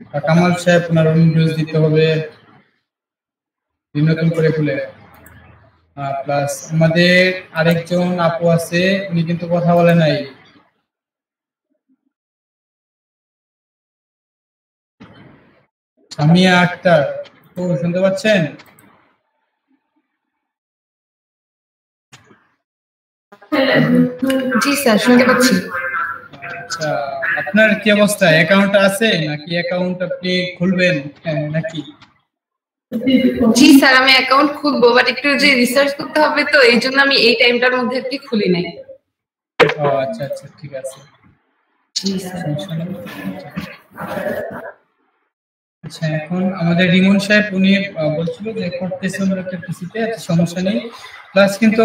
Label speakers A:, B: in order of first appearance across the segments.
A: কামাল সাহেব আপনার উইন্ডোজ দিতে হবে নতুন করে খুলে। প্লাস আমাদের আরেকজন আপু আছে, উনি কিন্তু কথা বলে নাই। সামিয়া আক্তার, ও শুনতে পাচ্ছেন?
B: জি স্যার, শুনতে পাচ্ছি।
A: আচ্ছা, আপনার কি অবস্থা? অ্যাকাউন্ট আছে নাকি অ্যাকাউন্ট আপনি খুলবেন নাকি?
B: জি স্যার, আমি অ্যাকাউন্ট খুলবো, বাট একটু যে রিসার্চ করতে হবে, তো এই জন্য আমি এই টাইমটার মধ্যে আর কি খুলি নাই।
A: ও আচ্ছা আচ্ছা, ঠিক আছে। আচ্ছা, এখন আমাদের রিমন সাহেব উনি বলছিল যে করতেছে আমরা একটা পিসিতে, সমস্যা নেই। প্লাস কিন্তু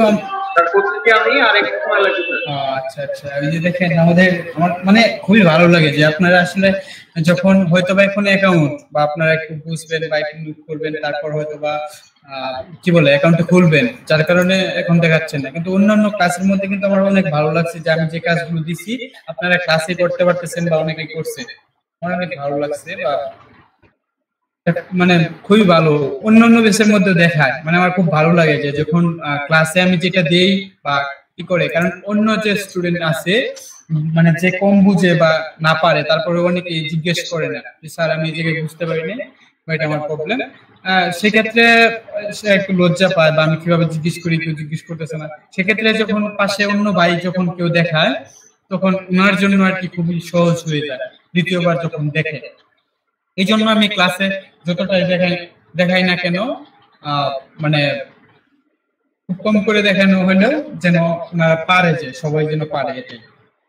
A: আচ্ছা আচ্ছা, ওই যে দেখেন আমাদের, আমার মানে খুবই ভালো লাগে যে আপনারা আসলে যখন হয়তো বা এখন অ্যাকাউন্ট বা আপনারা একটু বুঝবেন বা একটু নোট করবেন, তারপর হয়তো বা কি বলে অ্যাকাউন্টটা খুলবেন, যার কারণে এখন দেখাচ্ছেন না। কিন্তু অন্যান্য ক্লাসের মধ্যে কিন্তু আমার অনেক ভালো লাগছে যে আমি যে কাজগুলো দিছি আপনারা ক্লাসে করতে পারতেছেন বা অনেকেই করছে, আমার অনেক ভালো লাগছে। বা মানে খুবই ভালো, অন্যান্য দেশের মধ্যে দেখায়, মানে আমার খুব ভালো লাগে যে যখন ক্লাসে আমি যেটা দেই বা কি করে, কারণ অন্য যে স্টুডেন্ট আছে মানে যে কম বুঝে বা না পারে, তারপরে অনেকে জিজ্ঞেস করে না যে স্যার আমি এই জায়গায় বুঝতে পারিনি বা এটা আমার প্রবলেম। সেক্ষেত্রে সে একটু লজ্জা পায় বা আমি কিভাবে জিজ্ঞেস করি, কেউ জিজ্ঞেস করতেছে না। সেক্ষেত্রে যখন পাশে অন্য ভাই যখন কেউ দেখায়, তখন ওনার জন্য আর কি খুবই সহজ হয়ে যায় দ্বিতীয়বার যখন দেখে। এই জন্য আমি ক্লাসে যতটাই দেখাই না কেন, মানে খুব কম করে দেখানো হলেও যেন ওনারা পারে, যে সবাই যেন পারে। এটাই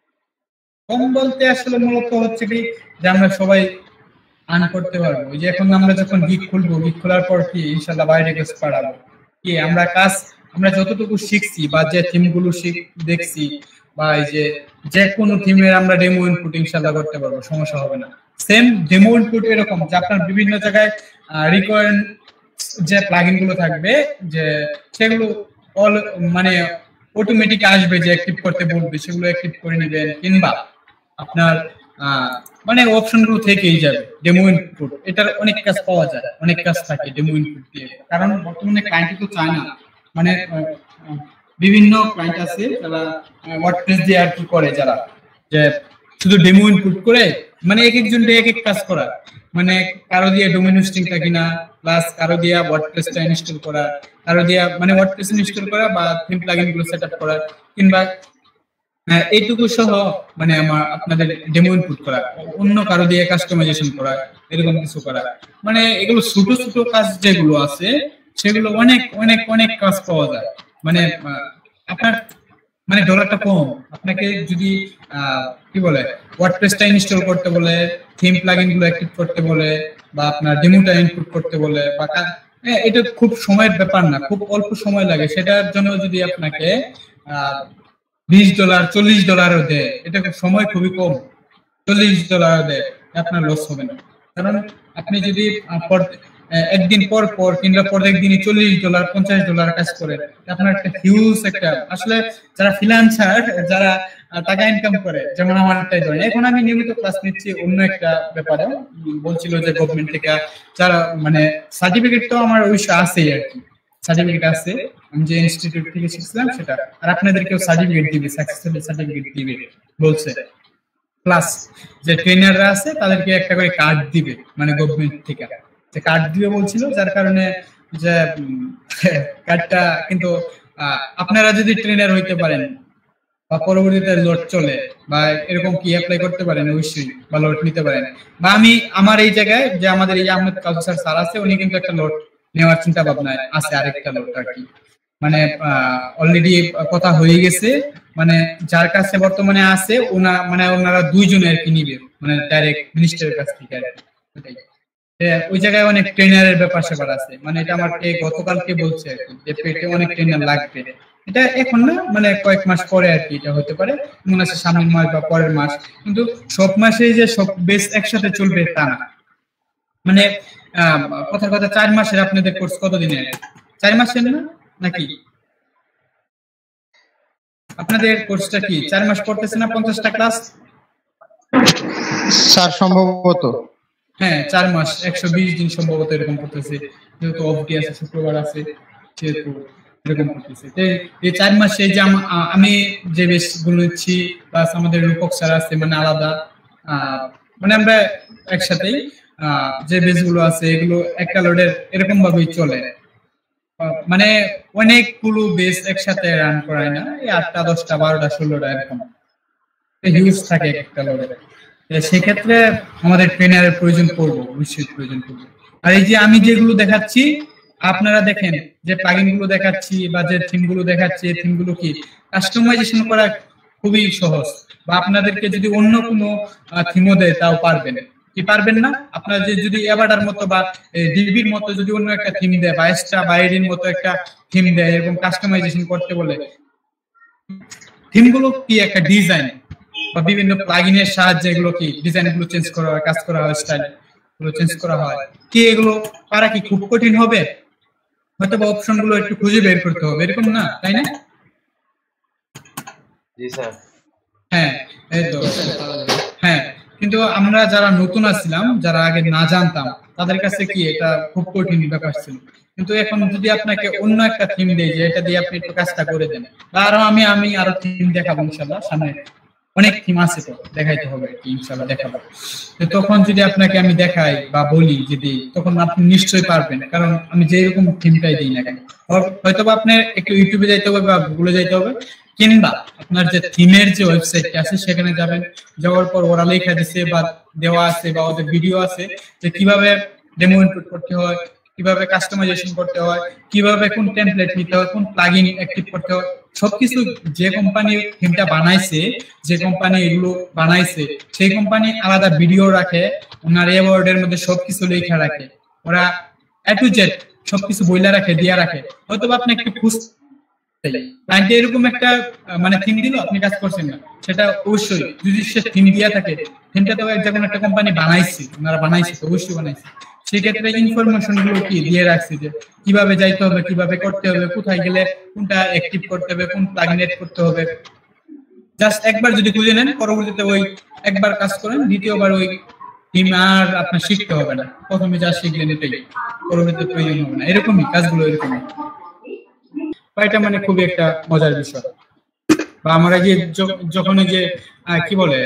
A: কম বলতে আসলে মূলত হচ্ছে কি যে আমরা সবাই আর্ন করতে পারবো। ওই যে এখন আমরা যখন গিগ খুলবো, গিগ খোলার পর কি ইনশাল্লাহ বাইরে গেছে পাঠাবো কি আমরা কাজ, আমরা যতটুকু শিখছি বা যে থিমগুলো দেখছি বা এই যে কোনো থিমের আমরা ডেমো ইনপুট ইনশাল্লাহ করতে পারবো, সমস্যা হবে না। সেম ডেমো ইনপুট এরকম যে আপনার বিভিন্ন জায়গায় রিকোয়ারমেন্ট যে প্লাগইন গুলো থাকবে, যে সেগুলো অল মানে অটোমেটিক আসবে, যে অ্যাক্টিভ করতে বলবে, সেগুলো অ্যাক্টিভ করে নেবেন। কিংবা আপনার মানে অপশন গুলো থেকেই যাবে ডেমো ইনপুট, এটার অনেক কাজ পাওয়া যায়, অনেক কাজ থাকে ডেমো ইনপুট দিয়ে। কারণ বর্তমানে ক্লায়েন্ট তো চায় না, মানে বিভিন্ন ক্লায়েন্ট আছে যারা ওয়ার্ডপ্রেস দিয়ে আর কি করে, যারা যে শুধু ডেমো ইনপুট করে, মানে এক একজন এক এক কাজ করা, মানে কারো দিয়ে ডোমেইন হোস্টিংটা কিনা, প্লাস কারো দিয়ে ওয়ার্ডপ্রেসটা ইনস্টল করা, কারো দিয়ে মানে ওয়ার্ডপ্রেস ইনস্টল করা বা থিম প্লাগইন গুলো সেটআপ করা, কিংবা এইটুকু সহ মানে আমার আপনাদের ডেমো ইনপুট করা, অন্য কারো দিয়ে কাস্টমাইজেশন করা, এরকম কিছু করা। মানে এগুলো ছোট ছোট কাজ যেগুলো আছে সেগুলো অনেক অনেক অনেক কাজ পাওয়া যায়। মানে আপনার মানে ডলারটা কম, আপনাকে যদি কি বলে ওয়ার্ডপ্রেসটা ইনস্টল করতে বলে, থিম প্লাগইন গুলো অ্যাক্টিভ করতে বলে, বা আপনার ডেমোটা ইনপুট করতে বলে, বা এটা খুব সময়ের ব্যাপার না, খুব অল্প সময় লাগে। সেটার জন্য যদি আপনাকে $20 $40 দেয়, এটা সময় খুবই কম, $40 দেয়, আপনার লস হবে না। কারণ আপনি যদি একদিন পর পর কিংবা প্রত্যেক দিনই $40 $50 কাজ করেন, আপনার একটা হিউজ একটা, আসলে যারা ফ্রিল্যান্সার, যারা টাকা ইনকাম করে, যেমন আমারটাই ধরেন, এখন আমি নিয়মিত ক্লাস নিচ্ছি অন্য একটা ব্যাপারে, বলছিল যে গভর্নমেন্ট থেকে যারা মানে সার্টিফিকেট তো আমার অবশ্য আছেই আর কি, সার্টিফিকেট আছে, আমি যে ইনস্টিটিউট থেকে শিখছিলাম সেটা, আর আপনাদেরকেও সার্টিফিকেট দিবে, সাকসেসফুল সার্টিফিকেট দিবে বলছে। প্লাস যে ট্রেনাররা আছে তাদেরকে একটা করে কার্ড দিবে, মানে গভর্নমেন্ট থেকে যে কার্ড দিবে বলছিল, যার কারণে যে কার্ডটা কিন্তু আপনারা যদি ট্রেনার হইতে পারেন বা পরবর্তীতে লোড চলে বা এরকম কি অ্যাপ্লাই করতে পারেন, অবশ্যই বা লোড নিতে পারেন। বা আমি আমার এই জায়গায় যে আমাদের এই আহমেদ কাউসার স্যার আছে, উনি কিন্তু একটা লোড নেওয়ার চিন্তা ভাবনায় আছে, আরেকটা লোড আর কি, মানে অলরেডি কথা হয়ে গেছে, মানে যার কাছে বর্তমানে আছে ওনারা দুইজনে আর কি নিবে, মানে ডাইরেক্ট মিনিস্টারের কাছ থেকে আর কি। ওই জায়গায় অনেক ট্রেনারের ব্যাপার স্যাপার আছে, মানে এটা আমাকে গতকালকে বলছে আর কি, যে পেটে অনেক ট্রেনার লাগবে। এটা এখন না, মানে কয়েক মাস পরে আর কি এটা হতে পারে, মনে হচ্ছে সামনের মাস বা পরের মাস। কিন্তু সব মাসেই যে সব বেস একসাথে চলবে তা না, মানে কথার কথা 4 মাসের আপনাদের কোর্স কতদিনের? 4 মাসের না নাকি? আপনাদের কোর্সটা কি 4 মাস পড়তেছে না, 50টা ক্লাস?
C: স্যার সম্ভবত
A: হ্যাঁ 4 মাস 120 দিন সম্ভবত এরকম করতেছে, যেহেতু অফ ডে আছে, শুক্রবার আছে, যেহেতু এরকম করতেছে। এই 4 মাসে যে আমি যে বেশ গুলো নিচ্ছি, প্লাস আমাদের রূপক স্যার আছে, মানে আলাদা, মানে আমরা একসাথেই যে বেস গুলো আছে এগুলো একটা লোডের এরকম ভাবেই চলে, মানে অনেকগুলো বেস একসাথে রান করায় না, এই 8টা 10টা 12টা 16টা এরকম হিউজ থাকে একটা লোডে। সেক্ষেত্রে আমাদের ট্রেনারের প্রয়োজন পড়বে, অবশ্যই প্রয়োজন পড়বে। আর এই যে আমি যেগুলো দেখাচ্ছি, আপনারা দেখেন যে প্লাগইন গুলো দেখাচ্ছি বা যে থিম গুলো দেখাচ্ছি, এই থিম গুলো কি কাস্টমাইজেশন করা খুবই সহজ, বা আপনাদেরকে যদি অন্য কোনো থিমও দেয় তাও পারবেন কি, পারবেন না? আপনার যে যদি এভাটার মতো বা ডিবির মতো যদি অন্য একটা থিম দেয় বা এক্সট্রা বাইরের মতো একটা থিম দেয় এবং কাস্টমাইজেশন করতে বলে, থিম গুলো কি একটা ডিজাইন বা বিভিন্ন প্লাগইনের সাহায্যে এগুলো কি ডিজাইন গুলো চেঞ্জ করা হয়, কাজ করা হয়, স্টাইল গুলো চেঞ্জ করা হয়, কি এগুলো পারা কি খুব কঠিন হবে? হয়তো বা অপশন গুলো একটু খুঁজে বের করতে হবে, এরকম না, তাই না?
C: জি স্যার।
A: হ্যাঁ এই তো, হ্যাঁ কিন্তু আমরা যারা নতুন আসছিলাম, যারা আগে না জানতাম, তাদের কাছে কি এটা খুব কঠিন ব্যাপার ছিল। কিন্তু এখন যদি আপনাকে অন্য একটা থিম দেই যে এটা দিয়ে আপনি একটু কাজটা করে দেন, আর আমি আরো থিম দেখাবো ইনশাআল্লাহ, সামনে অনেক থিম আছে তো দেখাইতে হবে ইনশাআল্লাহ, দেখাবো। তো তখন যদি আপনাকে আমি দেখাই বা বলি যদি, তখন আপনি নিশ্চয়ই পারবেন, কারণ আমি যেরকম থিমটাই দিই না কেন, হয়তো বা আপনি একটু ইউটিউবে যাইতে হবে বা গুগলে যাইতে হবে, কিংবা আপনার যে থিমের যে ওয়েবসাইটটা আছে সেখানে যাবেন, যাওয়ার পর ওরা লেখা দিছে বা দেওয়া আছে বা ওদের ভিডিও আছে যে কিভাবে ডেমো ইনপুট করতে হয়, কিভাবে কাস্টমাইজেশন করতে হয়, কিভাবে কোন টেমপ্লেট নিতে হয়, কোন প্লাগইন অ্যাক্টিভ করতে হয়, সবকিছু যে কোম্পানি থিমটা বানাইছে, যে কোম্পানি এগুলো বানাইছে, সেই কোম্পানি আলাদা ভিডিও রাখে, ওনার অ্যাওয়ার্ডের মধ্যে সবকিছু লেখা রাখে, ওরা এ টু জেড সবকিছু বইলা রাখে, দিয়া রাখে। হয়তো আপনি একটু ক্লায়েন্ট এরকম একটা মানে থিম দিল, আপনি কাজ করছেন না, সেটা অবশ্যই যদি সে থিম দিয়া থাকে, থিমটা তো যেমন একটা কোম্পানি বানাইছে, ওনারা বানাইছে তো অবশ্যই বানাইছে, সেক্ষেত্রে ইনফরমেশন গুলো কি দিয়ে রাখছে যে কিভাবে যাইতে হবে, কিভাবে করতে হবে, কোথায় গেলে কোনটা অ্যাক্টিভ করতে হবে, কোন প্লাগইন এড করতে হবে, জাস্ট একবার যদি খুঁজে নেন, পরবর্তীতে ওই একবার কাজ করেন, দ্বিতীয়বার ওই থিম আর আপনার শিখতে হবে না, প্রথমে যা শিখলেন এটাই, পরবর্তীতে প্রয়োজন হবে না, এরকমই কাজগুলো এরকমই। এটা মানে খুবই একটা মজার বিষয়। বা আমরা যে যখন যে কি বলে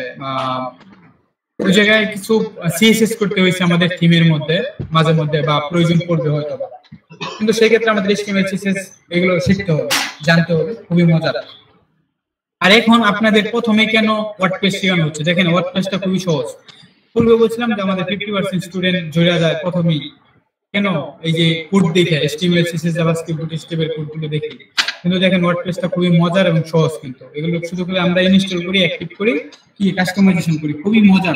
A: ওই জায়গায় কিছু সিএসএস করতে হয়েছে আমাদের থিমের মধ্যে মাঝে মধ্যে, বা প্রয়োজন পড়বে হয়তো, কিন্তু সেই ক্ষেত্রে আমাদের HTML CSS এগুলো শিখতে হবে, জানতে হবে, খুবই মজার। আর এখন আপনাদের প্রথমে কেন ওয়ার্ডপ্রেস শেখানো হচ্ছে, দেখেন ওয়ার্ডপ্রেসটা খুবই সহজ। পূর্বে বলছিলাম যে আমাদের 50% স্টুডেন্ট জড়িয়ে যায় প্রথমেই, কেন? এই যে কোড দেখে HTML CSS জাভাস্ক্রিপ্ট বুটস্ট্র্যাপের কোডগুলো দেখে, কিন্তু দেখেন ওয়ার্ডপ্রেসটা খুবই মজার এবং সহজ, কিন্তু এগুলো শুধু করে আমরা ইনস্টল করি, অ্যাক্টিভ করি, কি কাস্টমাইজেশন করি, খুবই মজার।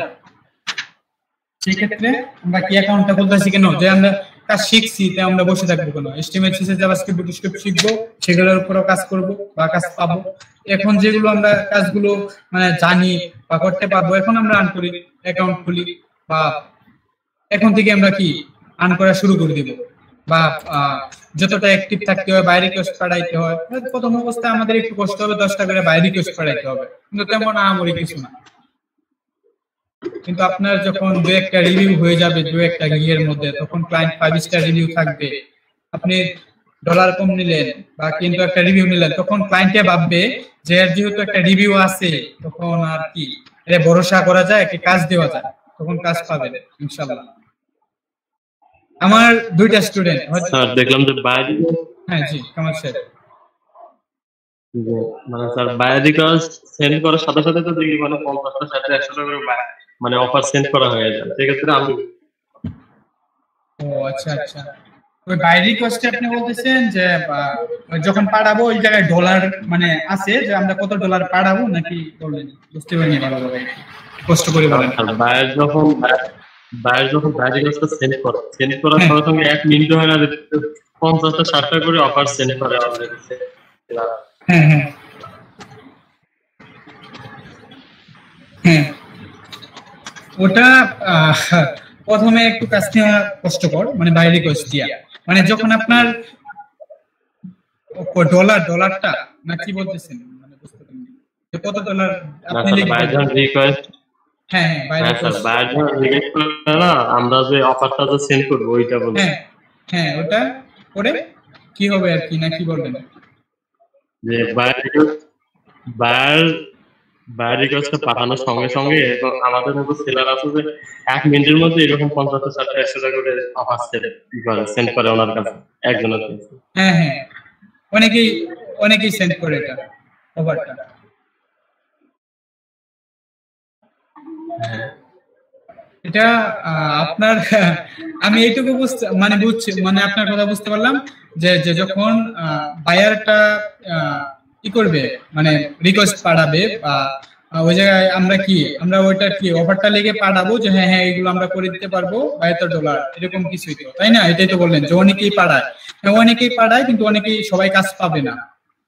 A: সেই ক্ষেত্রে আমরা কি অ্যাকাউন্টটা খুলতেছি কেন? যে আমরা কাজ শিখছি তাই আমরা বসে থাকবো কেন? HTML CSS জাভাস্ক্রিপ্ট বুটস্ট্র্যাপ শিখবো, সেগুলোর উপরও কাজ করব বা কাজ পাবো। এখন যেগুলো আমরা কাজগুলো মানে জানি বা করতে পারবো, এখন আমরা রান করি, অ্যাকাউন্ট খুলি, বা এখন থেকে আমরা কি আর্ন করা শুরু করে দিব, বা যতটা অ্যাক্টিভ থাকতে হয়, বাইরে রিকোয়েস্ট পাঠাইতে হয়, প্রথম অবস্থায় আমাদের একটু কষ্ট হবে, 10টা করে বাইরে রিকোয়েস্ট পাঠাইতে হবে, কিন্তু তেমন আমরি কিছু না। কিন্তু আপনার যখন দু একটা রিভিউ হয়ে যাবে দু একটা গিয়ের মধ্যে, তখন ক্লায়েন্ট 5 স্টার রিভিউ থাকবে, আপনি ডলার কম নিলেন বা কিন্তু একটা রিভিউ নিলেন, তখন ক্লায়েন্টে ভাববে যে এর যেহেতু একটা রিভিউ আছে, তখন আর কি এটা ভরসা করা যায়, একটা কাজ দেওয়া যায়, তখন কাজ পাবেন ইনশাআল্লাহ। আমার 2টা স্টুডেন্ট
C: স্যার দেখলাম যে বাইরে,
A: হ্যাঁ জি কামাল স্যার,
C: মানে স্যার বাইরে রিকোয়েস্ট সেন্ড করার সাথে সাথে তো দেখি মানে 50টা সাথে 100টা করে মানে অফার সেন্ড করা হয়ে যায়, সেক্ষেত্রে আমি
A: ও আচ্ছা আচ্ছা, ওই বাইরে রিকোয়েস্টে আপনি বলতেছেন যে যখন পাঠাবো ওই জায়গায় ডলার মানে আছে যে আমরা কত ডলার পাঠাবো নাকি বললেন? বুঝতে পারিনি ভালোভাবে, কষ্ট করে বলেন।
C: বাইরে যখন বাইরে রিকোয়েস্টটা সেন্ড করার সঙ্গে সঙ্গে 1 মিনিট হয় না 50টা 60টা করে অফার সেন্ড করে আমাদের।
A: হ্যাঁ হ্যাঁ হ্যাঁ, ওটা প্রথমে একটু কাজ নেওয়া কষ্টকর, মানে বাইরে রিকোয়েস্ট দিয়া, মানে যখন আপনার ডলারটা না কি বলতেছেন, মানে বুঝতে পারিনি যে কত ডলার আপনি
C: বাইরে রিকোয়েস্ট
A: হ্যাঁ হ্যাঁ বাই
C: হ্যাঁ স্যার,
A: রিকোয়েস্ট।
C: বায়ার যখন রিজেক্ট করে না, আমরা যে অফারটা যে সেন্ড করবো ওইটা বলছি।
A: হ্যাঁ হ্যাঁ ওটা করে কি হবে আর কি, না কি বলবেন?
C: যে বায়ার রিকোয়েস্টটা পাঠানোর সঙ্গে সঙ্গে আমাদের মতো সেলার আছে যে 1 মিনিটের মধ্যে এরকম 50টা 60টা 100টা করে অফার সেন্ড করে ওনার কাছে একজনের কাছে।
A: হ্যাঁ হ্যাঁ অনেকেই সেন্ড করে এটা ওভারটা। এটা আপনার আমি এইটুকু বুঝছি মানে আপনার কথা বুঝতে পারলাম যে যখন বায়ারটা কি করবে মানে রিকোয়েস্ট পাঠাবে বা ওই জায়গায় আমরা ওইটা কি অফারটা লিখে পাঠাবো যে হ্যাঁ হ্যাঁ এগুলো আমরা করে দিতে পারবো $72 এরকম কিছুই তো, তাই না? এটাই তো বললেন যে অনেকেই পাঠায় কিন্তু সবাই কাজ পাবে না,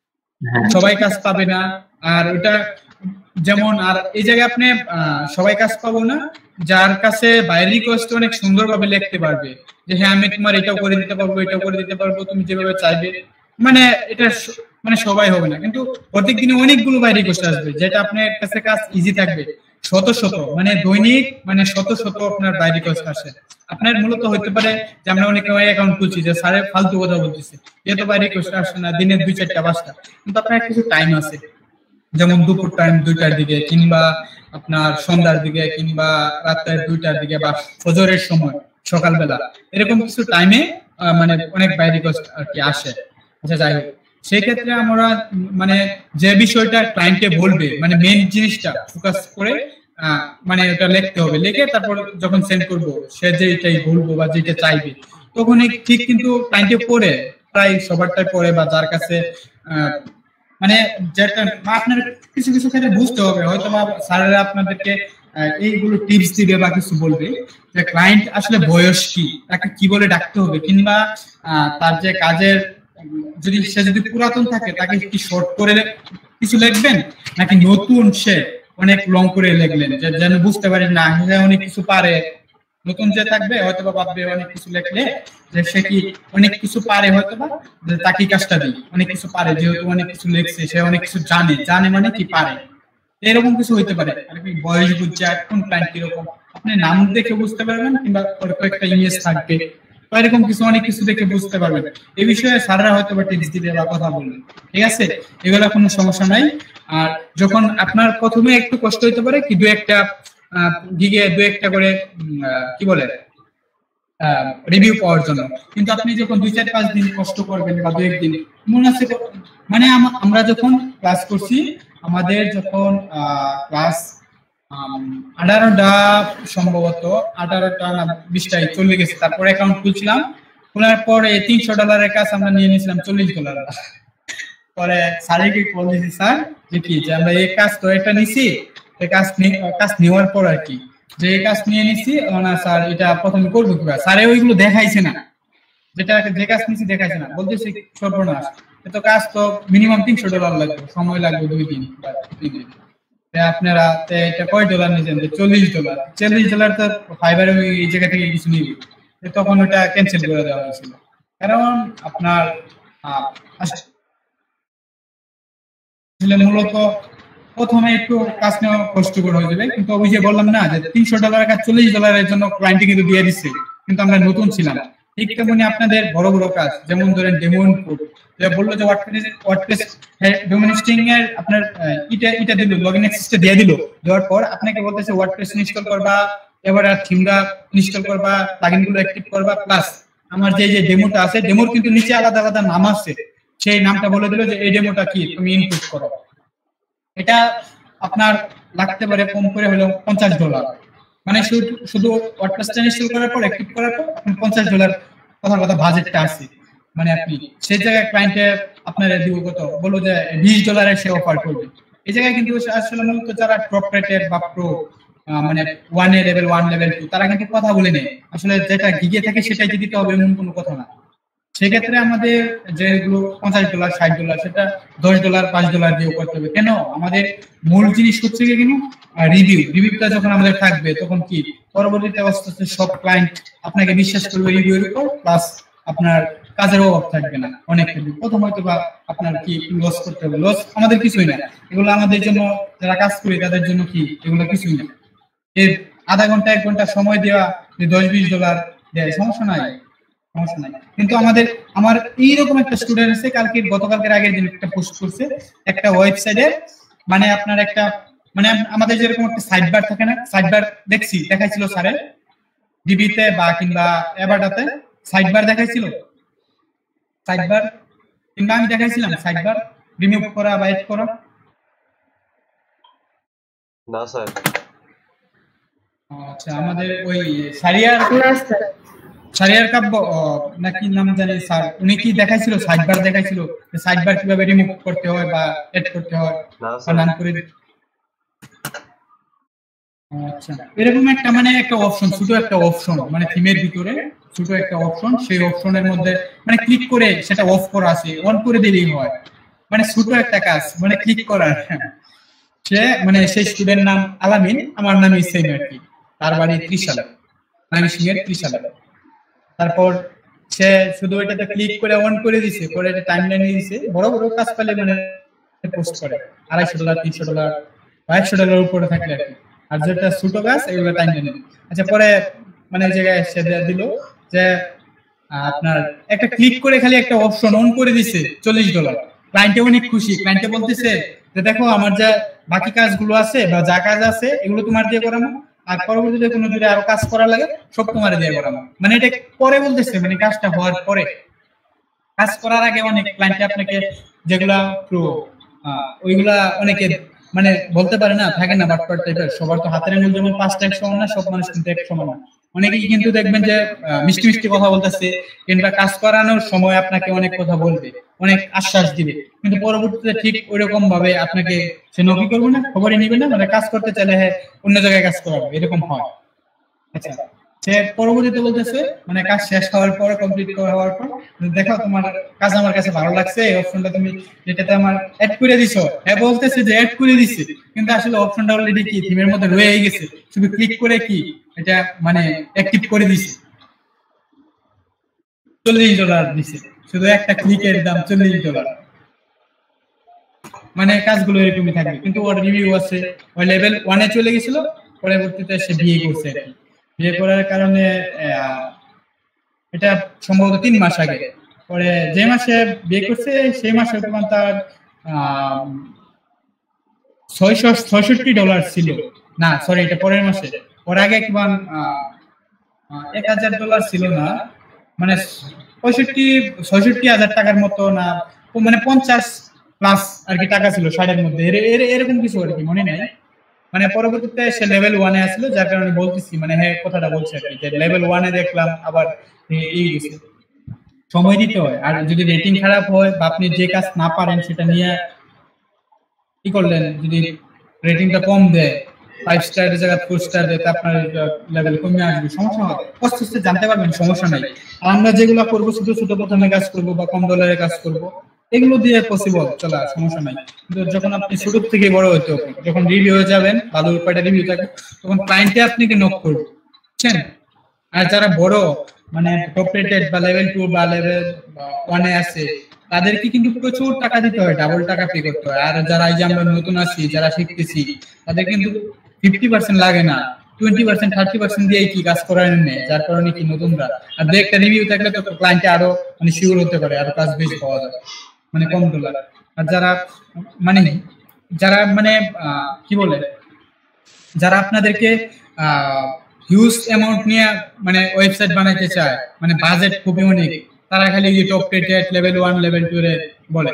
A: আর ওটা যেমন আর এই জায়গায় আপনি সবাই কাজ পাবো না, যার কাছে বাইরের রিকোয়েস্ট অনেক সুন্দরভাবে লিখতে পারবে যে হ্যাঁ আমি তোমার এটাও করে দিতে পারবো তুমি যেভাবে চাইবে, মানে এটা মানে সবাই হবে না, কিন্তু প্রত্যেকদিনে অনেকগুলো বাইরের রিকোয়েস্ট আসবে যেটা আপনার কাছে কাজ ইজি থাকবে। শত মানে দৈনিক মানে শত আপনার বাইরের রিকোয়েস্ট আসে। আপনার মূলত হতে পারে যে আমরা অনেকে অ্যাকাউন্ট খুলছি যে স্যারে ফালতু কথা বলতেছে, এত বাইরের রিকোয়েস্ট আসে না, দিনে 2-4টা 5টা, কিন্তু আপনার কিছু টাইম আছে, যেমন দুপুর টাইম 2টার দিকে কিংবা আপনার সন্ধ্যার দিকে কিংবা রাতের 2টার দিকে বা ফজরের সময় সকালবেলা, এরকম কিছু টাইমে মানে অনেক বাইরে রিকোয়েস্ট আর কি আসে। আচ্ছা যাই হোক, সেই ক্ষেত্রে আমরা মানে যে বিষয়টা ক্লায়েন্টকে বলবে মানে মেইন জিনিসটা ফোকাস করে মানে ওটা লিখতে হবে, লিখে তারপর যখন সেন্ড করবো সে যেটাই বলবো বা যেটা চাইবে তখন ঠিক কিন্তু ক্লায়েন্টে পড়ে প্রায় সবারটাই পড়ে বা যার কাছে মানে যেটা আপনার কিছু ক্ষেত্রে বুঝতে হবে, হয়তো বা স্যারেরা আপনাদেরকে এইগুলো টিপস দিবে বা কিছু বলবে যে ক্লায়েন্ট আসলে বয়স কি, তাকে কি বলে ডাকতে হবে, কিংবা তার যে কাজের যদি পুরাতন থাকে তাকে কি শর্ট করে কিছু লিখবেন নাকি নতুন সে অনেক লং করে লিখলেন যেন বুঝতে পারি না অনেক কিছু পারে। নতুন যে থাকবে হয়তো বা ভাববে অনেক কিছু লিখলে যে সে কি অনেক কিছু পারে, হয়তো বা তাকে কাজটা দিই অনেক কিছু পারে, যেহেতু অনেক কিছু লিখছে সে অনেক কিছু জানে মানে কি পারে, এরকম কিছু হইতে পারে। আর কি বয়স বুঝছে কোন ক্লায়েন্ট কিরকম আপনি নাম দেখে বুঝতে পারবেন, কিংবা কয়েকটা ইমেজ থাকবে এরকম কিছু অনেক কিছু দেখে বুঝতে পারবেন। এই বিষয়ে স্যাররা হয়তো বা টিপস দিবে বা কথা বলবেন, ঠিক আছে, এগুলো কোনো সমস্যা নাই। আর যখন আপনার প্রথমে একটু কষ্ট হইতে পারে কি 2-1টা গিগে 2-1টা করে কি বলে রিভিউ পাওয়ার জন্য, কিন্তু আপনি যখন 2-4-5 দিন কষ্ট করবেন বা 2-1 দিন মনে আছে মানে আমরা যখন ক্লাস করছি আমাদের যখন ক্লাস 18টা সম্ভবত 18টা না 20টাই চলে গেছে, তারপর অ্যাকাউন্ট খুলছিলাম, খোলার পরে $300 কাজ আমরা নিয়ে নিয়েছিলাম $40। পরে স্যারকে কল দিয়েছি, স্যার যে কি যে আমরা এই কাজ তো এটা নিছি, এই কাজ নেওয়ার পর আর কি যে এই কাজ নিয়ে নিছি না স্যার এটা প্রথমে করবো কিভাবে, স্যারে ওইগুলো দেখাইছে না, যে কাজ নিছি দেখাইছে না, বলতেছি সর্বনাশ এত কাজ তো মিনিমাম $300 লাগবে, সময় লাগবে 2 দিন বা 3 দিন। আপনারা এটা কয় ডলার নিয়েছেন? যে $40 তো ফাইবার এই জায়গা থেকে কিছু নিবে, তখন ওটা ক্যান্সেল করে দেওয়া হয়েছিল, কারণ আপনার মূলত প্রথমে একটু কাজ নেওয়া কষ্টকর হয়ে যাবে, কিন্তু ওই যে বললাম না যে $300 কাজ $40 কিন্তু ক্লায়েন্টে দিয়ে দিচ্ছে, কিন্তু আমরা নতুন ছিলাম। ঠিক তেমনি আপনাদের বড় কাজ যেমন ধরেন ডেমো ইনপুট, বললো যে ওয়ার্ডপ্রেস ডোমেইন হোস্টিং এর আপনার এটা দিল, লগইন অ্যাক্সেসটা দিয়ে দিল, দেওয়ার পর আপনাকে বলতেছে ওয়ার্ডপ্রেস ইনস্টল করবা, এবার থিমটা ইনস্টল করবা, প্লাগইনগুলো অ্যাক্টিভ করবা, প্লাস আমার যে ডেমোটা আছে ডেমোর কিন্তু নিচে আলাদা আলাদা নাম আছে, সেই নামটা বলে দিল যে এই ডেমোটা কি তুমি ইনপুট করো। এটা আপনার লাগতে পারে কম করে হলো $50, মানে শুধু ওয়ার্ডপ্রেসটা ইনস্টল করার পর অ্যাক্টিভ করার পর $50 কথা বাজেটটা আছে, মানে আপনি সেই জায়গায় ক্লায়েন্টে আপনার দিব কত, বললো যে $20 সে অফার করবে। এই জায়গায় কিন্তু আসলে মূলত যারা টপ রেটের বা প্রো মানে 1 লেভেল 1 লেভেল 2 তারা কিন্তু কথা বলে নেয়, আসলে যেটা গিগে থাকে সেটাই দিতে হবে এমন কোনো কথা না। সেক্ষেত্রে আমাদের যেগুলো $50 $60 সেটা $10 $5 দিয়ে করতে হবে। কেন? আমাদের মূল জিনিস হচ্ছে কি কিন্তু রিভিউটা যখন আমাদের থাকবে তখন কি পরবর্তীতে আস্তে আস্তে সব ক্লায়েন্ট আপনাকে বিশ্বাস করবে রিভিউর উপর, প্লাস আপনার কাজের অভাব থাকবে না। অনেক ক্ষেত্রে প্রথম হয়তো বা আপনার কি লস করতে হবে, লস আমাদের কিছুই না, এগুলো আমাদের জন্য যারা কাজ করি তাদের জন্য কি এগুলো কিছুই না, এর আধা ঘন্টা 1 ঘন্টা সময় দেওয়া, $10-20 দেয়, সমস্যা নাই। কিন্তু আমার এইরকম একটা স্টুডেন্ট আছে, গতকালকের আগের দিন একটা পোস্ট করছে একটা ওয়েবসাইটে, মানে আপনার একটা মানে আমাদের যেরকম একটা সাইড বার থাকে না, সাইড বার দেখাইছিল স্যারে ডিবিতে বা কিংবা এবারটাতে সাইড বার দেখাইছিল, সাইড বার কিংবা আমি দেখাইছিলাম সাইড বার রিমুভ করা বা এড করা।
D: না স্যার।
A: আচ্ছা, আমাদের ওই সারিয়ার কাব্য নাকি নাম জানি স্যার, উনি কি দেখাইছিল সাইড বার দেখাইছিল, সাইড বার কিভাবে রিমুভ করতে হয় বা এড করতে হয় বা নাম করে। আচ্ছা, এরকম একটা মানে একটা অপশন, ছোট একটা অপশন, মানে থিমের ভিতরে ছোট একটা অপশন, সেই অপশনের মধ্যে মানে ক্লিক করে সেটা অফ করা আছে, অন করে দিলেই হয়, মানে ছোট একটা কাজ, মানে ক্লিক করার। সে মানে সেই স্টুডেন্ট নাম আলামিন, আমার নাম ইসেন আর কি, তার বাড়ি ত্রিশালা, আমি সিংহের ত্রিশালা। তারপর সে শুধু এটাতে ক্লিক করে অন করে দিছে, পরে এটা টাইমলাইনে দিছে, বড় বড় কাজ পেলে মানে পোস্ট করে $250, $300, $100 উপরে থাকলে আর কি, আর যেটা ছোট কাজ এগুলো টাইমলাইনে। আচ্ছা, পরে মানে এই জায়গায় সে দিল যে আপনার একটা ক্লিক করে খালি একটা অপশন অন করে দিছে $40। ক্লায়েন্টে অনেক খুশি, ক্লায়েন্টে বলতেছে যে দেখো আমার যা বাকি কাজগুলো আছে বা যা কাজ আছে এগুলো তোমার দিয়ে করানো, আর পরবর্তীতে কোনো যদি আরো কাজ করা লাগে সব তোমার দিয়ে করানো। মানে এটা পরে বলতেছে, মানে কাজটা হওয়ার পরে, কাজ করার আগে অনেক ক্লায়েন্টে আপনাকে যেগুলা ওইগুলা অনেকে মানে বলতে পারে না, থাকে না বাটপার টাইপের, সবার তো হাতের আঙুল যেমন 5টা এক সমান না, সব মানুষ কিন্তু এক সমান না। অনেকেই কিন্তু দেখবেন যে মিষ্টি মিষ্টি কথা বলতেছে, কিংবা কাজ করানোর সময় আপনাকে অনেক কথা বলবে, অনেক আশ্বাস দিবে, কিন্তু পরবর্তীতে ঠিক ওইরকম ভাবে আপনাকে সে নকি করবে না, খবরই নিবে না, মানে কাজ করতে চাইলে অন্য জায়গায় কাজ করাবে, এরকম হয়। আচ্ছা, সে পরবর্তীতে বলতেছে মানে কাজ শেষ হওয়ার পর, কমপ্লিট হওয়ার পর, দেখো তোমার কাজ আমার কাছে ভালো লাগছে, এই অপশনটা তুমি যেটাতে আমার অ্যাড করে দিছো, হ্যাঁ বলতেছে যে অ্যাড করে দিছে, কিন্তু আসলে অপশনটা অলরেডি কি থিমের মধ্যে রয়ে গেছে, শুধু ক্লিক করে কি এটা মানে অ্যাক্টিভ করে দিছে। $40 দিছে, শুধু একটা ক্লিকের দাম $40। মানে কাজগুলো এরকমই থাকবে, কিন্তু ওর রিভিউ আছে, ওই লেভেল 1 এ চলে গেছিল, পরবর্তীতে সে বিয়ে করছে। বিয়ে করার কারণে এটা সম্ভবত 3 মাস আগে, পরে যে মাসে বিয়ে করছে সেই মাসে তার $666 ছিল না, সরি এটা পরের মাসে, ওর আগে কিমান $1000 ছিল না, মানে 65,000 টাকার মতো না, মানে 50 প্লাস আর কি টাকা ছিল 60 এর মধ্যে, এরকম কিছু আর কি মনে নাই। মানে পরবর্তীতে সে লেভেল 1 এ আসলো, যার কারণে বলতেছি মানে হ্যাঁ কথাটা বলছে আর কি, যে লেভেল 1 এ দেখলাম আবার এই গেছে, সময় দিতে হয়। আর যদি রেটিং খারাপ হয় বা আপনি যে কাজ না পারেন সেটা নিয়ে কি করলেন, যদি রেটিংটা কম দেয়, 5 স্টারের জায়গায় 4 স্টার দেয়, আপনার লেভেল কমে আসবে, সমস্যা হবে, আস্তে আস্তে জানতে পারবেন, সমস্যা নাই। আর আমরা যেগুলো করবো ছোট ছোট প্রথমে কাজ করবো বা কম ডলারের কাজ করবো, এগুলো দিয়ে পসিবল, চলা সমস্যা নাই। কিন্তু যখন আপনি ছোট থেকে বড় হতে হবে, যখন রিভিউ হয়ে যাবেন, ভালো উপায়টা রিভিউ থাকবে, তখন ক্লায়েন্টে আপনাকে নক করবে, বুঝছেন। আর যারা বড় মানে টপ রেটেড বা লেভেল 2 বা লেভেল 1 এ আছে, তাদেরকে কিন্তু প্রচুর টাকা দিতে হয়, ডাবল টাকা পে করতে হয়। আর যারা এই যে আমরা নতুন আছি, যারা শিখতেছি, তাদের কিন্তু 50% লাগে না, 20% 30% দিয়ে কি কাজ করার নেই, যার কারণে কি নতুনরা। আর দু একটা রিভিউ থাকলে তো ক্লায়েন্টে আরো মানে শিওর হতে পারে, আরো কাজ বেশি পাওয়া যাবে, মানে কম ডলার। আর যারা মানে কি বলে, যারা আপনাদেরকে হিউজ অ্যামাউন্ট নিয়ে মানে ওয়েবসাইট বানাইতে চায়, মানে বাজেট খুবই অনেক, তারা খালি টপ রেটেড লেভেল 1 লেভেল 2 এর বলে,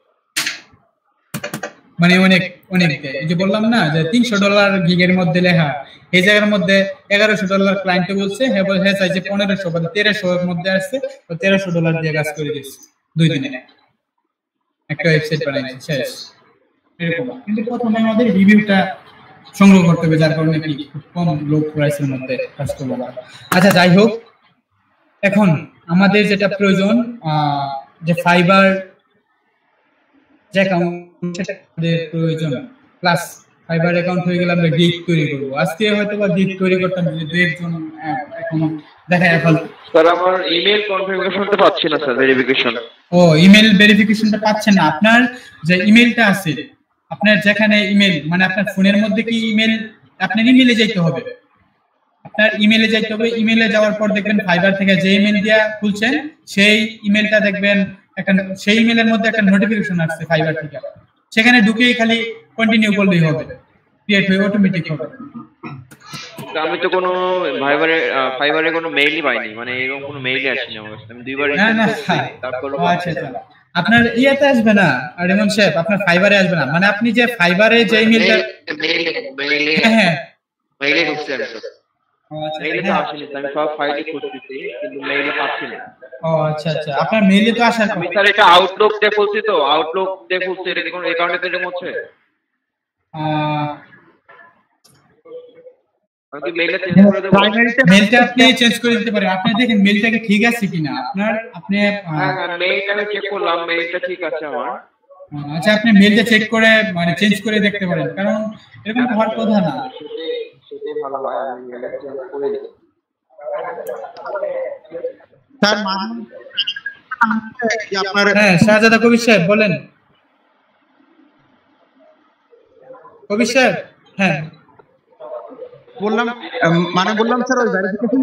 A: মানে অনেক অনেক দেয়। এই যে বললাম না যে $300 গিগের মধ্যে লেখা, এই জায়গার মধ্যে $1100 ক্লায়েন্টে বলছে, হ্যাঁ চাইছে 1500 বা 1300 এর মধ্যে আসছে, তো $1300 দিয়ে কাজ করে দিচ্ছে 2 দিনে, একটা ওয়েবসাইট বানাইছে, শেষ এরকম। কিন্তু প্রথমে আমাদের রিভিউটা সংগ্রহ করতে হবে, যার কারণে কি কম লো প্রাইসের মধ্যে কাজ করবো। আচ্ছা, যাই হোক, এখন আমাদের যেটা প্রয়োজন যে ফাইবার যে অ্যাকাউন্ট, সেটা প্রয়োজন, প্লাস ফাইবার অ্যাকাউন্ট হয়ে গেলে আমরা গিগ তৈরি করবো। আজকে হয়তো বা গিগ তৈরি করতাম, যদি দু একজন এখন দেখায় ফেলতো।
D: স্যার আমার ইমেল কনফিগারেশনটা পাচ্ছি না স্যার, ভেরিফিকেশন।
A: ও, ইমেল ভেরিফিকেশনটা পাচ্ছেন না? আপনার যে ইমেলটা আছে, আপনার যেখানে ইমেল মানে আপনার ফোনের মধ্যে কি ইমেল আপনার ইমেলে যেতে হবে। আপনার ইমেলে যাইতে হবে। ইমেলে যাওয়ার পর দেখবেন ফাইবার থেকে যে ইমেল দিয়া খুলছেন সেই ইমেলটা দেখবেন একটা, সেই ইমেলের মধ্যে একটা নোটিফিকেশন আসছে ফাইবার থেকে, সেখানে ঢুকেই খালি কন্টিনিউ করলেই হবে, ক্রিয়েট হয়ে অটোমেটিক হবে।
D: আমি তো কোনো ফাইবারে কোনো মেইলই পাইনি, মানে এরকম কোনো মেইলই আসেনি আমার কাছে। আমি দুইবার তারপর
A: আচ্ছা আপনার ইয়াতে আসবে না রিমন সাহেব, আপনার ফাইবারে আসবে না, মানে আপনি যে ফাইবারে যে ইমেলটা হ্যাঁ
D: মেইলে ঢুকছে মেইলে তো আসেনি, আমি সব ফাইলে খুঁজতেছি কিন্তু মেইলে পাচ্ছি না।
A: ও আচ্ছা আপনার মেইলে তো আসার
D: আমি স্যার এটা আউটলুক দিয়ে খুলছি, তো আউটলুক দিয়ে খুলছি, এটা কি কোনো অ্যাকাউন্টে তো এরকম হচ্ছে? আমি মেইলটা চেঞ্জ করে দেব।
A: মেইলটা আপনি চেঞ্জ করে দিতে পারেন। আপনি দেখেন মেইলটা কি ঠিক আছে কিনা আপনার, আপনি
D: হ্যাঁ মেইলটা আমি চেক করলাম, মেইলটা ঠিক আছে আমার।
A: আচ্ছা আপনি মেইলটা চেক করে মানে চেঞ্জ করে দেখতে পারেন, কারণ এরকম তো হওয়ার কথা না।
D: সেটাই ভালো হয়, আমি মেইলটা চেঞ্জ করে দিই।
E: স্যার আপনার
A: হ্যাঁ শাহজাদা কবির সাহেব বলেন। কবির সাহেব হ্যাঁ
E: বললাম স্যার ওই ভেরিফিকেশন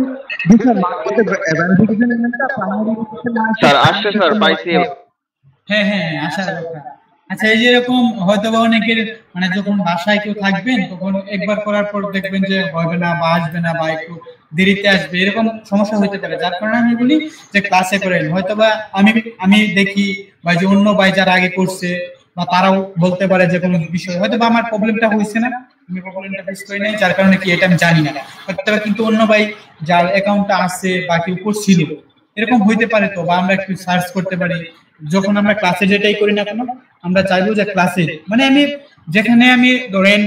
D: স্যার আসছে স্যার পাইছি।
A: হ্যাঁ আসার কথা। আচ্ছা এই যে এরকম হয়তো বা অনেকের মানে যখন বাসায় কেউ থাকবেন তখন একবার করার পর দেখবেন যে হবে না বা আসবে না বা একটু দেরিতে আসবে, এরকম সমস্যা হতে পারে। যার কারণে আমি বলি যে ক্লাসে করেন। হয়তো বা আমি দেখি বা যে অন্য ভাই যারা আগে করছে বা তারাও বলতে পারে যে কোনো বিষয় হয়তো বা আমার প্রবলেমটা হয়েছে না, আমি প্রবলেমটা ফেস করি নাই, যার কারণে কি এটা আমি জানি না হয়তো বা, কিন্তু অন্য ভাই যার অ্যাকাউন্টটা আছে বা কেউ করছিল এরকম হইতে পারে। তো বা আমরা একটু সার্চ করতে পারি। যখন আমরা ক্লাসে যেটাই করি না কেন আমরা চাইবো যে ক্লাসে মানে আমি যেখানে আমি ধরেন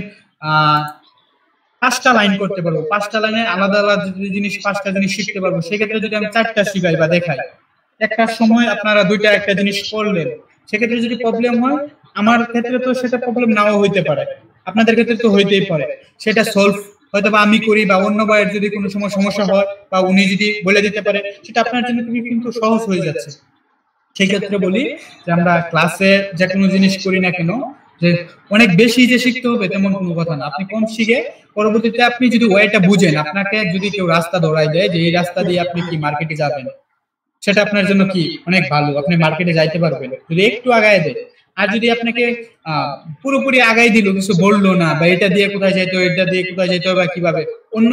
A: 5টা লাইন করতে পারবো, 5টা লাইনে আলাদা আলাদা জিনিস 5টা জিনিস শিখতে পারবো, সেক্ষেত্রে যদি আমি 4টা শিখাই বা দেখাই, একটার সময় আপনারা 2টা একটা জিনিস করলেন, সেক্ষেত্রে যদি প্রবলেম হয় আমার ক্ষেত্রে তো সেটা প্রবলেম নাও হইতে পারে, আপনাদের ক্ষেত্রে তো হইতেই পারে, সেটা সলভ হয়তো বা আমি করি বা অন্য ভাইয়ের যদি কোনো সময় সমস্যা হয় বা উনি যদি বলে দিতে পারে সেটা আপনার জন্য কিন্তু সহজ হয়ে যাচ্ছে। সেই ক্ষেত্রে বলি যে আমরা ক্লাসে যে কোনো জিনিস করি না কেন যে অনেক বেশি যে শিখতে হবে তেমন কোনো কথা না। আপনি কম শিখে পরবর্তীতে আপনি যদি ওয়েটা বুঝেন, আপনাকে যদি কেউ রাস্তা ধরাই দেয় যে এই রাস্তা দিয়ে আপনি কি মার্কেটে যাবেন, সেটা আপনার জন্য কি অনেক ভালো, আপনি মার্কেটে যাইতে পারবেন যদি একটু আগায় দেয়। আর যদি আপনাকে পুরোপুরি আগাই দিল, কিছু বললো না বা এটা দিয়ে কোথায় যেতে হবে, এটা দিয়ে কোথায় যেতে হবে বা কিভাবে, অন্য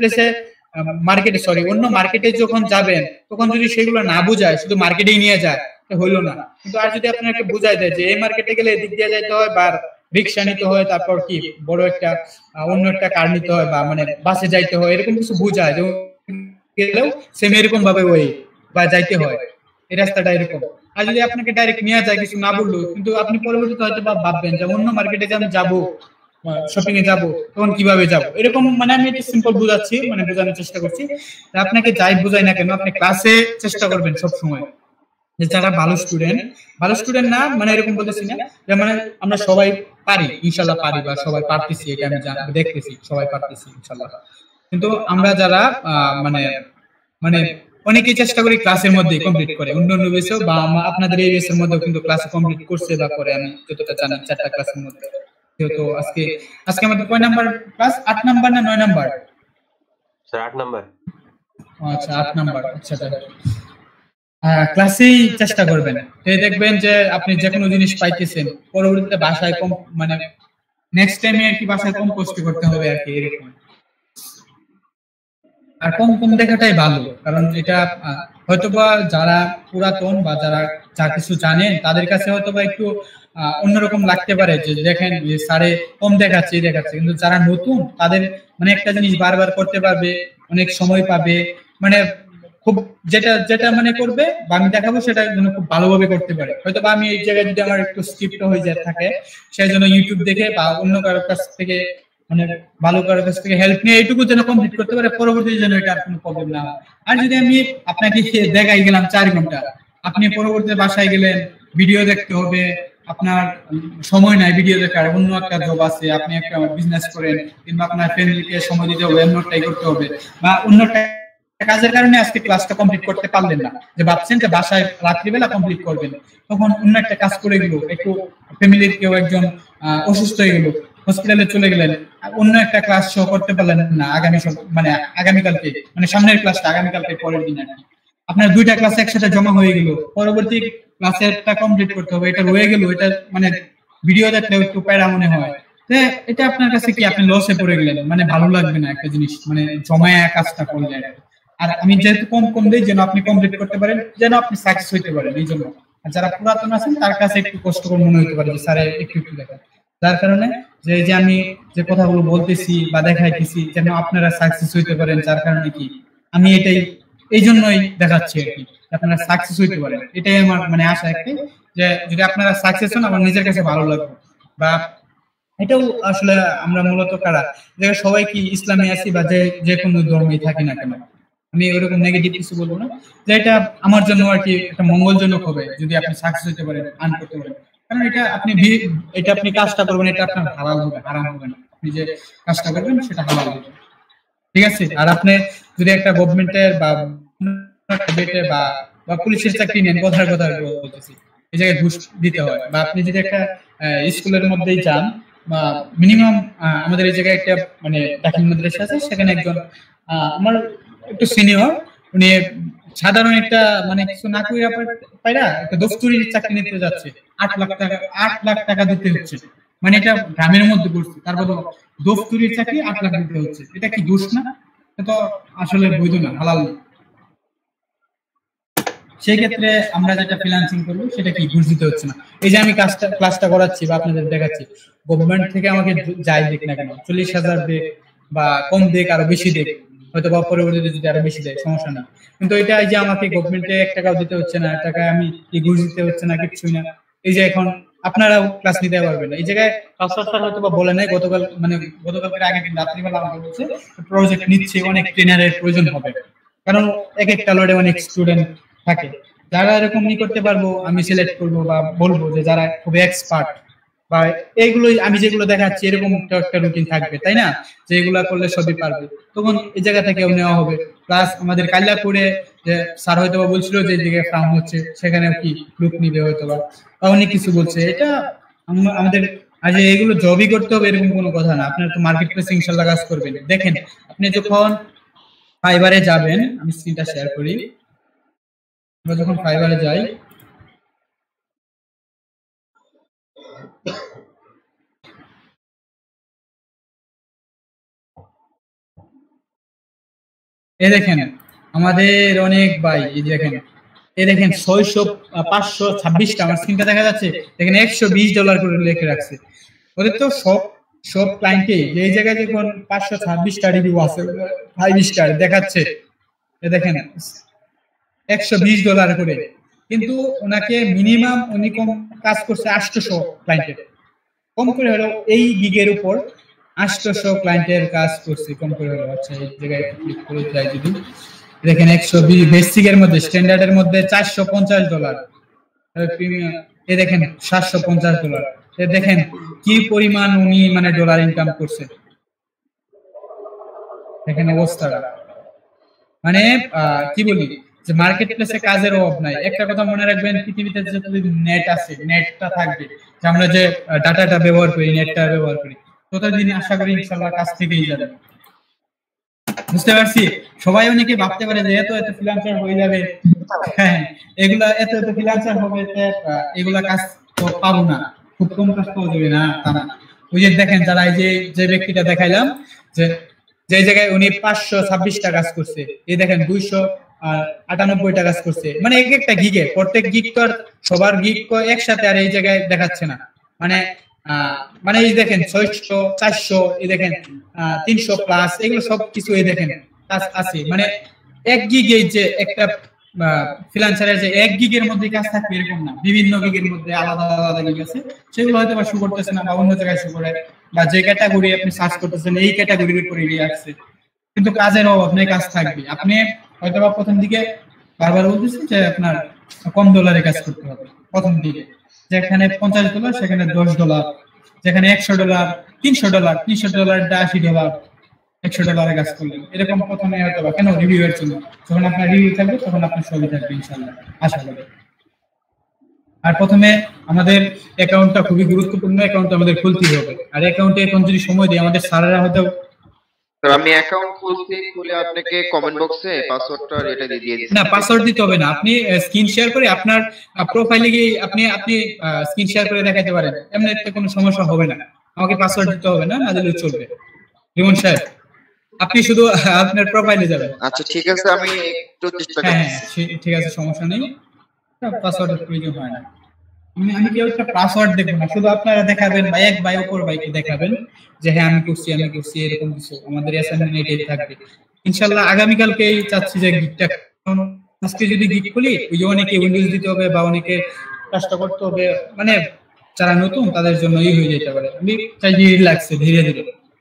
A: অন্য মার্কেটে যখন যাবেন তখন যদি সেগুলো না বুঝায় শুধু মার্কেটেই নিয়ে যায় হইলো না। কিন্তু আর যদি আপনাকে বুঝাই দেয় যে এই মার্কেটে গেলে এদিক দিয়ে যাইতে হয় বা রিক্সা নিতে হয়, তারপর কি বড় একটা অন্য একটা কার নিতে হয় বা মানে বাসে যাইতে হয়, এরকম কিছু বুঝায় যে গেলেও সেম এরকম ভাবে ওই বা যাইতে হয়, এই রাস্তাটা এরকম। আর যদি আপনাকে ডাইরেক্ট নিয়ে যায় কিছু না বললো, কিন্তু আপনি পরবর্তীতে হয়তো ভাববেন যে অন্য মার্কেটে যে আমি যাবো শপিং এ যাবো তখন কিভাবে যাব, এরকম মানে আমি এটা সিম্পল বুঝাচ্ছি, মানে বোঝানোর চেষ্টা করছি। আপনাকে যাই বুঝাই না কেন আপনি ক্লাসে চেষ্টা করবেন সব সময় যে যারা ভালো স্টুডেন্ট না মানে এরকম বলতেছি না যে মানে আমরা সবাই পারি, ইনশাল্লাহ পারি বা সবাই পারতেছি, এটা আমি দেখতেছি সবাই পারতেছি ইনশাল্লাহ। কিন্তু আমরা যারা মানে মানে অনেকেই চেষ্টা করি ক্লাসের মধ্যে কমপ্লিট করে, অন্য বেসেও বা আপনাদের এই বেসের মধ্যেও কিন্তু ক্লাস কমপ্লিট করছে বা করে, আমি যতটা জানি 4টা ক্লাসের মধ্যে। যেহেতু আজকে আমাদের কয় নাম্বার ক্লাস? 8 নাম্বার না 9 নাম্বার?
F: Sir 8 number.
A: আচ্ছা 8 নাম্বার। আচ্ছা ক্লাসেই চেষ্টা করবেন, এই দেখবেন যে আপনি যে কোনো জিনিস পাইতেছেন, পরবর্তীতে বাসায় কম মানে নেক্সট টাইমে আর কি বাসায় কম কষ্ট করতে হবে আর কি, এরকম। আর কম দেখাটাই ভালো, কারণ এটা হয়তোবা যারা পুরাতন বা যারা যা কিছু জানেন তাদের কাছে হয়তোবা একটু অন্যরকম লাগতে পারে যে দেখেন স্যারে কম দেখাচ্ছে, কিন্তু যারা নতুন তাদের মানে একটা জিনিস বারবার করতে পারবে, অনেক সময় পাবে, মানে খুব যেটা মানে করবে বা আমি দেখাবো সেটা যেন খুব ভালোভাবে করতে পারে। হয়তো বা আমি এই জায়গায় যদি আমার একটু স্কিপ্ট হয়ে যায় থাকে, সেই জন্য ইউটিউব দেখে বা অন্য কারোর কাছ থেকে মানে ভালো কারোর কাছ থেকে হেল্প নিয়ে এইটুকু যেন কমপ্লিট করতে পারে, পরবর্তীতে যেন এটা আর কোনো প্রবলেম না হয়। আর যদি আমি আপনাকে দেখাই গেলাম 4 ঘন্টা, আপনি পরবর্তীতে বাসায় গেলেন ভিডিও দেখতে হবে, আপনার সময় নাই ভিডিও দেখার, অন্য একটা জব আছে, আপনি একটা বিজনেস করেন কিংবা আপনার ফ্যামিলিকে সময় দিতে হবে, অন্যটাই করতে হবে বা অন্যটা কাজের কারণে আজকে ক্লাসটা কমপ্লিট করতে পারলেন না, যে ভাবছেন যে বাসায় রাত্রিবেলা কমপ্লিট করবেন, তখন অন্য একটা কাজ করে গেল, একটু ফ্যামিলির কেউ একজন অসুস্থ হয়ে গেল, হসপিটালে চলে গেলেন, অন্য একটা ক্লাস শো করতে পারলেন না মানে আগামীকালকে, মানে সামনের ক্লাসটা আগামীকালকে পরের দিন আর কি, আপনার দুইটা ক্লাস একসাথে জমা হয়ে গেল, পরবর্তী ক্লাসেরটা কমপ্লিট করতে হবে, এটা রয়ে গেল, এটা মানে ভিডিও দেখলে একটু প্যারা মনে হয়, তো এটা আপনার কাছে কি আপনি লসে পড়ে গেলেন, মানে ভালো লাগবে না একটা জিনিস, মানে জমায় কাজটা করলে। আর আমি যেহেতু কম কম দিই যেন আপনি কমপ্লিট করতে পারেন, যেন আপনি সাকসেস হইতে পারেন, এই জন্য। আর যারা পুরাতন আছেন তার কাছে একটু কষ্টকর মনে হতে পারে যে স্যার একটু একটু দেখেন, যার কারণে যে আমি যে কথাগুলো বলতেছি বা দেখাইতেছি যেন আপনারা সাকসেস হইতে পারেন, যার কারণে কি আমি এটাই এই জন্যই দেখাচ্ছি আর কি, আপনারা সাকসেস হইতে পারেন, এটাই আমার মানে আশা একটাই, যে যদি আপনারা সাকসেস হন আমার নিজের কাছে ভালো লাগবে। বা এটাও আসলে আমরা মূলত কারা যে সবাই কি ইসলামে আছি বা যে কোনো ধর্মেই থাকি না কেন, আমি ওরকম নেগেটিভ কিছু বলবো না, যে এটা আমার জন্য আর কি একটা মঙ্গলজনক হবে যদি আপনি সাকসেস হতে পারেন, আর্ন করতে পারেন, কারণ এটা আপনি কাজটা করবেন, এটা আপনার হালাল হবে, হারাম হবে না, আপনি যে কাজটা করবেন সেটা হালাল হবে, ঠিক আছে। আর আপনি যদি একটা গভর্নমেন্টের বা বা পুলিশের চাকরি নেন, কথার কথা বলতেছি, এই জায়গায় ঘুষ দিতে হয়, বা আপনি যদি একটা স্কুলের মধ্যেই যান, বা মিনিমাম আমাদের এই জায়গায় একটা মানে দাখিল মাদ্রাসা আছে, সেখানে একজন আমার একটু সিনিয়র, উনি সাধারণ একটা মানে কিছু না কইরা পাইরা একটা দফতরির চাকরি নিতে যাচ্ছে, 8 লাখ টাকা দিতে হচ্ছে, মানে এটা গ্রামের মধ্যে করছে, তারপর দফতরির চাকরি 8 লাখ দিতে হচ্ছে, এটা কি দোষ না? এটা তো আসলে বৈধ না, হালাল না। সেই ক্ষেত্রে আমরা যেটা ফ্রিল্যান্সিং করবো সেটা কি ঘুষ দিতে হচ্ছে না। এই যে আমি ক্লাসটা করাচ্ছি বা আপনাদের দেখাচ্ছি, গভর্নমেন্ট থেকে আমাকে যাই দেখ না কেন, 40,000 দেখ বা কম দেখ, আরো বেশি দেখ, হয়তো বা পরবর্তীতে যদি আরো বেশি দেয় সমস্যা নেই, কিন্তু এটা এই যে আমাকে গভর্নমেন্টে 1 টাকাও দিতে হচ্ছে না, টাকায় আমি ঘুষ দিতে হচ্ছে না, কিছুই না। এই যে এখন আপনারাও ক্লাস নিতে পারবেন না, এই জায়গায় স্যার হয়তো বা বলে নাই, গতকালকে আগের দিন রাত্রিবেলা আমাকে বলছে প্রজেক্ট নিচ্ছে, অনেক ট্রেনারের প্রয়োজন হবে, কারণ এক একটা লোডে অনেক স্টুডেন্ট থাকে, যারা এরকম নি করতে পারবো আমি সিলেক্ট করবো বা বলবো যে যারা খুব এক্সপার্ট, বা এইগুলোই আমি যেগুলো দেখাচ্ছি এরকম একটা রুটিন থাকবে, তাই না, যে এগুলা করলে সবই পারবে, তখন এই জায়গা থেকেও নেওয়া হবে। প্লাস আমাদের কাল্লাপুরে যে স্যার হয়তো বা বলছিল যে দিকে ফার্ম হচ্ছে, সেখানেও কি লোক নিবে হয়তো বা অনেক কিছু বলছে, এটা আমাদের আজ এগুলো জবই করতে হবে এরকম কোনো কথা না, আপনার তো মার্কেট প্লেসে ইনশাআল্লাহ কাজ করবেন। দেখেন আপনি যখন ফাইবারে যাবেন, আমি স্ক্রিনটা শেয়ার করি, আমরা যখন ফাইবারে যাই, এই দেখেন আমাদের অনেক ভাই, এই দেখেন 526টা, আমার স্ক্রিনটা দেখা যাচ্ছে, দেখেন $120 করে লিখে রাখছে, ওদের তো সব ক্লায়েন্টে এই জায়গায় যখন 526টা রিভিউ আছে, 5 স্টার দেখাচ্ছে, দেখেন $120 করে, কিন্তু ওনাকে মিনিমাম উনি কম কাজ করছে 800 ক্লায়েন্টের, কম করে হলো এই গিগের উপর 800 ক্লায়েন্টের কাজ করছে, কম করে হলো। আচ্ছা এই জায়গায় ক্লিক করে যাই, যদি দেখেন 120 বেসিকের মধ্যে, স্ট্যান্ডার্ডের মধ্যে $450, প্রিমিয়াম এই দেখেন $750, দেখেন কি পরিমাণ উনি মানে ডলার ইনকাম করছে, দেখেন অবস্থাটা, মানে কি বলি যে মার্কেট প্লেসে কাজের অভাব নাই। একটা কথা মনে রাখবেন, পৃথিবীতে যতদিন নেট আছে, নেটটা থাকবে, যে আমরা যে ডাটাটা ব্যবহার করি, নেটটা ব্যবহার করি, ততদিন আশা করি ইনশাআল্লাহ কাজ থেকেই যাবে। বুঝতে পারছি, সবাই অনেকে ভাবতে পারে যে এত ফ্রিল্যান্সার হয়ে যাবে, হ্যাঁ এগুলা এত ফ্রিল্যান্সার হবে, এগুলা কাজ তো পাবো না, খুব কম কাজ পাওয়া যাবে না, তা না। ওই যে দেখেন যারা এই যে ব্যক্তিটা দেখাইলাম, যে জায়গায় উনি 526টা কাজ করছে, এই দেখেন 298টা কাজ করছে, মানে এক একটা গিগে, প্রত্যেক গিগ তো আর সবার গিগ একসাথে আর এই জায়গায় দেখাচ্ছে না, মানে এই দেখেন 600 400, এই দেখেন 300 প্লাস, এগুলো সব কিছু এই দেখেন কাজ আছে, মানে এক গিগে যে একটা ফ্রিল্যান্সারের যে এক গিগের মধ্যে কাজ থাকবে এরকম না, বিভিন্ন গিগের মধ্যে আলাদা আলাদা গিগ আছে, সেগুলো হয়তো বা শো করতেছে না, বা অন্য জায়গায় শো করে, বা যে ক্যাটাগরি আপনি সার্চ করতেছেন এই ক্যাটাগরির উপরে এগিয়ে আসছে, কিন্তু কাজের অভাব নেই, কাজ থাকবে। আপনি হয়তো বা প্রথম দিকে বারবার বলতেছেন যে আপনার কম ডলারে কাজ করতে হবে, প্রথম দিকে যেখানে $50 সেখানে $10, যেখানে $100 $300, $300 $80, $100 কাজ করলেন, এরকম প্রথমে হয়তো বা কেন রিভিউ এর জন্য, যখন আপনার রিভিউ থাকবে তখন আপনার সবই থাকবে ইনশাআল্লাহ, আশা করি। আর প্রথমে আমাদের অ্যাকাউন্টটা খুবই গুরুত্বপূর্ণ, অ্যাকাউন্ট আমাদের খুলতে হবে। আর অ্যাকাউন্টে এখন যদি সময় দিই আমাদের স্যারেরা হয়তো
D: স্যার আমি অ্যাকাউন্ট খুলে আপনাকে কমেন্ট বক্সে পাসওয়ার্ডটা এটা দিয়ে দিচ্ছি।
A: না, পাসওয়ার্ড দিতে হবে না, আপনি স্ক্রিন শেয়ার করে আপনার প্রোফাইলে গিয়ে আপনি স্ক্রিন শেয়ার করে দেখাতে পারেন, এমনিতে কোনো সমস্যা হবে না। আমাকে পাসওয়ার্ড দিতে হবে না, না দিলেও চলবে। রিমন সাহেব আপনি শুধু আপনার প্রোফাইলে যাবেন।
D: আচ্ছা ঠিক আছে, আমি একটু চেষ্টা
A: হ্যাঁ
D: করছি।
A: ঠিক আছে, সমস্যা নেই, পাসওয়ার্ডের প্রয়োজন হয় না। আমি কেউ একটা পাসওয়ার্ড দেখবো না, শুধু আপনারা দেখাবেন বা এক বাই অপর বাইকে দেখাবেন যে হ্যাঁ আমি করছি এরকম কিছু। আমাদের অ্যাসাইনমেন্ট এটাই থাকবে ইনশাআল্লাহ। আগামীকালকেই চাচ্ছি যে গিগটা, আজকে যদি গিগ খুলি ওই যে অনেকে উইন্ডোজ দিতে হবে বা অনেকে কাজটা করতে হবে, মানে যারা নতুন তাদের জন্য হয়ে যেতে পারে। আমি চাই যে রিল্যাক্সে ধীরে ধীরে।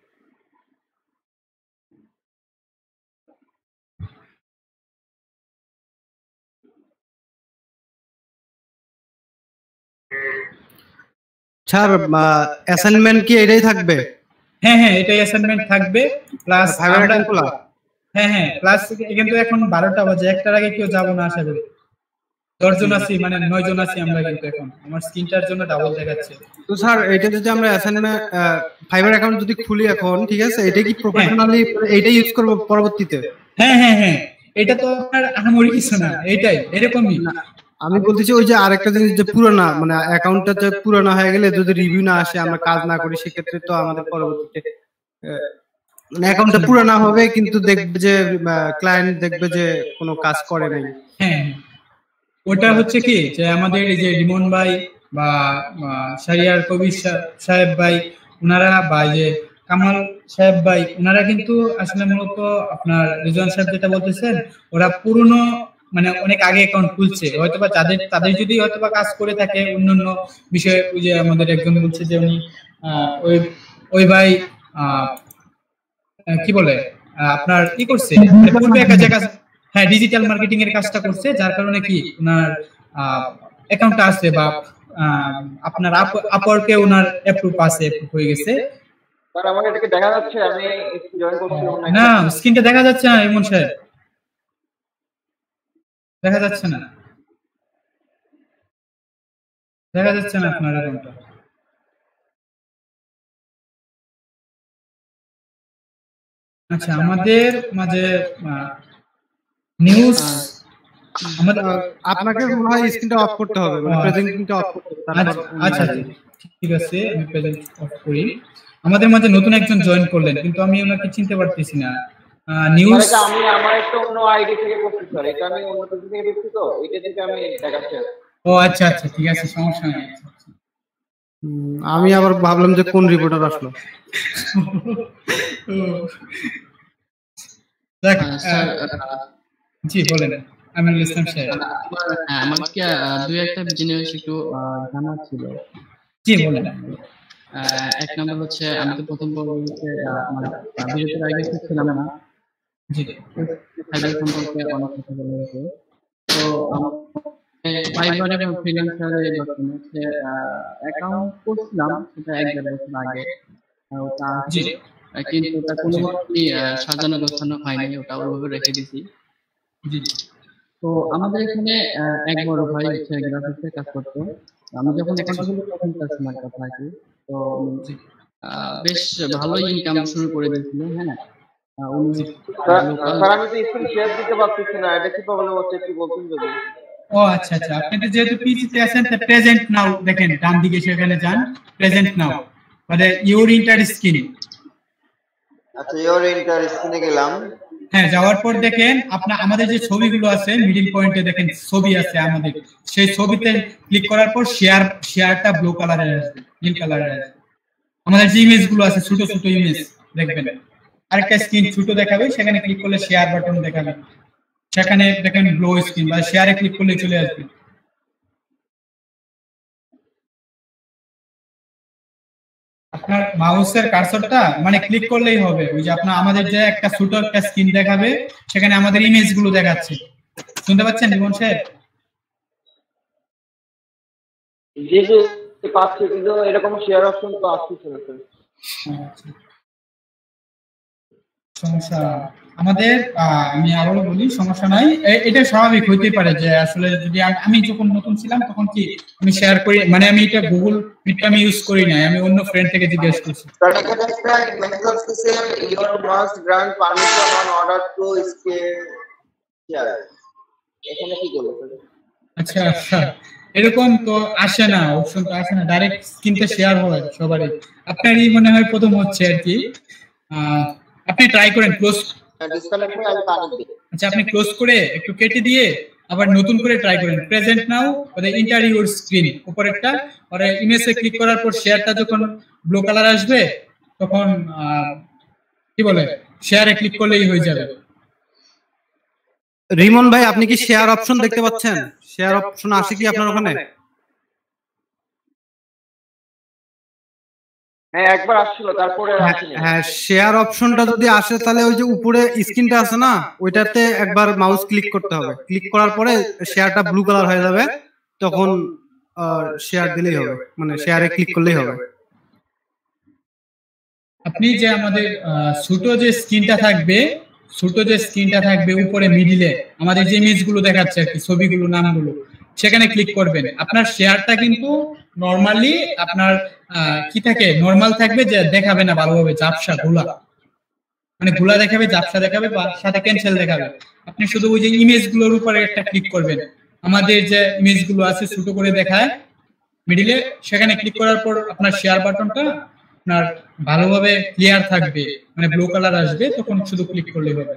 G: স্যার অ্যাসাইনমেন্ট কি এটাই থাকবে?
A: হ্যাঁ এটাই অ্যাসাইনমেন্ট থাকবে, প্লাস হ্যাঁ প্লাস কিন্তু এখন 12টা বাজে, একটার আগে কেউ যাবো না আশা করি। 10 জন আছি, মানে 9 জন আছি আমরা, কিন্তু এখন আমার স্ক্রিনটার জন্য ডাবল দেখাচ্ছে।
G: তো স্যার এটা যদি আমরা অ্যাসাইনমেন্ট ফাইবার অ্যাকাউন্ট যদি খুলি এখন, ঠিক আছে, এটা কি প্রফেশনালি এইটাই ইউজ করব পরবর্তীতে?
A: হ্যাঁ এটা তো আপনার আহামরি কিছু না, এটাই এরকমই।
G: আমি বলতেছি ওই যে আরেকটা জিনিস যে পুরানা, মানে অ্যাকাউন্টটা যে পুরানা হয়ে গেলে যদি রিভিউ না আসে, আমরা কাজ না করি, সেক্ষেত্রে তো আমাদের পরবর্তীতে মানে অ্যাকাউন্টটা পুরানা হবে, কিন্তু দেখবে যে ক্লায়েন্ট দেখবে যে কোনো কাজ করে নাই।
A: হ্যাঁ ওটা হচ্ছে কি যে আমাদের এই যে রিমন ভাই বা শারিয়ার কবির সাহেব ভাই ওনারা, বা যে কামাল সাহেব ভাই ওনারা কিন্তু আসলে মূলত আপনার রিজওয়ান সাহেব যেটা বলতেছেন, ওরা পুরনো মানে অনেক আগে অ্যাকাউন্ট খুলছে, হয়তোবা তাদের যদি হয়তোবা কাজ করে থাকে অন্যান্য বিষয়ে। ওই যে আমাদের একজন বলছে যে উনি ওই ভাই কি বলে আপনার কি করছে পূর্বে একটা জায়গা, হ্যাঁ ডিজিটাল মার্কেটিং এর কাজটা করছে, যার কারণে কি ওনার অ্যাকাউন্টটা আছে বা আপনার আপওয়ার্কে ওনার অ্যাপ্রুভ হয়ে গেছে।
D: স্যার আমার এটাকে দেখা যাচ্ছে, আমি জয়েন করছি
A: না স্ক্রিনটা দেখা যাচ্ছে না ইমন সাহেব, দেখা যাচ্ছে না আপনার অ্যাকাউন্টটা। আচ্ছা আমাদের মাঝে নিউজ আমাদের
G: আপনাকে মনে হয় স্ক্রিনটা অফ করতে হবে, মানে প্রেজেন্টিংটা অফ করতে হবে।
A: আচ্ছা ঠিক আছে, আমি প্রেজেন্ট অফ করি। আমাদের মাঝে নতুন একজন জয়েন করলেন, কিন্তু আমি ওনাকে চিনতে পারতেছি না। নিউজ
D: আমি আমার একটা অন্য আইডি থেকে করছি স্যার, এটা আমি অন্য কিছু থেকে দেখছি, তো এটা থেকে আমি দেখাচ্ছি।
A: ও আচ্ছা ঠিক আছে, সমস্যা নেই।
G: আমি আবার ভাবলাম যে কোন রিপোর্টার আসলো।
A: জি বলেন, আমি ইসলাম সাহেব।
H: আমাকে দুই একটা জিনিস একটু জানার ছিল।
A: জি বলেন।
H: এক নম্বর হচ্ছে আমি তো প্রথম হচ্ছে আমার বিরতির আগে ছিলাম না,
A: জি
H: সাইবার সম্পর্কে অনেক কথা বলা হয়েছে। তো ফাইবার এবং ফ্রিল্যান্সারে যখন হচ্ছে অ্যাকাউন্ট করছিলাম সেটা 1-1.5 বছর আগে, ওটা কিন্তু ওটা কোনোভাবেই সাজানো গোছানো হয়নি, ওটা ওভাবে রেখে দিয়েছি। তো আমাদের এখানে এক বড় ভাই হচ্ছে গ্রাফিক্সের কাজ করতো, আমি যখন অ্যাকাউন্টগুলো তখন কাস্টমার কথা আর কি, তো বেশ ভালোই ইনকাম শুরু করে দিয়েছিল। হ্যাঁ
D: স্যার আমি তো স্ক্রিন শেয়ার দিতে পারতেছি না, এটা কি প্রবলেম হচ্ছে একটু বলতেন যদি।
A: ও আচ্ছা আপনি তো যেহেতু পিসিতে আছেন, প্রেজেন্ট নাও দেখেন, ডান দিকে সেখানে যান, প্রেজেন্ট নাও মানে ইউর ইন্টার স্ক্রিন।
D: আচ্ছা ইউর ইন্টার স্ক্রিনে গেলাম।
A: হ্যাঁ যাওয়ার পর দেখেন আপনার আমাদের যে ছবিগুলো আছে মিডল পয়েন্টে দেখেন ছবি আছে আমাদের, সেই ছবিতে ক্লিক করার পর শেয়ারটা ব্লু কালারের আসবে, নীল কালারের আসবে। আমাদের যে ইমেজগুলো আছে ছোট ইমেজ দেখবেন, আরেকটা স্ক্রিন ছোট দেখাবে, সেখানে ক্লিক করলে শেয়ার বাটন দেখাবে, সেখানে দেখেন ব্লু স্ক্রিন বা শেয়ারে ক্লিক করলে চলে আসবে। আপনার মাউসের কার্সরটা মানে ক্লিক করলেই হবে, ওই যে আপনার আমাদের যে একটা ছোট একটা স্ক্রিন দেখাবে, সেখানে আমাদের ইমেজগুলো দেখাচ্ছে। শুনতে পাচ্ছেন রিমন সাহেব?
D: জি পাচ্ছি, কিন্তু এরকম শেয়ার অপশন তো আসছে না স্যার।
A: সমস্যা আমাদের আমি আবারও বলি, সমস্যা নাই, এটা স্বাভাবিক হইতেই পারে যে আসলে যদি আমি যখন নতুন ছিলাম তখন কি আমি শেয়ার করি, মানে আমি এটা গুগল মিটটা আমি ইউজ করি না, আমি অন্য ফ্রেন্ড থেকে জিজ্ঞেস করছি।
I: তাহলে এখানে একটা মেসেজ আসছে, your must grant permission on order to share, এখানে কি করব?
A: আচ্ছা এরকম তো আসে না, অপশন তো আসে না, ডাইরেক্ট স্ক্রিনটা শেয়ার হয় সবারই। আপনারই মনে হয় প্রথম হচ্ছে আর কি। আপনি ট্রাই করেন ক্লোজ,
I: ডিসকানেক্ট করে আমি কানেক্ট দিই।
A: আচ্ছা আপনি ক্লোজ করে একটু কেটে দিয়ে আবার নতুন করে ট্রাই করেন। প্রেজেন্ট নাও ওদের এন্টার ইউর স্ক্রিন উপরেরটা, পরে ইমেজে ক্লিক করার পর শেয়ারটা যখন ব্লু কালার আসবে তখন কি বলে শেয়ারে ক্লিক করলেই হয়ে যাবে।
G: রিমন ভাই আপনি কি শেয়ার অপশন দেখতে পাচ্ছেন? শেয়ার অপশন আসে কি আপনার ওখানে?
D: হ্যাঁ একবার আসছিল, তারপরে আসেনি।
G: হ্যাঁ শেয়ার অপশনটা যদি আসে তাহলে ওই যে উপরে স্ক্রিনটা আছে না, ওইটাতে একবার মাউস ক্লিক করতে হবে। ক্লিক করার পরে শেয়ারটা ব্লু কালার হয়ে যাবে, তখন শেয়ার দিলেই হবে, মানে শেয়ারে ক্লিক করলেই হবে।
A: আপনি যে আমাদের ছোট যে স্ক্রিনটা থাকবে উপরে মিডিলে আমাদের যে ইমেজগুলো দেখাচ্ছে আর কি, ছবিগুলো, নামগুলো, সেখানে ক্লিক করবেন। আপনার শেয়ারটা কিন্তু নরমালি আপনার কি থাকে, নরমাল থাকবে, যে দেখাবে না ভালোভাবে, ঝাপসা ঘোলা, মানে ঘোলা দেখাবে, ঝাপসা দেখাবে, বা সাথে ক্যান্সেল দেখাবে। আপনি শুধু ওই যে ইমেজগুলোর উপরে একটা ক্লিক করবেন, আমাদের যে ইমেজগুলো আছে ছোট করে দেখায় মিডিলে, সেখানে ক্লিক করার পর আপনার শেয়ার বাটনটা আপনার ভালোভাবে ক্লিয়ার থাকবে, মানে ব্লু কালার আসবে, তখন শুধু ক্লিক করলেই হবে।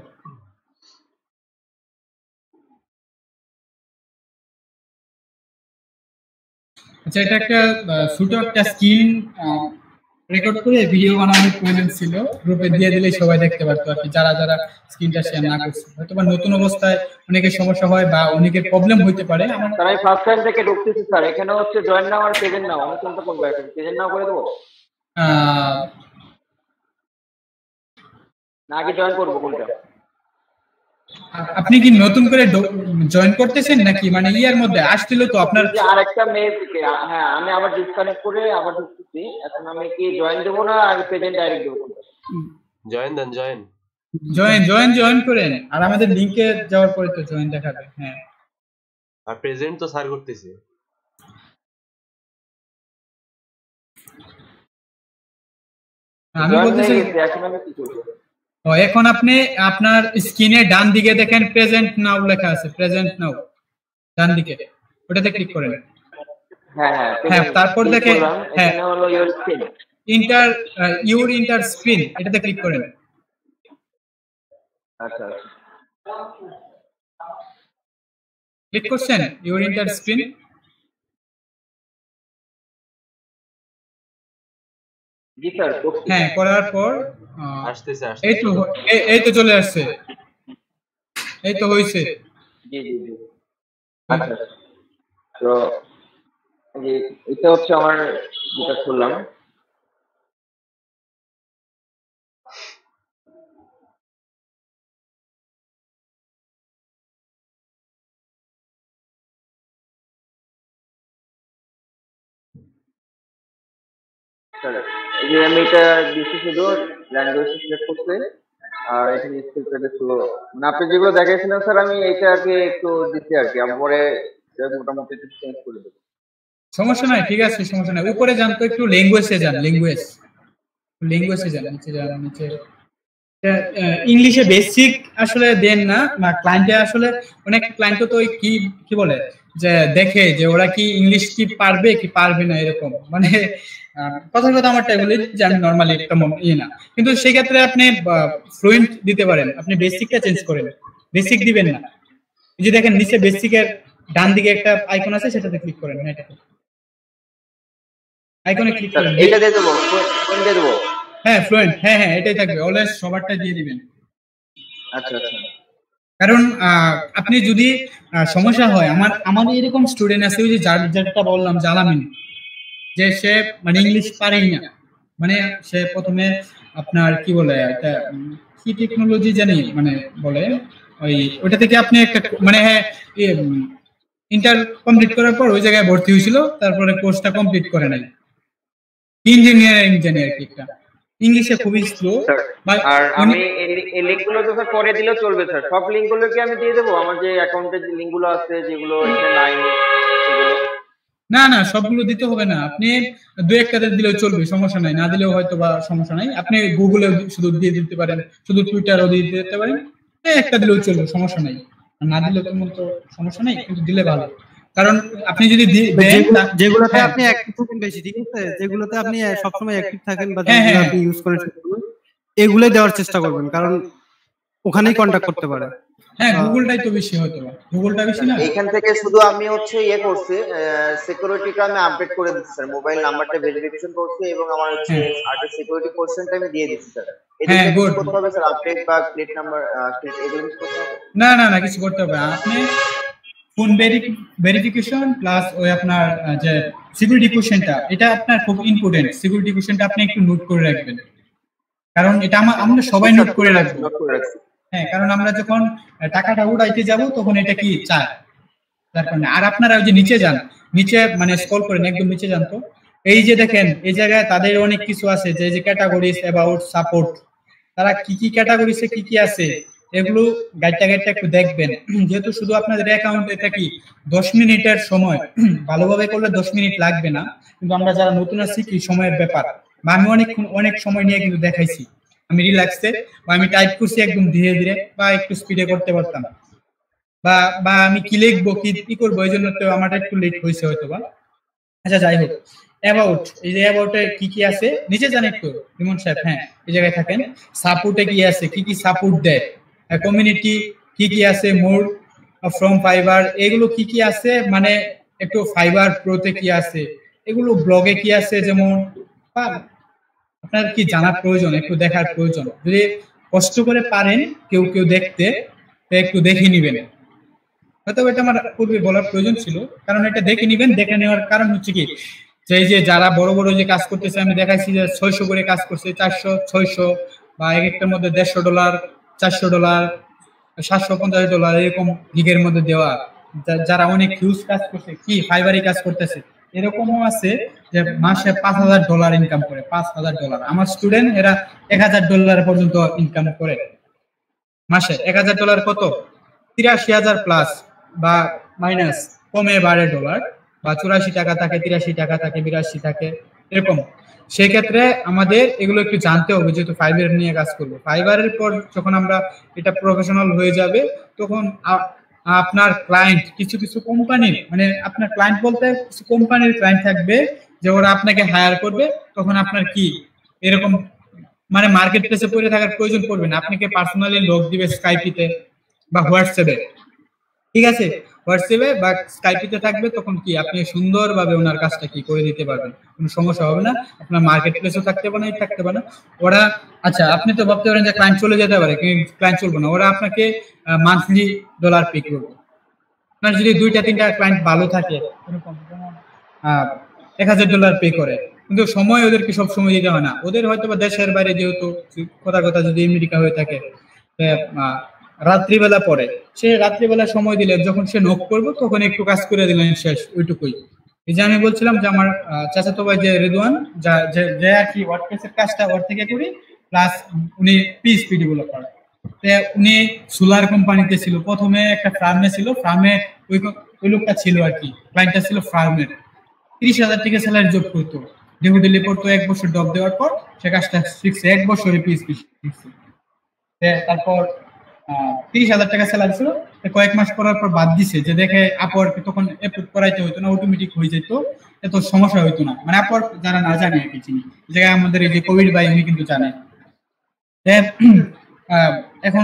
A: আচ্ছা এটা একটা ছোট একটা স্ক্রিন রেকর্ড করে ভিডিও বানানোর প্রয়োজন ছিল, গ্রুপে দিয়ে দিলেই সবাই দেখতে পারতো আর কি, যারা যারা স্ক্রিনটা শেয়ার না করছে। হয়তো বা নতুন অবস্থায় অনেকের সমস্যা হয় বা অনেকের প্রবলেম হইতে পারে।
D: স্যার আমি ফার্স্ট টাইম থেকে ঢুকতেছি স্যার, এখানে হচ্ছে জয়েন নাও আর প্রেজেন্ট নাও, আমি কোনটা করব? এখন প্রেজেন্ট নাও করে দেবো না আগে জয়েন করব কোনটা?
A: আপনি কি নতুন করে জয়েন করতেছেন নাকি, মানে ইয়ার মধ্যে আসছিল তো আপনার
D: আরেকটা মেল থেকে? হ্যাঁ আমি আবার ডিসকানেক্ট করে আবার ঢুকতেছি। এখন আমি কি জয়েন দেব না আর প্রেজেন্ট ডাইরেক্ট দেব?
F: জয়েন দেন,
A: জয়েন করেন, আর আমাদের লিংকে যাওয়ার পরে তো জয়েন দেখাবে। হ্যাঁ
F: আর প্রেজেন্ট তো স্যার করতেছে।
A: আমি বলতেছি
D: এখন আমি কি করব?
A: এখন আপনি আপনার স্ক্রিনে ডান দিকে দেখেন প্রেজেন্ট নাও লেখা আছে, প্রেজেন্ট নাও ডান দিকে, ওটাতে ক্লিক করেন। হ্যাঁ তারপর দেখেন, হ্যাঁ
D: হলো ইওর স্ক্রিন,
A: ইন্টার স্ক্রিন, এটাতে ক্লিক করেন।
D: আচ্ছা
A: ক্লিক করছেন ইওর ইন্টার স্ক্রিন?
D: জি স্যার।
A: হ্যাঁ করার পর
F: আসতেছে
A: এই তো চলে আসছে, এই তো হইছে।
D: জি আচ্ছা তো এটা হচ্ছে আমার যেটা খুললাম। আমি এটা দিচ্ছি, শুধু ল্যাঙ্গুয়েজ সিলেক্ট করতে, আর এখানে স্কিল প্যাডে ছিল মানে আপনি যেগুলো দেখাইছিলেন স্যার, আমি এইটাকে একটু দিচ্ছি আর কি, আমি পরে মোটামুটি একটু চেঞ্জ করে দেবো।
A: সমস্যা নাই, ঠিক আছে, সমস্যা নাই। উপরে যান তো, একটু ল্যাঙ্গুয়েজে যান, ল্যাঙ্গুয়েজে যান, নিচে ইংলিশে বেসিক আসলে দেন না, বা ক্লায়েন্টে আসলে অনেক ক্লায়েন্ট তো কি বলে যে দেখে যে ওরা কি ইংলিশ কি পারবে কি পারবে না, এরকম মানে কথার কথা আমারটাই বলি যে আমি নরমালি একটা না, কিন্তু সেই ক্ষেত্রে আপনি ফ্লুয়েন্ট দিতে পারেন। আপনি বেসিকটা চেঞ্জ করেন, বেসিক দিবেন না। এই যে দেখেন নিচে বেসিকের ডান দিকে একটা আইকন আছে, সেটাতে ক্লিক করেন। হ্যাঁ আইকনে ক্লিক করেন,
D: এটা দিয়ে দেবো, কোন দিয়ে দেবো?
A: হ্যাঁ ফ্লুয়েন্ট, হ্যাঁ এটাই থাকবে, অলওয়েজ সবারটা দিয়ে দিবেন।
D: আচ্ছা
A: কারণ আপনি যদি সমস্যা হয়, আমাদের এরকম স্টুডেন্ট আছে, ওই যে যেটা বললাম জালামিন, যে সে মানে ইংলিশ পারেই না, মানে সে প্রথমে আপনার কি বলে একটা কি টেকনোলজি জানি মানে বলে, ওইটা থেকে আপনি একটা মানে ইন্টার কমপ্লিট করার পর ওই জায়গায় ভর্তি হয়েছিল, তারপরে কোর্সটা কমপ্লিট করে নাই, ইঞ্জিনিয়ারিং জানি আর কি একটা। ইংলিশে খুবই স্লো।
D: আর আমি এই লিঙ্কগুলো তো স্যার পরে দিলেও চলবে স্যার? সব লিঙ্কগুলো কি আমি দিয়ে দেবো? আমার যে অ্যাকাউন্টের যে লিঙ্কগুলো আছে যেগুলো এখানে নাই সেগুলো?
A: না না, সবগুলো দিতে হবে না, আপনি দু একটা দিলেও চলবে, সমস্যা নাই। না দিলেও হয়তো বা সমস্যা নাই, আপনি গুগলে শুধু দিয়ে দিতে পারেন, শুধু টুইটারও দিয়ে দিতে পারেন, একটা দিলেও চলবে, সমস্যা নাই। না দিলেও তেমন তো সমস্যা নাই, কিন্তু দিলে ভালো। কারণ আপনি যদি
G: যেগুলোতে আপনি অ্যাক্টিভ থাকেন বেশি, ঠিক আছে, যেগুলোতে আপনি সবসময় অ্যাক্টিভ থাকেন বা যেগুলো আপনি ইউজ করেন এগুলোই দেওয়ার চেষ্টা করবেন, কারণ ওখানেই কন্টাক্ট করতে পারে।
A: হ্যাঁ, গুগলটাই তো বেশি হয়তো, গুগলটা বেশি না।
I: এখান থেকে শুধু আমি হচ্ছে ইয়ে করছি, সিকিউরিটিটা আমি আপডেট করে দিচ্ছি স্যার, মোবাইল নাম্বারটা ভেরিফিকেশন করছি এবং আমার হচ্ছে আর্টের সিকিউরিটি কোশ্চেনটা আমি দিয়ে দিচ্ছি স্যার।
A: হ্যাঁ, গুড।
I: করতে হবে স্যার আপডেট বা ক্লিক নাম্বার এগুলো কিছু করতে হবে?
A: না না না, কিছু করতে হবে। আপনি ফোন ভেরিফিকেশন প্লাস ওই আপনার যে সিকিউরিটি কোশ্চেনটা, এটা আপনার খুব ইম্পর্টেন্ট। সিকিউরিটি কোশ্চেনটা আপনি একটু নোট করে রাখবেন, কারণ এটা আমরা সবাই নোট করে রাখবো। হ্যাঁ, কারণ আমরা যখন টাকাটা উড়াইতে যাব তখন এটা কি চায়, তার কারণে। আর আপনারা ওই যে নিচে যান, নিচে মানে স্ক্রল করেন, একদম নিচে যান, তো এই যে দেখেন এই জায়গায় তাদের অনেক কিছু আছে, যে ক্যাটাগরিজ, অ্যাবাউট, সাপোর্ট, তারা কি কি ক্যাটাগরিজে কি কি আছে, এগুলো গাইডটা একটু দেখবেন। যেহেতু শুধু আপনাদের অ্যাকাউন্ট, এটা কি 10 মিনিটের সময়, ভালোভাবে করলে 10 মিনিট লাগবে না, কিন্তু আমরা যারা নতুন আছি কি সময়ের ব্যাপার, বা আমি অনেক সময় নিয়ে কিন্তু দেখাইছি, আমি রিল্যাক্সে, বা আমি টাইপ করছি একদম ধীরে ধীরে, বা একটু স্পিডে করতে পারতাম, বা আমি কি লিখবো কি করবো, এই জন্য তো আমার একটু লেট হয়েছে হয়তো বা। আচ্ছা, যাই হোক, অ্যাবাউট, এই যে অ্যাবাউটে কি কি আছে নিচে জানেন একটু রিমন সাহেব? হ্যাঁ, এই জায়গায় থাকেন। সাপোর্টে কি আছে, কি কি সাপোর্ট দেয়, কমিউনিটি কি কি আছে, মোর ফ্রম ফাইবার, এগুলো কি কি আছে, মানে একটু ফাইবার প্রোতে কি আছে, এগুলো ব্লগে কি আছে, যেমন আপনার কি জানার প্রয়োজন, একটু দেখার প্রয়োজন। যদি কষ্ট করে পারেন কেউ দেখতে, একটু দেখে নিবেন। হয়তো এটা আমার পূর্বে বলার প্রয়োজন ছিল, কারণ এটা দেখে নিবেন। দেখে নেওয়ার কারণ হচ্ছে কি, যে যারা বড় বড় যে কাজ করতেছে, আমি দেখাইছি যে 600 করে কাজ করছে, 400, 600, বা এক একটার মধ্যে $150, $400, $750 এরকম গিগের মধ্যে দেওয়া, যারা অনেক হিউজ কাজ করছে, কি ফাইবারি কাজ করতেছে, এরকমও আছে যে মাসে $5000 ইনকাম করে। $5000, আমার স্টুডেন্ট এরা $1000 পর্যন্ত ইনকাম করে মাসে। $1000 কত? 83,000 প্লাস বা মাইনাস, কমে বাড়ে ডলার, বা 84 টাকা থাকে, 83 টাকা থাকে, 82 থাকে, এরকম। সেক্ষেত্রে আমাদের এগুলো একটু জানতে হবে, যেহেতু ফাইবার নিয়ে কাজ করবো। ফাইবারের পর যখন আমরা এটা প্রফেশনাল হয়ে যাবে, তখন আপনার ক্লায়েন্ট কিছু কোম্পানির, মানে আপনার ক্লায়েন্ট বলতে কিছু কোম্পানির ক্লায়েন্ট থাকবে, যে ওরা আপনাকে হায়ার করবে, তখন আপনার কি এরকম মানে মার্কেট প্লেসে পড়ে থাকার প্রয়োজন পড়বে না, আপনাকে পার্সোনালি লোক দিবে স্কাইপিতে বা হোয়াটসঅ্যাপে, ঠিক আছে, হোয়াটসঅ্যাপে বা স্কাইপিতে থাকবে, তখন কি আপনি সুন্দরভাবে ওনার কাজটা কি করে দিতে পারবেন, কোনো সমস্যা হবে না। আপনার মার্কেট প্লেসও থাকতে পারে না ওরা। আচ্ছা, আপনি তো ভাবতে পারেন যে ক্লায়েন্ট চলে যেতে পারে, ক্লায়েন্ট চলবে না, ওরা আপনাকে মান্থলি ডলার পে করবে। আপনার যদি 2-3টা ক্লায়েন্ট ভালো থাকে, $1000 পে করে, কিন্তু সময় ওদেরকে সব সময় দিতে হয় না। ওদের হয়তো বা দেশের বাইরে, যেহেতু কথা যদি আমেরিকা হয়ে থাকে, রাত্রিবেলা পরে, সে রাত্রিবেলা সময় দিলে, যখন সে নক করবো তখন একটু কাজ করে দিলেন, শেষ, ওইটুকুই। এই যে আমি বলছিলাম যে আমার চাচাতো ভাই যে রেদওয়ান, যে আর কি ওয়ার্ডপ্রেসের কাজটা ওর থেকে করি, প্লাস উনি পিএইচপি ডেভেলপার। উনি সোলার কোম্পানিতে ছিল, প্রথমে একটা ফার্মে ছিল, ফার্মে ওই লোকটা ছিল আর কি, ক্লায়েন্টটা ছিল ফার্মের, 30,000 টাকা স্যালারি জব করতো, ডিউটি পড়তো। 1 বছর জব দেওয়ার পর সে কাজটা শিখছে, 1 বছরে পিএইচপি শিখছে। তারপর 30,000 টাকা স্যালারি ছিল, কয়েক মাস করার পর বাদ দিছে, যে দেখে আপওয়ার্কে তখন অ্যাপ্রুভ করাইতে হইতো না, অটোমেটিক হয়ে যেত, এত সমস্যা হইতো না। মানে আপওয়ার্ক যারা না জানে আর কি, চিনি, এই জায়গায় আমাদের এই যে কোভিড ভাই, উনি কিন্তু জানেন। এখন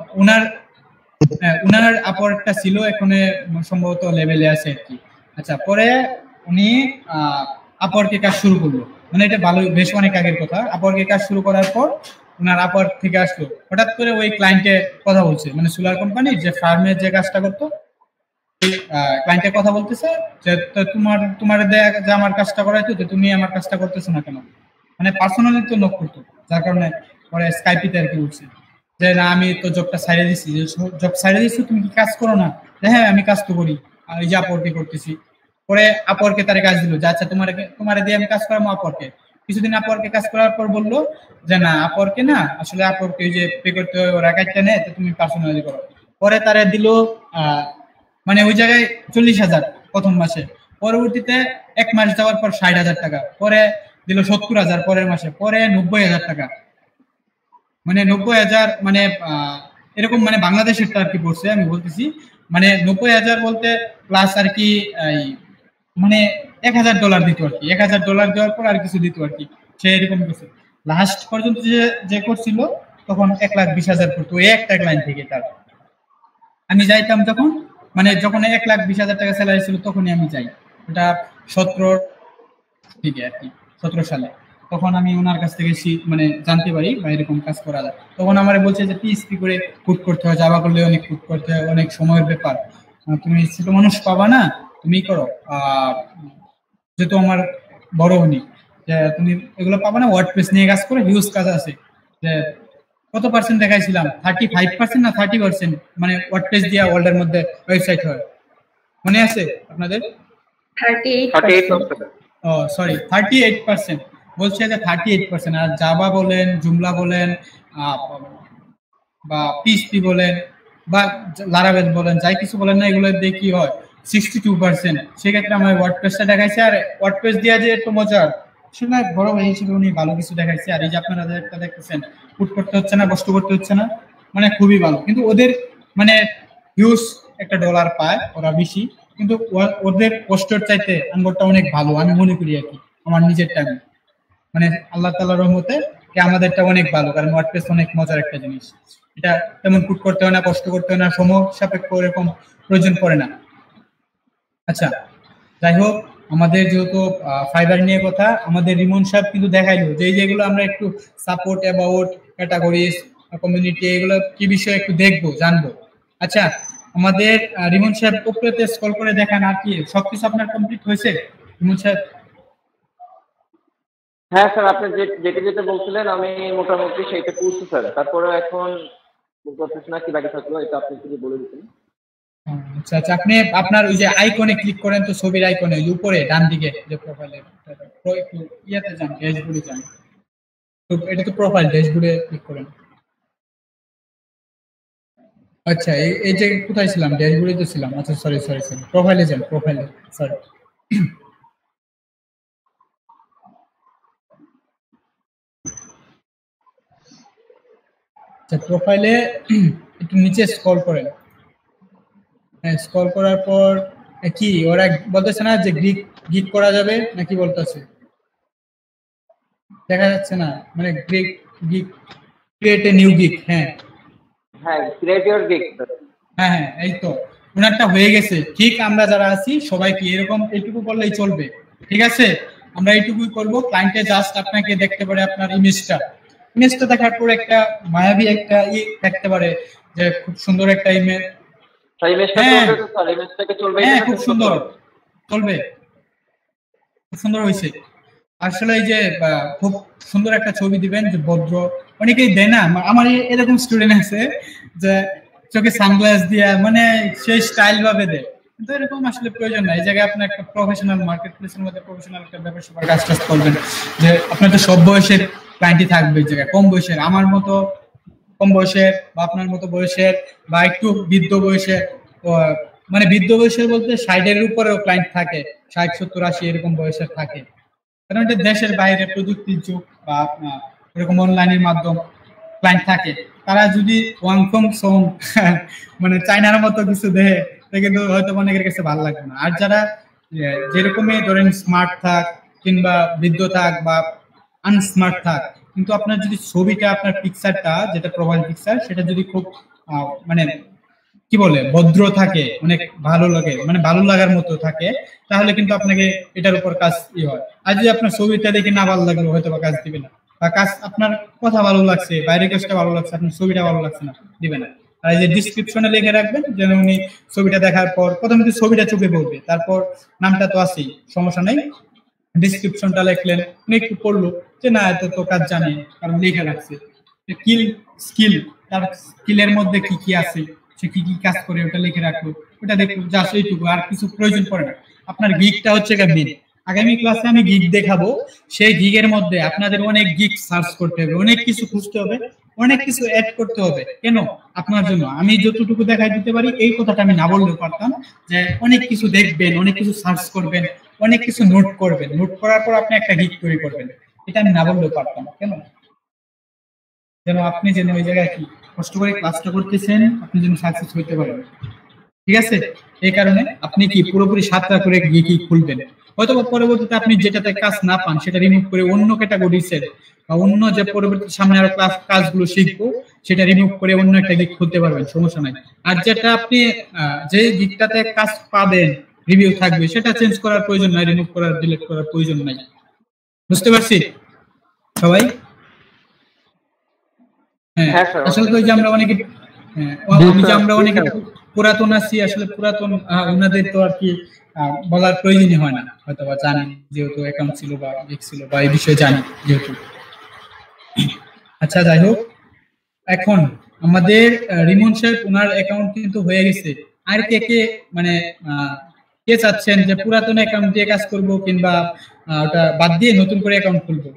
A: উনার আপওয়ার্কটা ছিল, এখন সম্ভবত লেভেলে আছে আর কি। আচ্ছা, পরে উনি আপওয়ার্কে কাজ শুরু করলো, মানে এটা ভালো, বেশ অনেক আগের কথা। আপওয়ার্কে কাজ শুরু করার পর ওনার আপওয়ার্ক থেকে আসলো, হঠাৎ করে ওই ক্লায়েন্টে কথা বলছে, মানে সোলার কোম্পানি যে ফার্মের যে কাজটা করতো, ক্লায়েন্টের কথা বলতেছে যে তোমার দেয়া যে আমার কাজটা করাইতো, যে তুমি আমার কাজটা করতেছো না কেন, মানে পার্সোনালি তো নক করতো, যার কারণে পরে স্কাইপিতে আর কি বলছে যে না, আমি তো জবটা ছাইড়ে দিচ্ছি। জব ছাইড়ে দিচ্ছি, তুমি কি কাজ করো না? হ্যাঁ, আমি কাজ তো করি, আর এই যে আপওয়ার্কে করতেছি। পরে আপওয়ার্কে তারে কাজ দিল, যে আচ্ছা তোমার দিয়ে আমি কাজ করাবো আপওয়ার্কে। কিছুদিন আপওয়ার্কে কাজ করার পর বললো যে না আপওয়ার্কে না, আসলে আপওয়ার্কে ওই যে পে করতে হয় ওরা কাটতে নেয়, তো তুমি পার্সোনালি করো। পরে তারা দিল মানে ওই জায়গায় 40,000 প্রথম মাসে, পরবর্তীতে 1 মাস যাওয়ার পর 60,000 টাকা, পরে দিল 70,000 পরের মাসে, পরে 90,000 টাকা। মানে 90,000 মানে এরকম মানে বাংলাদেশের আর কি পড়ছে আমি বলতেছি, মানে 90,000 বলতে প্লাস আর কি মানে $1,000 দিত আর কি, $1,000 দেওয়ার পর আর কিছু দিত আর কি, সে এরকম কিছু। লাস্ট পর্যন্ত যে করছিল তখন 1,20,000 করতো ওই একটা লাইন থেকে। তার আমি যাইতাম যখন, মানে যখন 1,20,000 টাকা স্যালারি ছিল তখনই আমি যাই, ওটা 17 থেকে আর কি 17 সালে। তখন আমি ওনার কাছ থেকে মানে জানতে পারি বা এরকম কাজ করা যায়। তখন আমার বলছে যে পিএইচপি করে কোড করতে হয়, জাভা করলে অনেক কোড করতে হয়, অনেক সময়ের ব্যাপার, তুমি ছোট মানুষ পাবা না, তুমি করো। যেহেতু আমার বড় হনি, যে তুমি এগুলো পাবা না, ওয়ার্ডপ্রেস নিয়ে কাজ করে হিউজ কাজ আছে। যে কত পার্সেন্ট দেখাইছিলাম, 35% না 30%, মানে ওয়ার্ডপ্রেস দিয়ে ওয়ার্ল্ডের মধ্যে ওয়েবসাইট হয়, মনে আছে আপনাদের?
B: 38%।
A: ও সরি 38%, বলছে যে 38%। আর জাভা বলেন, জুমলা বলেন বা পিএইচপি বলেন বা লারাভেল বলেন, যাই কিছু বলেন না, এগুলো দিয়ে কি হয় 62%। সেক্ষেত্রে আমার ওয়ার্ডপ্রেসটা দেখাইছে। আর ওয়ার্ডপ্রেস দিয়ে যে একটু মজার, শুনে বড় ভাই হিসেবে উনি ভালো কিছু দেখাইছে। আর এই যে আপনারা একটা দেখতেছেন, পুট করতে হচ্ছে না, কষ্ট করতে হচ্ছে না, মানে খুবই ভালো। কিন্তু ওদের মানে হিউজ একটা ডলার পায় ওরা বেশি, কিন্তু ওদের কষ্টের চাইতে আঙ্গরটা অনেক ভালো আমি মনে করি আর কি, আমার নিজের টাইমে। মানে আল্লাহ তাআলার রহমতে আমাদেরটা অনেক ভালো, কারণ ওয়ার্ডপ্রেস অনেক মজার একটা জিনিস। এটা তেমন পুট করতে হয় না, কষ্ট করতে হয় না, সময় সাপেক্ষ এরকম প্রয়োজন পড়ে না। আচ্ছা, যাই হোক, আমাদের যেহেতু ফাইবার নিয়ে কথা, আমাদের রিমন সাহেব কিন্তু দেখাইলো যে যেগুলো আমরা একটু সাপোর্ট, অ্যাবাউট, ক্যাটাগরিজ, কমিউনিটি, এগুলো কি বিষয়ে একটু দেখবো, জানবো। আচ্ছা, আমাদের রিমন সাহেব উপরেতে স্ক্রল করে দেখান, আর কি সবকিছু আপনার কমপ্লিট হয়েছে রিমন সাহেব?
D: হ্যাঁ স্যার, আপনি যেটা বলছিলেন আমি মোটামুটি সেইটা করছি স্যার। তারপরে এখন বলতেছি না কি বাকি থাকলো, এটা আপনি যদি বলে দিতেন।
A: আচ্ছা আচ্ছা, আপনি আপনার ওই যে আইকনে ক্লিক করেন তো, ছবির আইকনে উপরে ডান দিকে যে প্রোফাইলে, একটু ইয়াতে যান, ড্যাশবোর্ডে যান। তো এটা তো প্রোফাইল, ড্যাশবোর্ডে ক্লিক করেন। আচ্ছা, এই যে কোথায় ছিলাম? ড্যাশবোর্ডে তো ছিলাম। আচ্ছা সরি, প্রোফাইলে যান, প্রোফাইলে, সরি। আচ্ছা, প্রোফাইলে একটু নিচে স্ক্রল করেন। হ্যাঁ, স্ক্রল করার পর কি ওরা বলতেছে না যে গিগ করা যাবে নাকি বলতেছে? দেখা যাচ্ছে না, মানে gig, create a new gig. হ্যাঁ
D: হ্যাঁ, ক্রিয়েট ইওর গিগ।
A: হ্যাঁ হ্যাঁ, এই তো ওনারটা হয়ে গেছে। ঠিক, আমরা যারা আছি সবাই কি এরকম এইটুকু করলেই চলবে? ঠিক আছে, আমরা এইটুকুই করব। ক্লায়েন্টে জাস্ট আপনাকে দেখতে পারে আপনার ইমেজটা দেখার পর একটা মায়াবী একটা থাকতে পারে যে খুব সুন্দর একটা ইমেজ। হ্যাঁ, খুব সুন্দর চলবে, খুব সুন্দর হয়েছে। আসলে এই যে খুব সুন্দর একটা ছবি দিবেন, যে ভদ্র, অনেকেই দেয় না, আমার এরকম স্টুডেন্ট আছে যে চোখে সানগ্লাস দিয়া মানে সেই স্টাইল ভাবে দেয়, কিন্তু এরকম আসলে প্রয়োজন নাই। এই জায়গায় আপনি একটা প্রফেশনাল মার্কেট প্লেসের মধ্যে প্রফেশনাল একটা ব্যবসা কাজ করবেন, যে আপনার তো সব বয়সের ক্লায়েন্টই থাকবে। এই জায়গায় কম বয়সের, আমার মতো কম বয়সের বা আপনার মতো বয়সের বা একটু বৃদ্ধ বয়সের, মানে বৃদ্ধ বয়সের বলতে 60-এর উপরেও ক্লায়েন্ট থাকে, 60, 70, 80 এরকম বয়সের থাকে। কারণ এটা দেশের বাইরে প্রযুক্তির যুগ বা এরকম অনলাইনের মাধ্যম ক্লায়েন্ট থাকে। তারা যদি ওয়ান ফ্রম হোম মানে চাইনার মতো কিছু দেয়, কিন্তু হয়তো অনেকের কাছে ভালো লাগবে না। আর যারা যেরকমই ধরেন স্মার্ট থাক কিংবা বৃদ্ধ থাক বা আনস্মার্ট থাক, কিন্তু আপনার যদি ছবিটা, আপনার পিকচারটা যেটা প্রোফাইল পিকচার, সেটা যদি খুব মানে কি বলে ভদ্র থাকে, অনেক ভালো লাগে, মানে ভালো লাগার মতো থাকে, তাহলে কিন্তু আপনাকে এটার উপর কাজ হয়। আর যদি আপনার ছবিটা দেখে না ভালো লাগলো, হয়তো বা কাজ দিবে না। বা কাজ আপনার কথা ভালো লাগছে, বাইরের কাজটা ভালো লাগছে, আপনার ছবিটা ভালো লাগছে না, দিবে না। আর এই যে ডিসক্রিপশনে লিখে রাখবেন, যেন উনি ছবিটা দেখার পর প্রথমে ছবিটা চোখে পড়বে, তারপর নামটা তো আছেই, সমস্যা নেই। ডিসক্রিপশনটা লিখলেন, উনি একটু পড়লো যে না এত তো কাজ জানে, কারণ লিখে রাখছে। স্কিল, তার স্কিলের মধ্যে কি কি আছে, সে কি কি কাজ করে, ওটা লিখে রাখলো, ওটা দেখলো, জাস্ট এইটুকু, আর কিছু প্রয়োজন পড়ে না। আপনার গিগটা হচ্ছে মেন, আগামী ক্লাসে আমি গিগ দেখাবো, সেই গিগের মধ্যে আপনাদের অনেক গিগ সার্চ করতে হবে, অনেক কিছু খুঁজতে হবে, অনেক কিছু অ্যাড করতে হবে। কেন? আপনার জন্য। আমি যতটুকু দেখাই দিতে পারি এই কথাটা আমি না বললেও পারতাম, যে অনেক কিছু দেখবেন, অনেক কিছু সার্চ করবেন, অনেক কিছু নোট করবেন, নোট করার পর আপনি একটা গিগ তৈরি করবেন, এটা আমি না বললেও পারতাম। কেন? যেন আপনি যেন ওই জায়গায় কি কষ্ট করে ক্লাসটা করতেছেন, আপনি যেন সাকসেস হইতে পারেন। ঠিক আছে? এই কারণে আপনি কি পুরোপুরি 7টা করে গিগ খুলবেন। হয়তো পরবর্তীতে আপনি যেটাতে কাজ না পান সেটা রিমুভ করে অন্য ক্যাটাগরিজের বা অন্য যে পরবর্তী সামনে আরো কাজগুলো শিখবো সেটা রিমুভ করে অন্য একটা গিগ খুলতে পারবেন, সমস্যা নাই। আর যেটা আপনি যে গিগটাতে কাজ পাবেন, রিভিউ থাকবে, সেটা চেঞ্জ করার প্রয়োজন নাই, রিমুভ করার, ডিলিট করার প্রয়োজন নাই। বুঝতে পারছি সবাই? হ্যাঁ, আসলে তো যে আমরা অনেকে পুরাতন আছি, আসলে পুরাতন ওনাদের তো আর কি বলার প্রয়োজনই হয় না, হয়তো বা জানি যেহেতু অ্যাকাউন্ট ছিল বা গিগ ছিল বা এই বিষয়ে জানি যেহেতু। আচ্ছা, যাই হোক, এখন আমাদের রিমন সাহেব ওনার অ্যাকাউন্ট কিন্তু হয়ে গেছে। আর কে কে মানে কে চাচ্ছেন যে পুরাতন অ্যাকাউন্ট দিয়ে কাজ করব কিংবা ওটা বাদ দিয়ে নতুন করে অ্যাকাউন্ট খুলবো?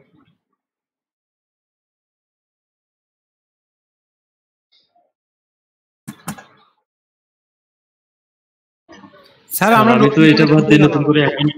G: স্যার
C: আমি তো এটা বাদ দিয়ে নতুন করে অ্যাকাউন্ট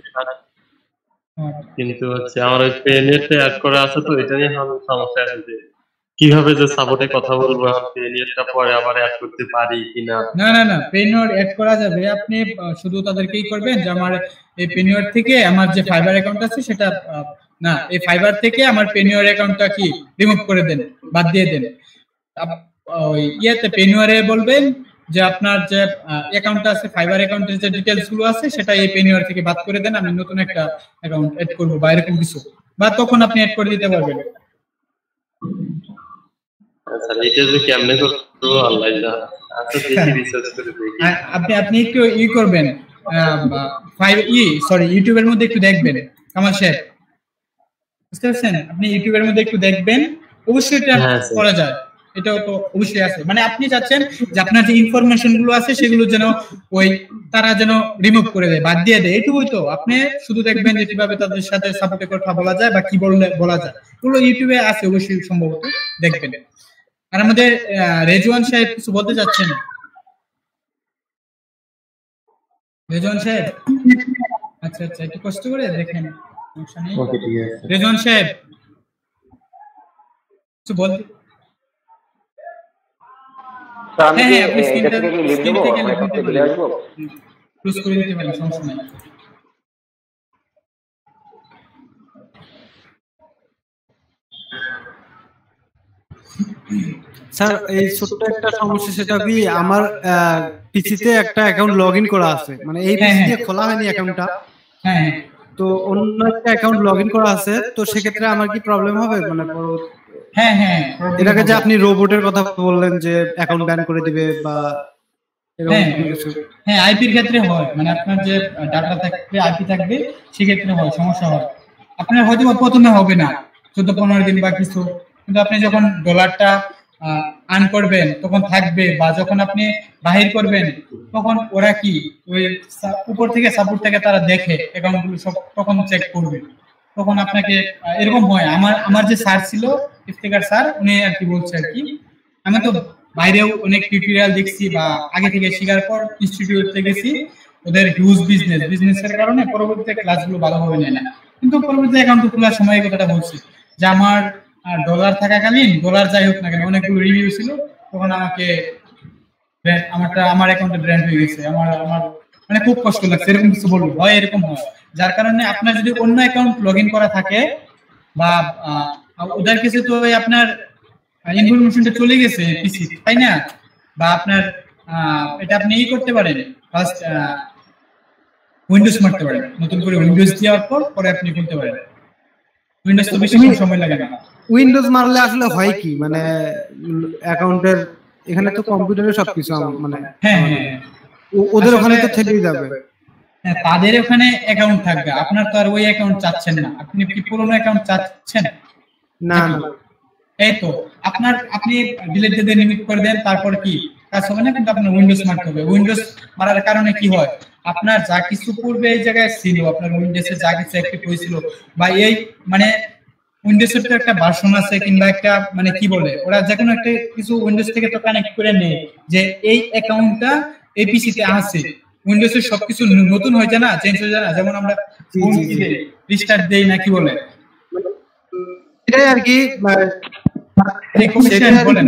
C: কিন্তু হচ্ছে আমার ওই পেনিয়ারটা অ্যাড করা আছে, তো এটা নিয়ে আমার সমস্যা আছে যে কিভাবে যে সাপোর্টে কথা বলবো, আমি পেনিয়ারটা পরে আবার অ্যাড করতে পারি কিনা।
A: না না না, পেনিয়ার অ্যাড করা যাবে। আপনি শুধু তাদেরকেই করবেন যে আমার এই পেনিয়ার থেকে আমার যে ফাইবার অ্যাকাউন্ট আছে সেটা না, এই ফাইবার থেকে আমার পেনিয়ার অ্যাকাউন্টটা কি রিমুভ করে দেন, বাদ দিয়ে দেন। ওই ইয়াতে পেনিয়ারে বলবেন যে আপনার যে অ্যাকাউন্টটা আছে, ফাইবার অ্যাকাউন্টের যে ডিটেইলস গুলো আছে সেটা এই পেনিয়ার থেকে বাদ করে দেন, আমি নতুন একটা অ্যাকাউন্ট অ্যাড করব বা এরকম কিছু, বা তখন আপনি অ্যাড করে দিতে পারবেন।
C: আচ্ছা, এটা যে কেমনে করব আল্লাহ জানে। আচ্ছা, দেখি রিসার্চ করে দেখি।
A: আপনি একটু করবেন, ইউটিউবের মধ্যে একটু দেখবেন কামাল সাহেব, বুঝতে পারছেন? আপনি ইউটিউবের মধ্যে একটু দেখবেন, অবশ্যই এটা করা যায়। এটাও তো অবশ্যই আছে, মানে আপনি চাচ্ছেন যে আপনার যে ইনফরমেশন গুলো আছে সেগুলো যেন ওই তারা যেন রিমুভ করে দেয়, বাদ দিয়ে দেয়, এটুকুই তো। আপনি শুধু দেখবেন যে কিভাবে তাদের সাথে সাপোর্টে কথা বলা যায় বা কি বলা যায়, এগুলো ইউটিউবে আছে অবশ্যই, সম্ভবত দেখবেন। আর আমাদের রেজওয়ান সাহেব কিছু বলতে চাচ্ছেন? রেজওয়ান সাহেব, আচ্ছা আচ্ছা, একটু কষ্ট করে দেখেন, সমস্যা নেই।
C: ওকে, ঠিক আছে।
A: রেজওয়ান সাহেব কিছু বলতে? হ্যাঁ, আপনি স্ক্রিন থেকে লিখ নিতে পারেন, ক্লোজ করে দিতে পারেন, সমস্যা নেই।
G: স্যার, এই ছোট্ট একটা সমস্যা, সেটা কি আমার পিসিতে একটা অ্যাকাউন্ট লগইন করা আছে, মানে এই পিসি দিয়ে খোলা হয়নি অ্যাকাউন্টটা।
A: হ্যাঁ,
G: তো অন্য একটা অ্যাকাউন্ট লগইন করা আছে, তো সেক্ষেত্রে আমার কি প্রবলেম হবে? মানে
A: হ্যাঁ হ্যাঁ,
G: এটাকে যে আপনি রোবটের কথা বললেন যে অ্যাকাউন্ট ব্যান করে দিবে বা
A: হ্যাঁ, আইপির ক্ষেত্রে হয়, মানে আপনার যে ডাটা থাকবে, আইপি থাকবে, সেক্ষেত্রে হয়, সমস্যা হয়। আপনার হয়তো প্রথমে হবে না 14-15 দিন বা কিছু, কিন্তু আপনি যখন ডলারটা আর্ন করবেন তখন থাকবে, বা যখন আপনি বাহির করবেন তখন ওরা কি ওই উপর থেকে সাপোর্ট থেকে তারা দেখে অ্যাকাউন্ট গুলো সব, তখন চেক করবে, তখন আপনাকে এরকম হয়। আমার যে স্যার ছিল, ইফতেখার স্যার, উনি আর কি বলছে আর কি, আমি তো বাইরেও অনেক টিউটোরিয়াল দেখছি বা আগে থেকে শেখার পর ইনস্টিটিউটে গেছি, ওদের হিউজ বিজনেসের কারণে পরবর্তীতে ক্লাসগুলো ভালোভাবে নেয় না, কিন্তু পরবর্তীতে অ্যাকাউন্ট খোলার সময় কথাটা বলছি যে আমার ডলার থাকাকালীন, ডলার যাই হোক না কেন, অনেকগুলো রিভিউ ছিল, তখন আমাকে আমার অ্যাকাউন্টে ব্র্যান্ড হয়ে গেছে, আমার মানে খুব কষ্ট লাগছে, এরকম কিছু বলবো হয়, এরকম হয়। যার কারণে আপনার যদি অন্য অ্যাকাউন্ট লগ ইন করা থাকে বা ওদের কাছে তো আপনার ইনফরমেশনটা চলে গেছে পিসি, তাই না? বা আপনার এটা আপনি করতে পারেন, ফার্স্ট উইন্ডোজ মারতে পারেন, নতুন করে উইন্ডোজ দেওয়ার পরে আপনি খুলতে পারেন। উইন্ডোজ তো বেশি সময় লাগে না।
G: উইন্ডোজ মারলে আসলে হয় কি, মানে অ্যাকাউন্টের এখানে তো কম্পিউটারে সবকিছু, মানে
A: হ্যাঁ,
G: ওদের ওখানে তো থেকেই যাবে।
A: হ্যাঁ, তাদের ওখানে অ্যাকাউন্ট থাকবে, আপনার তো আর ওই অ্যাকাউন্ট চাচ্ছেন না। আপনি কি পুরনো অ্যাকাউন্ট চাচ্ছেন?
G: না না,
A: এই তো আপনি ডিলিট দিয়ে লিমিট করে দেন, তারপর কি কাজ হবে না, কিন্তু আপনার উইন্ডোজ মারতে হবে। উইন্ডোজ মারার কারণে কি হয়, আপনার যা কিছু পূর্বে এই জায়গায় ছিল, আপনার উইন্ডোজে যা কিছু অ্যাক্টিভ হয়েছিল বা এই মানে উইন্ডোজের তো একটা ভার্সন আছে কিংবা একটা মানে কি বলে ওরা যে কোনো একটা কিছু উইন্ডোজ থেকে তো কানেক্ট করে নেয় যে এই অ্যাকাউন্টটা এই পিসিতে আছে। উইন্ডোজের সবকিছু নতুন হয়ে যায় না, চেঞ্জ হয়ে যায় না, যেমন আমরা রিস্টার্ট দেই না কি বলে
G: এটাই আর কি
A: বলেন।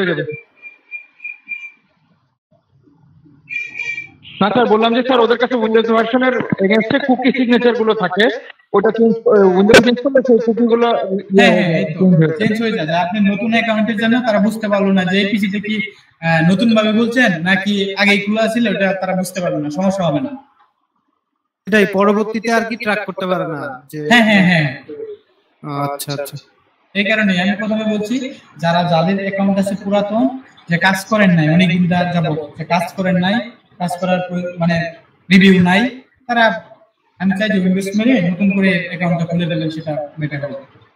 E: না স্যার, বললাম যে স্যার ওদের কাছে উইন্ডোজ ভার্সনের এগেইনস্টে কুকি সিগনেচার গুলো থাকে, ওটা চেঞ্জ উইন্ডোজ চেঞ্জ করলে সেই কুকি গুলো
A: চেঞ্জ হয়ে যায়। আপনি নতুন অ্যাকাউন্টের জন্য তারা বুঝতে পারলো না যে এই পিসিতে কি নতুন ভাবে বলছেন নাকি আগেই খোলা ছিল, ওটা তারা বুঝতে পারবে না, সমস্যা হবে না।
G: এটাই পরবর্তীতে আর কি ট্র্যাক করতে পারে না যে
A: হ্যাঁ।
G: আচ্ছা আচ্ছা,
A: এই কারণে আমি প্রথমে বলছি যাদের অ্যাকাউন্ট আছে পুরাতন, যে কাজ করেন নাই অনেকদিন যাবত, যে কাজ করেন নাই, কাজ করার মানে রিভিউ নাই, তারা আমি চাই যে উইন্ডোজ মেরে নতুন করে অ্যাকাউন্টটা খুলে দিলেন, সেটা বেটার হবে।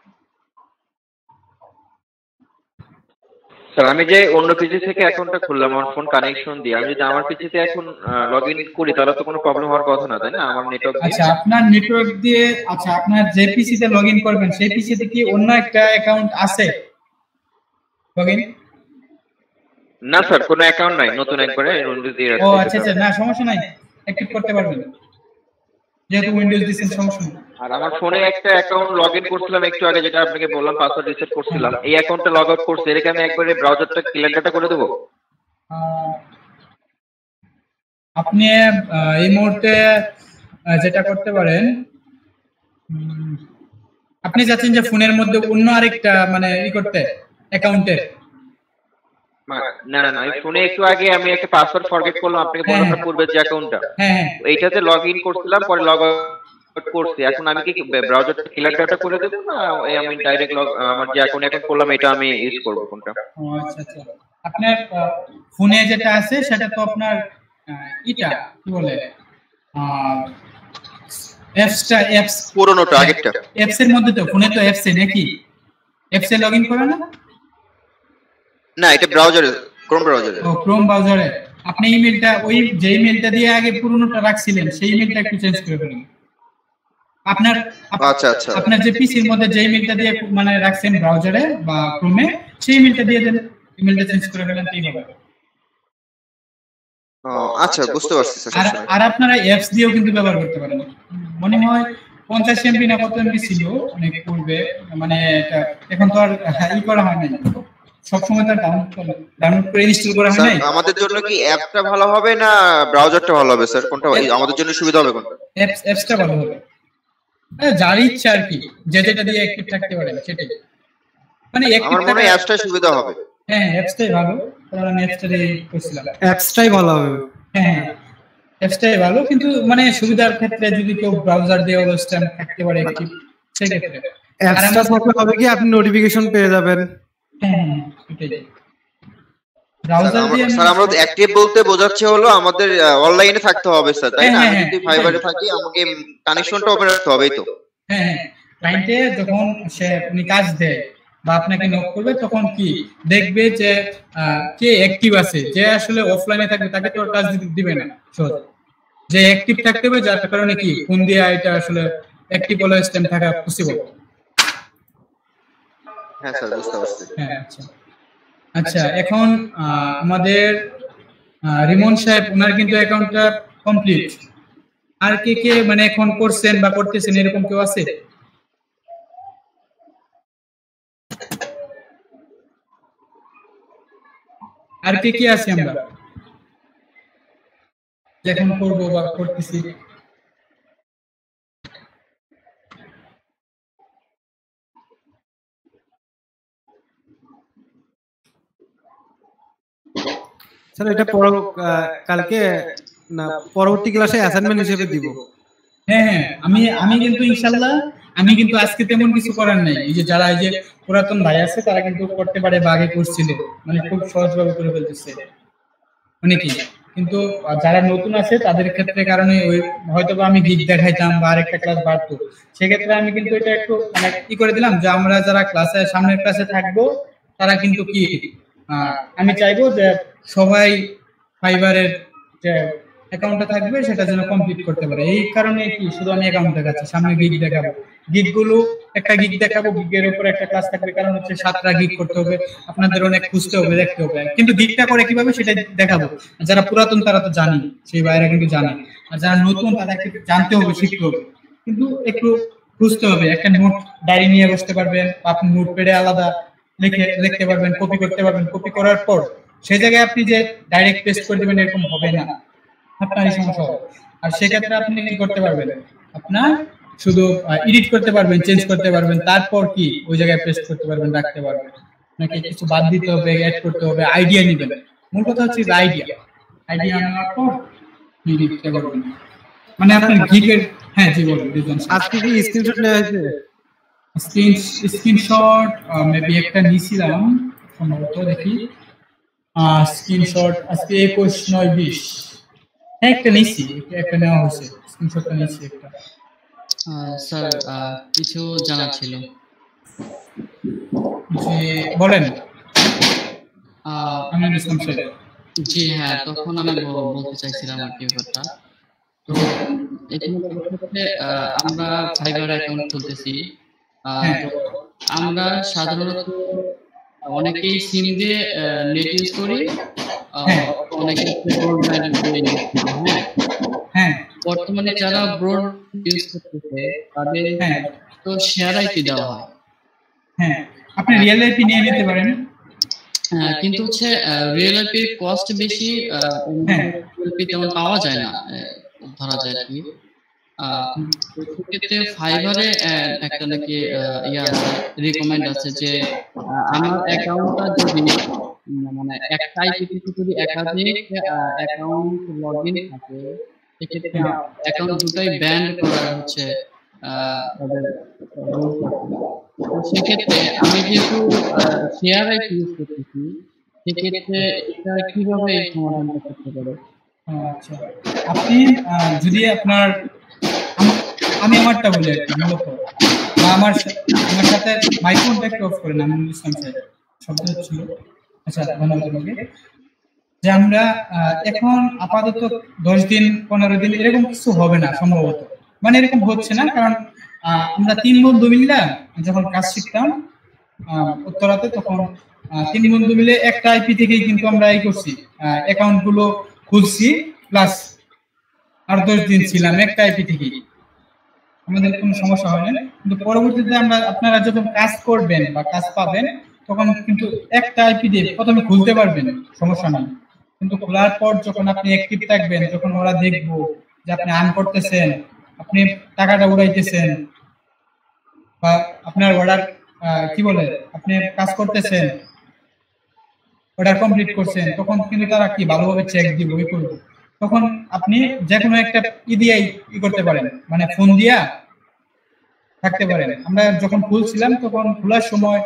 D: স্যার আমি যে অন্য পিসি থেকে অ্যাকাউন্টটা খুললাম আমার ফোন কানেকশন দিয়ে, আমি যদি আমার পিসিতে এখন লগইন করি তাহলে তো কোনো প্রবলেম হওয়ার কথা না, তাই না? আমার নেটওয়ার্ক
A: আচ্ছা আপনার নেটওয়ার্ক দিয়ে, আচ্ছা আপনার যে পিসিতে লগইন করবেন সেই পিসিতে কি অন্য একটা অ্যাকাউন্ট আছে লগইন?
D: না স্যার, কোনো অ্যাকাউন্ট নাই, নতুন একবারে উইন্ডোজ দিয়ে রাখছি।
A: ও আচ্ছা, না সমস্যা নাই, অ্যাক্টিভ করতে পারবেন যেহেতু উইন্ডোজ দিয়েছেন, সমস্যা নেই।
D: আর আমার ফোনে একটা অ্যাকাউন্ট লগইন করছিলাম একটু আগে, যেটা আপনাকে বললাম পাসওয়ার্ড রিসেট করছিলাম, এই অ্যাকাউন্টটা লগ আউট করছি, এটাকে আমি একবারে ব্রাউজারটা ক্লিয়ার ডাটা করে দেবো?
A: আপনি এই মুহূর্তে যেটা করতে পারেন, আপনি চাচ্ছেন যে ফোনের মধ্যে অন্য আরেকটা মানে করতে অ্যাকাউন্টে?
D: না, আমি ফোনে একটু আগে আমি একটা পাসওয়ার্ড ফরগেট করলাম, আপনাকে বললাম না পূর্বে যে অ্যাকাউন্টটা, এইটাতে লগইন করছিলাম, পরে লগ আউট করছি। এখন আমি কি ব্রাউজারটা ক্লিয়ার ডাটা করে দেব না আমি ডাইরেক্ট আমার যে অ্যাকাউন্ট করলাম এটা আমি ইউজ করব কোনটা?
A: আচ্ছা, আপনার ফোনে যেটা আছে সেটা তো আপনার এটা কি বলে অ্যাপস
D: পুরোনোটা, আগেরটা
A: অ্যাপস এর মধ্যে তো ফোনে তো অ্যাপস এ নাকি অ্যাপস এ লগইন করে না?
D: না, এটা ব্রাউজারে, ক্রোম ব্রাউজারে।
A: ও ক্রোম ব্রাউজারে আপনি ইমেলটা ওই যে ইমেলটা দিয়ে আগে পুরোনোটা রাখছিলেন সেই ইমেলটা একটু চেঞ্জ করে ফেলুন। আপনার
D: আচ্ছা,
A: আপনার যে পিসির মধ্যে যে ইমেলটা দিয়ে মানে রাখছেন ব্রাউজারে বা ক্রোমে, সেই ইমেলটা দিয়ে দেন, ইমেলটা চেঞ্জ করে ফেলেন, ঠিক হবে।
D: আচ্ছা, বুঝতে পারছি স্যার।
A: আর আপনারা অ্যাপস দিয়েও কিন্তু ব্যবহার করতে পারেন। মনে হয় 50 এমবি না কত এমবি ছিল অনেক পূর্বে, মানে এটা এখন তো আর ই করা হয় না, সব সময় তো ডাউনলোড করে ইনস্টল করা হয় না।
D: আমাদের জন্য কি অ্যাপটা ভালো হবে না ব্রাউজারটা ভালো হবে স্যার? কোনটা আমাদের জন্য সুবিধা হবে? কোনটা?
A: অ্যাপসটা ভালো হবে, যার ইচ্ছা আর কি, যেটা দিয়ে অ্যাক্টিভ থাকতে পারে সেটাই, মানে
D: আমার মনে হয় অ্যাপসটা সুবিধা হবে।
A: হ্যাঁ অ্যাপসটাই ভালো, কারণ আমি অ্যাপসটাই করছিলাম।
G: অ্যাপসটাই ভালো হবে।
A: হ্যাঁ অ্যাপসটাই ভালো, কিন্তু মানে সুবিধার ক্ষেত্রে যদি কেউ ব্রাউজার দিয়ে অবস্থান থাকতে পারে অ্যাক্টিভ, সেই ক্ষেত্রে
G: অ্যাপসটা থাকলে হবে কি আপনি নোটিফিকেশন পেয়ে যাবেন।
A: হ্যাঁ এটাই। ব্রাউজার দিয়ে
D: স্যার আমরা অ্যাক্টিভ বলতে বোঝাচ্ছে হলো আমাদের অনলাইনে থাকতে হবে স্যার, তাই না? আমি যদি ফাইবারে থাকি আমাকে কানেকশনটা ওপেন রাখতে হবে, তো
A: হ্যাঁ ক্লায়েন্টে যখন সে কাজ দেয় বা আপনাকে নক করবে তখন কি দেখবে যে কে অ্যাক্টিভ আছে, যে আসলে অফলাইনে থাকবে তাকে তো কাজ দিবে না, যে অ্যাক্টিভ থাকতে হবে, যার কারণে কি ফোন দিয়ে এটা আসলে অ্যাক্টিভ অলওয়েজ টাইম থাকা পসিবল।
D: হ্যাঁ স্যার, বুঝতে পারছি।
A: হ্যাঁ আচ্ছা এখন আমাদের রিমন সাহেব, ওনার কিন্তু অ্যাকাউন্টটা কমপ্লিট। আর কে মানে এখন করছেন বা করতেছেন এরকম কেউ আছে? আর কে আছে আমরা এখন করবো বা করতেছি?
G: স্যার এটা কালকে না পরবর্তী ক্লাসে অ্যাসাইনমেন্ট হিসেবে দিব।
A: হ্যাঁ আমি কিন্তু ইনশাআল্লাহ আমি কিন্তু আজকে তেমন কিছু করার নাই। এই যে যারা এই যে পুরাতন ভাই আছে তারা কিন্তু করতে পারে বা আগে করছিল, মানে খুব সহজভাবে করে ফেলতেছে অনেকেই, কিন্তু যারা নতুন আছে তাদের ক্ষেত্রে কারণে ওই হয়তোবা আমি গিক দেখাইতাম বা আরেকটা ক্লাস বাড়তো, সেক্ষেত্রে আমি কিন্তু এটা একটু মানে কি করে দিলাম যে আমরা যারা ক্লাসে সামনের ক্লাসে থাকবো তারা কিন্তু কি আমি চাইবো যে সবাই ফাইবারের যে অ্যাকাউন্টটা থাকবে সেটা যেন কমপ্লিট করতে পারে। এই কারণে কি শুধু আমি অ্যাকাউন্ট দেখাচ্ছি, সামনে গিগ দেখাবো, গিগগুলো একটা গিগ দেখাবো, গিগের উপর একটা ক্লাস থাকবে, কারণ হচ্ছে 7টা গিগ করতে হবে, আপনাদের অনেক খুঁজতে হবে, দেখতে হবে, কিন্তু গিগটা করে কিভাবে সেটা দেখাবো। যারা পুরাতন তারা তো জানি, সেই বাইরে কিন্তু জানে, আর যারা নতুন তাদেরকে জানতে হবে, শিখতে হবে, কিন্তু একটু বুঝতে হবে। একটা নোট ডায়েরি নিয়ে বসতে পারবেন, আপনি নোট প্যাডে আলাদা লিখতে পারবেন, কপি করতে পারবেন। কপি করার পর সেই জায়গায় আপনি যে ডাইরেক্ট পেস্ট করে দেবেন এরকম হবে না, আপনারই সমস্যা হবে। আর সেক্ষেত্রে আপনি কি করতে পারবেন, আপনার শুধু এডিট করতে পারবেন, চেঞ্জ করতে পারবেন, তারপর কি ওই জায়গায় পেস্ট করতে পারবেন, রাখতে পারবেন। আপনাকে কিছু বাদ দিতে হবে, অ্যাড করতে হবে, আইডিয়া নেবেন। মূল কথা হচ্ছে আইডিয়া নেওয়ার পর লিখতে পারবেন, মানে আপনার গিগের। হ্যাঁ জি বলুন।
G: আজকে কি স্ক্রিনশট নেওয়া হয়েছে?
A: স্ক্রিনশট মেবি একটা নিছিলাম সম্ভবত, দেখি স্ক্রিনশট আজকে 21/9/20 একটা নিছি, একটা নেওয়া হয়েছে, স্ক্রিনশটটা নিছি একটা।
H: স্যার কিছু জানা ছিল।
A: জি বলেন।
H: আমি জি হ্যাঁ, তখন আমি বলতে চাইছিলাম আর কি ব্যাপারটা। তো এখানে হচ্ছে আমরা ফাইবার অ্যাকাউন্ট খুলতেছি। তো আমরা সাধারণত অনেকেই সিম দিয়ে নেট ইউজ করি, অনেকে ব্রডব্যান্ড বর্তমানে যারা ব্রড ইউজ করতেছে তাদের তো শেয়ার আইপি দেওয়া হয়।
A: হ্যাঁ, আপনি রিয়েল আইপি নিয়ে নিতে পারেন।
H: কিন্তু হচ্ছে রিয়েল আইপির কস্ট বেশি, আইপি তেমন পাওয়া যায় না, ধরা যায় আর কি। সেক্ষেত্রে ফাইবারে একটা নাকি রিকমেন্ড আছে যে আমার অ্যাকাউন্টটা যদি মানে একটা আইপিতে যদি একাধিক অ্যাকাউন্ট লগইন থাকে, সেক্ষেত্রে অ্যাকাউন্ট দুটোই ব্যান করা হচ্ছে তাদের। সেক্ষেত্রে আমি যেহেতু শেয়ার আইপি ইউজ করতেছি, সেক্ষেত্রে এটা কিভাবে সমাধান করতে পারে?
A: আচ্ছা, আপনি যদি আপনার আমি আমারটা বলি আর কি, মূলত আমার সাথে মাইক্রোফোনটা একটু অফ করেন, আমি শব্দ হচ্ছিল। আচ্ছা ধন্যবাদ আপনাকে। যে আমরা এখন আপাতত 10 দিন 15 দিন এরকম কিছু হবে না সম্ভবত, মানে এরকম হচ্ছে না, কারণ আমরা 3 বন্ধু মিলে যখন কাজ শিখতাম উত্তরাতে, তখন 3 বন্ধু মিলে একটা আইপি থেকেই কিন্তু আমরা এই করছি, অ্যাকাউন্ট গুলো খুলছি, প্লাস আর 10 দিন ছিলাম একটা আইপি থেকেই, আমাদের কোনো সমস্যা হয় না। কিন্তু পরবর্তীতে আপনারা যখন কাজ করবেন বা কাজ পাবেন, তখন কিন্তু একটা আইপি দিয়ে প্রথমে খুলতে পারবেন, সমস্যা নেই। কিন্তু খোলার পর যখন আপনি অ্যাক্টিভ থাকবেন, যখন ওরা দেখবো যে আপনি আর্ন করতেছেন, আপনি টাকাটা উড়াইতেছেন, বা আপনার অর্ডার কি বলে আপনি কাজ করতেছেন, অর্ডার কমপ্লিট করছেন, তখন কিন্তু তারা কি ভালোভাবে চেক দিব, ওই করবো। তখন আপনি যে কোনো একটা দিয়ে করতে পারেন, মানে ফোন দিয়া থাকতে পারেন। আমরা যখন খুলছিলাম তখন খোলার সময়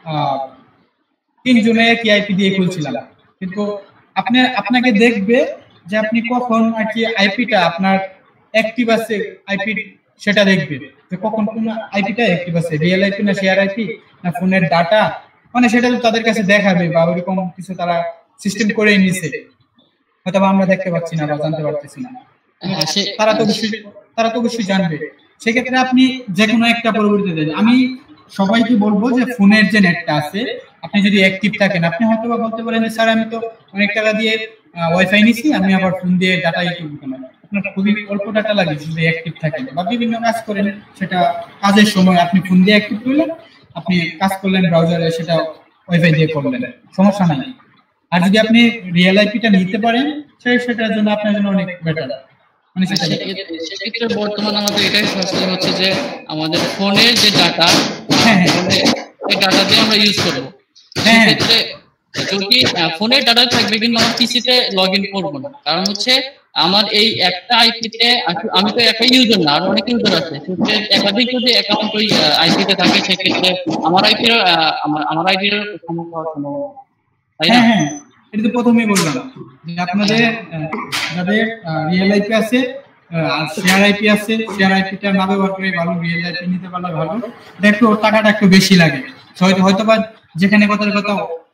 A: 3 জনে একই আইপি দিয়ে খুলছিলাম, কিন্তু আপনাকে দেখবে যে আপনি কখন আর কি আইপিটা আপনার অ্যাক্টিভ আছে, আইপি সেটা দেখবে যে কখন কোন আইপিটা অ্যাক্টিভ আছে, রিয়েল আইপি না শেয়ার আইপি না ফোনের ডাটা, মানে সেটা তো তাদের কাছে দেখাবে, বা ওইরকম কিছু তারা সিস্টেম করেই নিছে, হয়তো আমরা দেখতে পাচ্ছি না বা জানতে পারতেছি না, তারা তো অবশ্যই জানবে। সেক্ষেত্রে আপনি যে কোনো একটা পরবর্তীতে দেন। আমি সবাইকে বলবো যে ফোনের যে নেটটা আছে, আপনি যদি অ্যাক্টিভ থাকেন, আপনি হয়তো বা বলতে পারেন যে স্যার আমি তো অনেক টাকা দিয়ে ওয়াইফাই নিছি, আমি আবার ফোন দিয়ে ডাটা ইউজ করব না। আপনার খুবই অল্প ডাটা লাগে যদি অ্যাক্টিভ থাকেন বা বিভিন্ন কাজ করেন, সেটা কাজের সময় আপনি ফোন দিয়ে অ্যাক্টিভ করলেন, আপনি কাজ করলেন ব্রাউজারে, সেটা ওয়াইফাই দিয়ে করলেন, সমস্যা নাই। আর যদি আপনি রিয়েল আইপিটা নিতে পারেন, সেটার জন্য আপনার জন্য অনেক বেটার। মানে
H: সেক্ষেত্রে বর্তমানে আমাদের এটাই ফ্যাসিলিটি হচ্ছে যে আমাদের ফোনের যে ডাটা, এই ডাটা দিয়ে আমরা ইউজ করবো। সেক্ষেত্রে যদি ফোনের ডাটা থাকবে, কিন্তু আমার পিসিতে লগ ইন করবো না, কারণ হচ্ছে আমার এই একটা আইপিতে আমি তো একটা ইউজার না, আর অনেক ইউজার আছে। সেক্ষেত্রে একাধিক যদি অ্যাকাউন্ট ওই আইপিতে থাকে, সেক্ষেত্রে আমার আইপির সমস্যা হওয়ার সম্ভাবনা, তাই না?
A: এটা তো প্রথমেই বললাম যে আপনাদের যাদের রিয়েল আইপি আছে আর শেয়ার আইপি আছে, শেয়ার আইপিটা না ব্যবহার করে ভালো, রিয়েল আইপি নিতে পারলে ভালো। এটা একটু টাকাটা একটু বেশি লাগে, হয়তো বা যেখানে কথা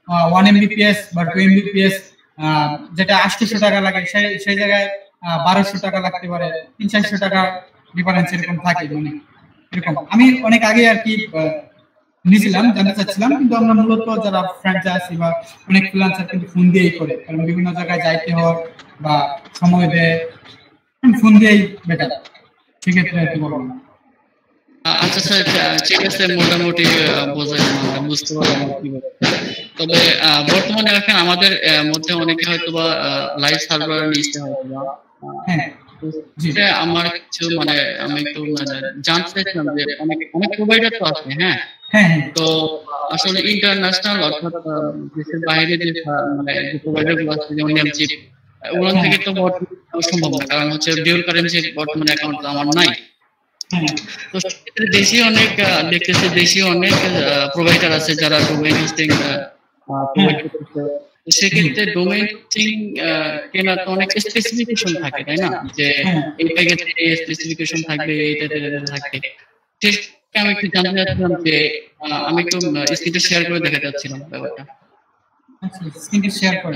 A: 1 Mbps বা 2 Mbps যেটা 800 টাকা লাগে সেই জায়গায় 1200 টাকা লাগতে পারে, 300-400 টাকা ডিফারেন্স এরকম থাকে। মানে এরকম আমি অনেক আগে আর কি নিয়েছিলাম, জানতে চাচ্ছিলাম, কিন্তু আমরা মূলত যারা ফ্র্যাঞ্চাইজি বা অনেক ফ্রিল্যান্সার কিন্তু ফোন দিয়েই করে, কারণ বিভিন্ন জায়গায় যাইতে হয় বা সময় দেয়, ফোন দিয়েই বেটার। সেক্ষেত্রে আর কি বলবো।
H: আচ্ছা স্যার, ঠিক আছে, মোটামুটি বুঝতে পারলাম। তবে বর্তমানে এখন আমাদের মধ্যে অনেকে হয়তো বা লাইভ সার্ভার নিচ্ছে হয়তো বা, যেটা আমার কিছু মানে আমি একটু জানতে চাইছিলাম যে অনেক প্রোভাইডার তো আছে, হ্যাঁ, তো আসলে ইন্টারন্যাশনাল অর্থাৎ দেশের বাইরে যে মানে যে প্রোভাইডার গুলো আছে যেমন নেমচিপ, ওখান থেকে তো বর্তমানে সম্ভব না, কারণ হচ্ছে ডিউল কারেন্সি বর্তমানে অ্যাকাউন্ট আমার নাই। তো সেক্ষেত্রে দেশীয় অনেক প্রোভাইডার আছে যারা ডোমেইন হোস্টিং প্রোভাইড করতেছে। সেক্ষেত্রে ডোমেইন হোস্টিং কেনার তো অনেক স্পেসিফিকেশন থাকে, তাই না? যে এই প্যাকেজে এই স্পেসিফিকেশন থাকবে, এইটাতে থাকবে। ঠিক আমি একটু জানতে চাচ্ছিলাম যে আমি একটু স্ক্রিনটা শেয়ার করে দেখাতে চাচ্ছিলাম ব্যাপারটা।
A: আচ্ছা, স্ক্রিনটা শেয়ার করে।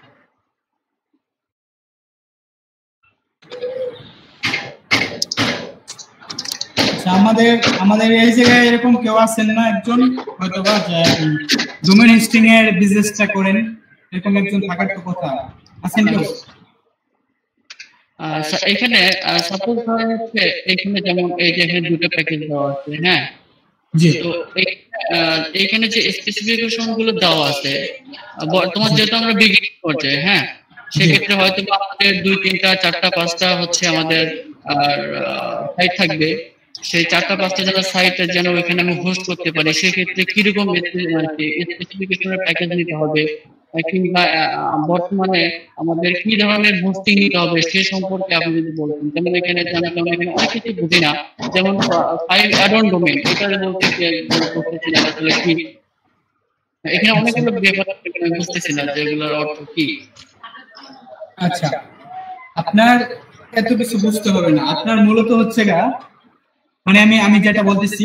A: আমাদের এই জায়গায় এরকম কেউ আছেন না একজন হয়তো বা ডোমেইন হোস্টিং এর বিজনেসটা করেন, এরকম একজন থাকার তো কথা, আছেন কেউ?
H: এখানে সাপোজ ধরা হচ্ছে এখানে যেমন এই যে এখানে দুটো প্যাকেজ দেওয়া আছে, হ্যাঁ, তো এখানে যে স্পেসিফিকেশন গুলো দেওয়া আছে বর্তমান যেহেতু আমরা বিগিনিং করছি, হ্যাঁ, সেক্ষেত্রে হয়তো আমাদের 2, 3, 4, 5টা হচ্ছে আমাদের সাইট থাকবে। সেই 4-5টা যারা সাইটে যেন ওইখানে আমি হোস্ট করতে পারি, সেক্ষেত্রে কিরকম স্পেসিফিকেশনের প্যাকেজ নিতে হবে, কিংবা বর্তমানে আমাদের কি ধরনের হোস্টিং নিতে হবে সে সম্পর্কে আপনি যদি বলতেন। যেমন এখানে অনেক কিছু বুঝি না, যেমন 5 অ্যাড-অন ডোমেইন, এটা বলতেছিলাম আসলে কি, এখানে অনেকগুলো ব্যাপার বুঝতেছি না যে এগুলোর অর্থ কি।
A: আচ্ছা, আপনার এত কিছু বুঝতে হবে না, আপনার মূলত হচ্ছে মানে আমি যেটা বলতেছি,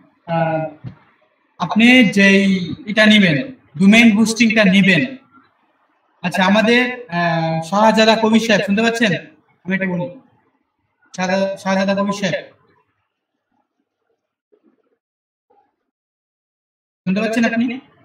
A: আপনি যেই এটা নেবেন, ডোমেইন হোস্টিংটা নেবেন। আচ্ছা, আমাদের শাহজাদা কবির সাহেব শুনতে পাচ্ছেন? আমি এটা বলি, শাহজাদা কবির সাহেব শুনতে পাচ্ছেন আপনি?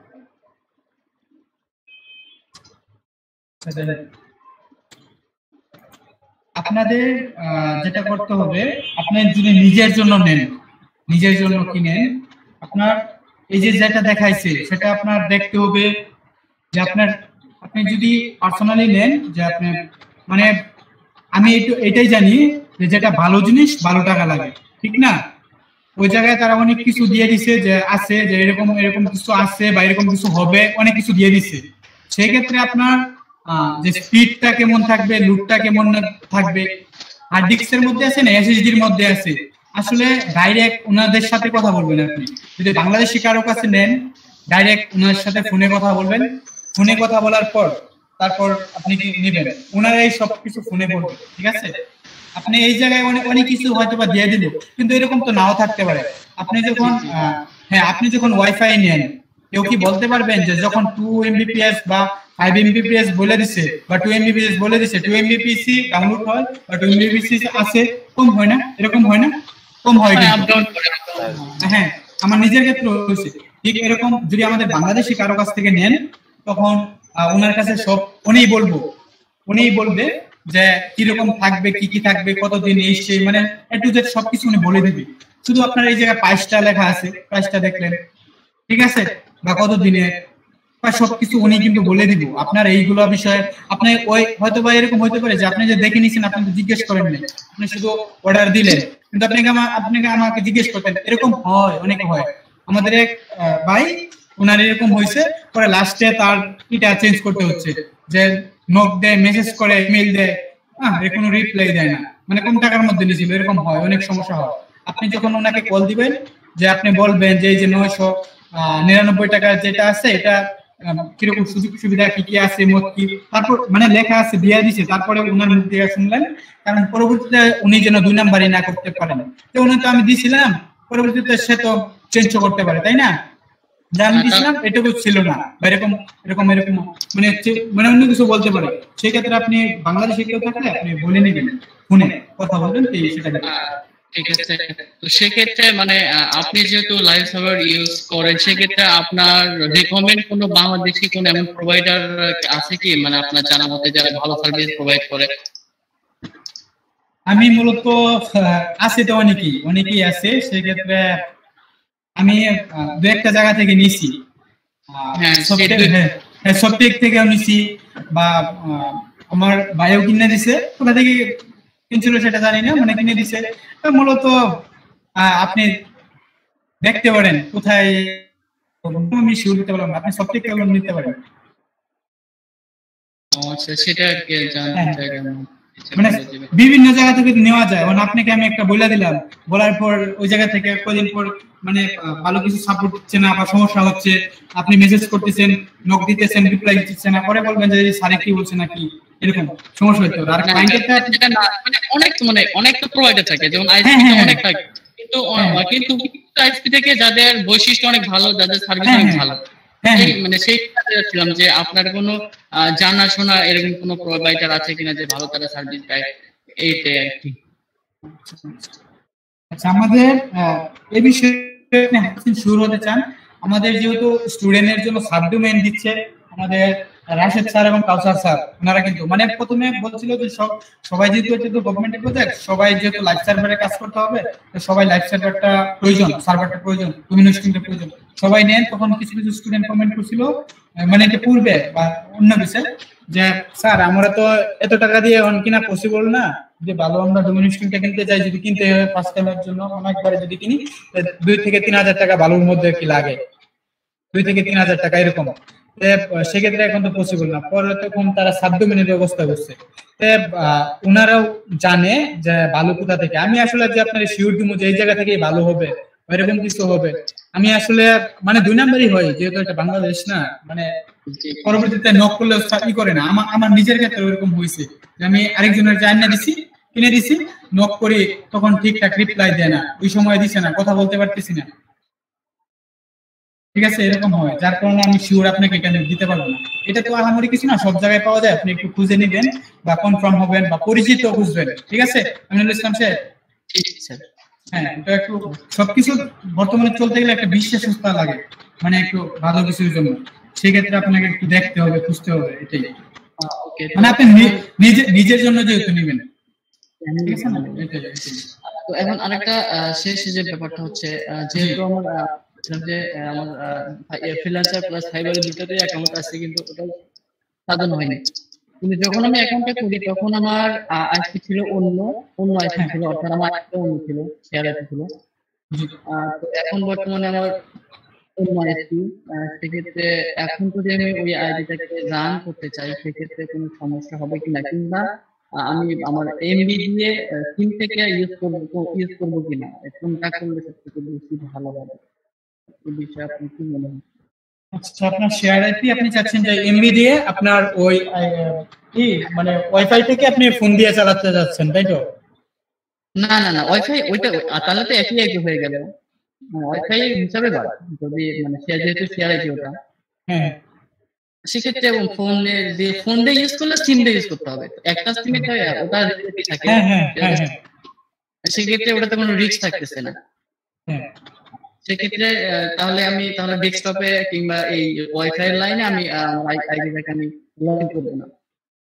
A: আপনাদের যেটা করতে হবে, আপনি যদি নিজের জন্য নেন, নিজের জন্য কিনেন, আপনার এই যে যেটা দেখাইছে সেটা আপনার দেখতে হবে যে আপনি যদি পার্সোনালি নেন, যে আপনি মানে আমি এটাই জানি যে যেটা ভালো জিনিস 12 টাকা লাগে, ঠিক না? ওই জায়গায় তারা অনেক কিছু দিয়ে দিছে, যে আছে যে এরকম কিছু আছে বা এরকম কিছু হবে, অনেক কিছু দিয়ে দিছে। সেই ক্ষেত্রে আপনার যে স্পিডটা কেমন থাকবে, লুটটা কেমন থাকবে, হার্ড ডিস্কের মধ্যে আছে না এসএসডির মধ্যে আছে, আসলে ডাইরেক্ট ওনাদের সাথে কথা বলবেন। আপনি যদি বাংলাদেশি কারো কাছে নেন, ডাইরেক্ট ওনার সাথে ফোনে কথা বলবেন। ফোনে কথা বলার পর তারপর আপনি কি নেবেন, ওনারা এই সব কিছু ফোনে বলবেন, ঠিক আছে? আপনি এই জায়গায় অনেক কিছু হয়তো বা দিয়ে দিল, কিন্তু এরকম তো নাও থাকতে পারে। আপনি যখন ওয়াইফাই নেন, কেউ কি বলতে পারবেন যে যখন 2 Mbps বা 5 Mbps বলে দিছে বা 2 Mbps বলে দিছে, 2 Mbps ডাউনলোড হয় বা 2 Mbps আছে, কম হয় না? এরকম হয় না? কম হয়। হ্যাঁ, আমার নিজের ক্ষেত্রে হয়েছে ঠিক এরকম। যদি আমাদের বাংলাদেশি কারো কাছ থেকে নেন, তখন ওনার কাছে সব উনিই বলবে যে কিরকম থাকবে, কি থাকবে, কতদিন এসছে, মানে একটু যে সবকিছু উনি বলে দিবে। শুধু আপনার এই জায়গায় প্রাইসটা লেখা আছে, প্রাইসটা দেখলেন, ঠিক আছে, বা কতদিনে, বা সবকিছু উনি কিন্তু বলে দিব। আপনার এইগুলো বিষয়ে আপনি ওই হয়তো বা এরকম হইতে পারে যে আপনি যে দেখে নিয়েছেন, আপনি তো জিজ্ঞেস করেন নাই, আপনি শুধু অর্ডার দিলেন, কিন্তু আপনাকে আমাকে জিজ্ঞেস করতেন। এরকম হয়, অনেক হয়। আমাদের এক ভাই, ওনার এরকম হয়েছে, পরে লাস্টে তার এটা চেঞ্জ করতে হচ্ছে, যে নক দেয়, মেসেজ করে, ইমেল দেয়, কোনো রিপ্লাই দেয় না, মানে কম টাকার মধ্যে নিয়েছিল। এরকম হয়, অনেক সমস্যা হয়। আপনি যখন ওনাকে কল দিবেন, যে আপনি বলবেন যে এই যে 999 টাকার যেটা আছে, এটা কিরকম সুযোগ সুবিধা কি আছে, মত কি, তারপর মানে লেখা আছে দিয়ে দিছে, তারপরে ওনার মুখ দিয়ে শুনলেন, কারণ পরবর্তীতে উনি যেন 2 নাম্বারই না করতে পারেন। তো উনি তো আমি দিছিলাম, পরবর্তীতে সে তো চেঞ্জ করতে পারে, তাই না? যা আমি দিছিলাম এটুকু ছিল না, বা এরকম এরকম এরকম মানে মানে অন্য কিছু বলতে পারে। সেই ক্ষেত্রে আপনি বাংলাদেশে কেউ থাকলে আপনি বলে নেবেন, ফোনে কথা বলবেন, এই সেটা
H: ঠিক আছে। তো সেক্ষেত্রে মানে আপনি যেহেতু লাইভ সার্ভার ইউজ করেন, সেক্ষেত্রে আপনার রেকমেন্ড কোনো বাংলাদেশি কোনো এমন প্রোভাইডার আছে কি, মানে আপনার জানা মতে যারা ভালো সার্ভিস প্রোভাইড করে?
A: আমি মূলত আছে তো অনেকেই আছে, সেক্ষেত্রে আমি দু একটা জায়গা থেকে নিছি, সবটেক থেকেও নিছি, বা আমার ভাইও কিনে দিছে, কোথা থেকে কিনছিল সেটা জানি না, মানে কিনে দিছে। মূলত আপনি দেখতে পারেন কোথায়, আমি শিওর দিতে পারলাম না, আপনি সবটেক থেকে নিতে পারেন।
H: সেটা
A: মানে বিভিন্ন জায়গা থেকে নেওয়া যায়। মানে আপনাকে আমি একটা বলে দিলাম, বলার পর ওই জায়গা থেকে কদিন পর মানে ভালো কিছু সাপোর্ট দিচ্ছে না বা সমস্যা হচ্ছে, আপনি মেসেজ করতেছেন, নক দিতেছেন, রিপ্লাই দিচ্ছেন না, পরে বলবেন যে স্যারে কি বলছে নাকি, এরকম সমস্যা হচ্ছে। আর ক্লায়েন্টেরটা
H: মানে অনেক তো প্রোভাইডার থাকে, যেমন আইসপি অনেক থাকে, কিন্তু আইসপি থেকে যাদের বৈশিষ্ট্য অনেক ভালো, যাদের সার্ভিস অনেক ভালো, মানে সেই ছিলাম যে আপনার কোনো জানাশোনা এরকম কোনো প্রোভাইডার আছে কিনা যে ভালো তারা সার্ভিস দেয়, এইটাই আর কি।
A: আচ্ছা, আমাদের এই বিষয়ে শুরু হতে চান, আমাদের যেহেতু স্টুডেন্টের জন্য সাবডোমেইন দিচ্ছে আমাদের রাশেদ স্যার এবং কাউসার স্যার, ওনারা কিন্তু মানে প্রথমে বলছিল যে সবাই যেহেতু গভর্নমেন্টের প্রজেক্ট, সবাই যেহেতু লাইভ সার্ভারে কাজ করতে হবে, তো সবাই লাইভ সার্ভারটা প্রয়োজন, বিভিন্ন স্টুডেন্টের প্রয়োজন, সবাই নেন। তখন কিছু কিছু স্টুডেন্ট কমেন্ট করছিল, মানে এটা পূর্বে বা অন্য বিষয়ে, যে স্যার আমরা তো এত টাকা দিয়ে কিনা পসিবল না, যে ভালো আমরা ডোমেইন স্ট্রিংটা কিনতে চাই, যদি কিনতে হয় ফার্স্ট টাইমের জন্য অনেকবারে যদি কিনি 2 থেকে 3,000 টাকা ভালোর মধ্যে কি লাগে, 2 থেকে 3,000 টাকা এরকম। সেক্ষেত্রে এখন তো পসিবল না, পরে তখন তারা সাবডোমেইনের ব্যবস্থা করছে। ওনারাও জানে যে ভালো কোথা থেকে। আমি আসলে যে আপনার শিওর দিব যে এই জায়গা থেকেই ভালো হবে এরকম কিছু হবে, আমি আসলে মানে 2 নাম্বারই হয়, যেহেতু এটা বাংলাদেশ না, মানে পরবর্তীতে নক করলে ই করে না। আমার নিজের ক্ষেত্রে ওরকম হয়েছে যে আমি আরেকজনের জানা দিছি, কিনে দিছি, নক করি, তখন ঠিকঠাক রিপ্লাই দেয় না, ওই সময় দিছে না, কথা বলতে পারতেছি না, ঠিক আছে, এরকম হয়, যার কারণে আমি শিওর আপনাকে এখানে দিতে পারবো না। এটা তো আহামরি কিছু না, সব জায়গায় পাওয়া যায়, আপনি একটু খুঁজে নেবেন বা কনফার্ম হবেন বা পরিচিত খুঁজবেন, ঠিক আছে আমিনুল ইসলাম সাহেব? হ্যাঁ, এটা একটু সবকিছু বর্তমানে চলতে গেলে একটা বিশ্বাসতা লাগে, মানে একটু ভালো কিছুর জন্য, সেক্ষেত্রে আপনাকে একটু দেখতে হবে, খুঁজতে হবে, এটাই। মানে আপনি নিজের জন্য যেহেতু নেবেন, ঠিক আছে না?
H: তো এখন আরেকটা শেষ যে ব্যাপারটা হচ্ছে, যেহেতু আমার যে আমার ফ্রিল্যান্সার প্লাস ফাইবারে দুটোতেই অ্যাকাউন্ট আছে, কিন্তু ওটা সাজানো হয়নি। কিন্তু যখন আমি অ্যাকাউন্টটা করি তখন আমার আইপি ছিল অন্য আইপি ছিল, অর্থাৎ আমার আইপি অন্য ছিল, শেয়ার আইপি ছিল। তো এখন বর্তমানে আমার অন্য আইপি, সেক্ষেত্রে এখন যদি আমি ওই আইডিটাকে রান করতে চাই, সেক্ষেত্রে কোনো সমস্যা হবে কিনা, কিংবা আমি আমার এমবি দিয়ে সিম থেকে ইউজ করবো কিনা, কোনটা করলে সবথেকে বেশি ভালো হবে, এই বিষয়ে আপনি কি মনে হয়?
A: আচ্ছা, আপনার শেয়ার আইপি আপনি চাচ্ছেন যে এমবি দিয়ে আপনার ওই কি মানে ওয়াইফাই থেকে আপনি ফোন দিয়ে চালাতে যাচ্ছেন, তাই তো?
H: না না না, ওয়াইফাই ওইটা তাহলে তো একই আইপি হয়ে গেল, ওয়াইফাই হিসাবে বাদ, যদি মানে যেহেতু শেয়ার আইপি ওটা,
A: হ্যাঁ,
H: সেক্ষেত্রে এবং ফোন দিয়ে ইউজ করলে সিম দিয়ে ইউজ করতে হবে, একটা সিমে ওটা থাকে, সেক্ষেত্রে ওটাতে কোনো রিস্ক থাকতেছে না। সেক্ষেত্রে তাহলে ডেস্কটপে কিংবা এই ওয়াইফাই লাইনে আমি আইডিটাকে আমি লগ ইন করব না।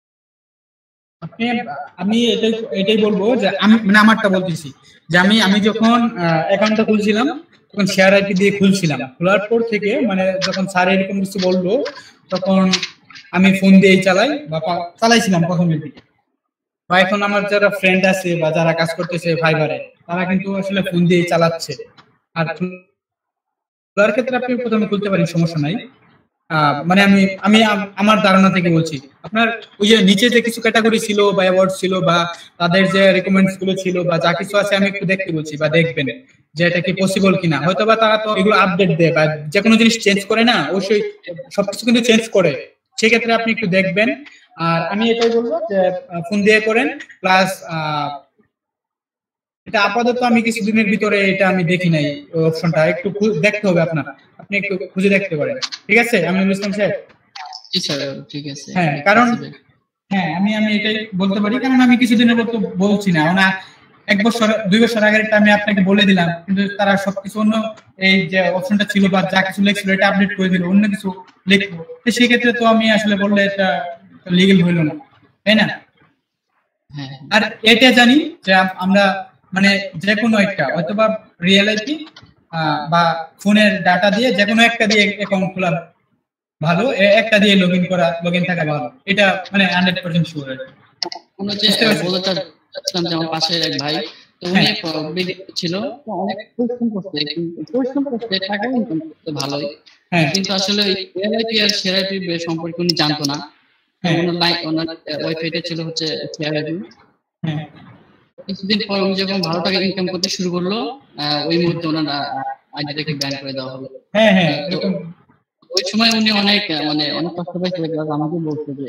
A: আমি এটাই বলবো যে আমি মানে আমারটা বলতেছি যে আমি যখন অ্যাকাউন্টটা খুলছিলাম তখন শেয়ার আইপি দিয়ে খুলছিলাম, খোলার পর থেকে মানে যখন স্যার এরকম কিছু বললো তখন আমি ফোন দিয়েই চালাইছিলাম প্রথমের দিকে। বা এখন আমার যারা ফ্রেন্ড আছে বা যারা কাজ করতেছে ফাইবারে, তারা কিন্তু আসলে ফোন দিয়েই চালাচ্ছে। আর খোলার ক্ষেত্রে আপনি প্রথমে খুলতে পারেন, সমস্যা নাই। মানে আমি আমার ধারণা থেকে বলছি, আপনার ওই যে নিচে যে কিছু ক্যাটাগরি ছিল বা অ্যাওয়ার্ড ছিল বা তাদের যে রেকমেন্ডস গুলো ছিল বা যা কিছু আছে, আমি একটু দেখতে বলছি বা দেখবেন যে এটা কি পসিবল কিনা। হয়তো বা তারা তো এগুলো আপডেট দেয় বা যে কোনো জিনিস চেঞ্জ করে না, অবশ্যই সবকিছু কিন্তু চেঞ্জ করে, সেক্ষেত্রে আপনি একটু দেখবেন। আর আমি এটাই বলবো যে ফোন দিয়ে করেন, প্লাস এটা আপাতত আমি কিছুদিনের ভিতরে এটা আমি দেখি নাই অপশনটা, একটু দেখতে হবে আপনার, আপনি একটু খুঁজে দেখতে পারেন। ঠিক আছে আমিনুল ইসলাম সাহেব?
H: জি স্যার ঠিক আছে।
A: হ্যাঁ কারণ আমি এটাই বলতে পারি, কারণ আমি কিছুদিনের মতো বলছি না, মানে 1 বছর 2 বছর আগের আমি আপনাকে বলে দিলাম, কিন্তু তারা সবকিছু অন্য এই যে অপশনটা ছিল বা যা কিছু লিখছিল এটা আপডেট করে দিল, অন্য কিছু লিখবো, তো সেই ক্ষেত্রে তো আমি আসলে বললে এটা লিগ্যাল হইল না, তাই না? আর এটা জানি যে আমরা মানে যে কোনো একটা অথবা রিয়েল আইপি বা ফোনের ডাটা দিয়ে যে কোনো একটা দিয়ে অ্যাকাউন্ট খোলা ভালো, একটা দিয়ে লগইন থাকা ভালো, এটা মানে 100% শিওর।
H: কোনো যে বলতে চাচ্ছিলাম যে আমার পাশের এক ভাই, তো উনি বিদেশে ছিল, তো অনেক পরিশ্রম করতে টাকা ইনকাম করতে ভালোই, কিন্তু আসলে রিয়েল আইপি আর শেয়ার আইপি সম্পর্কে উনি জানতো না। ওনার ওয়েবসাইটে ছিল হচ্ছে শেয়ার আইপি। কিছুদিন পর উনি যখন ভালো টাকা ইনকাম করতে শুরু করলো, ওই মুহূর্তে ওনার আইডি থেকে ব্যান করে দেওয়া হলো। ওই সময় উনি অনেক কষ্ট পাইছে, আমাকে বলছে যে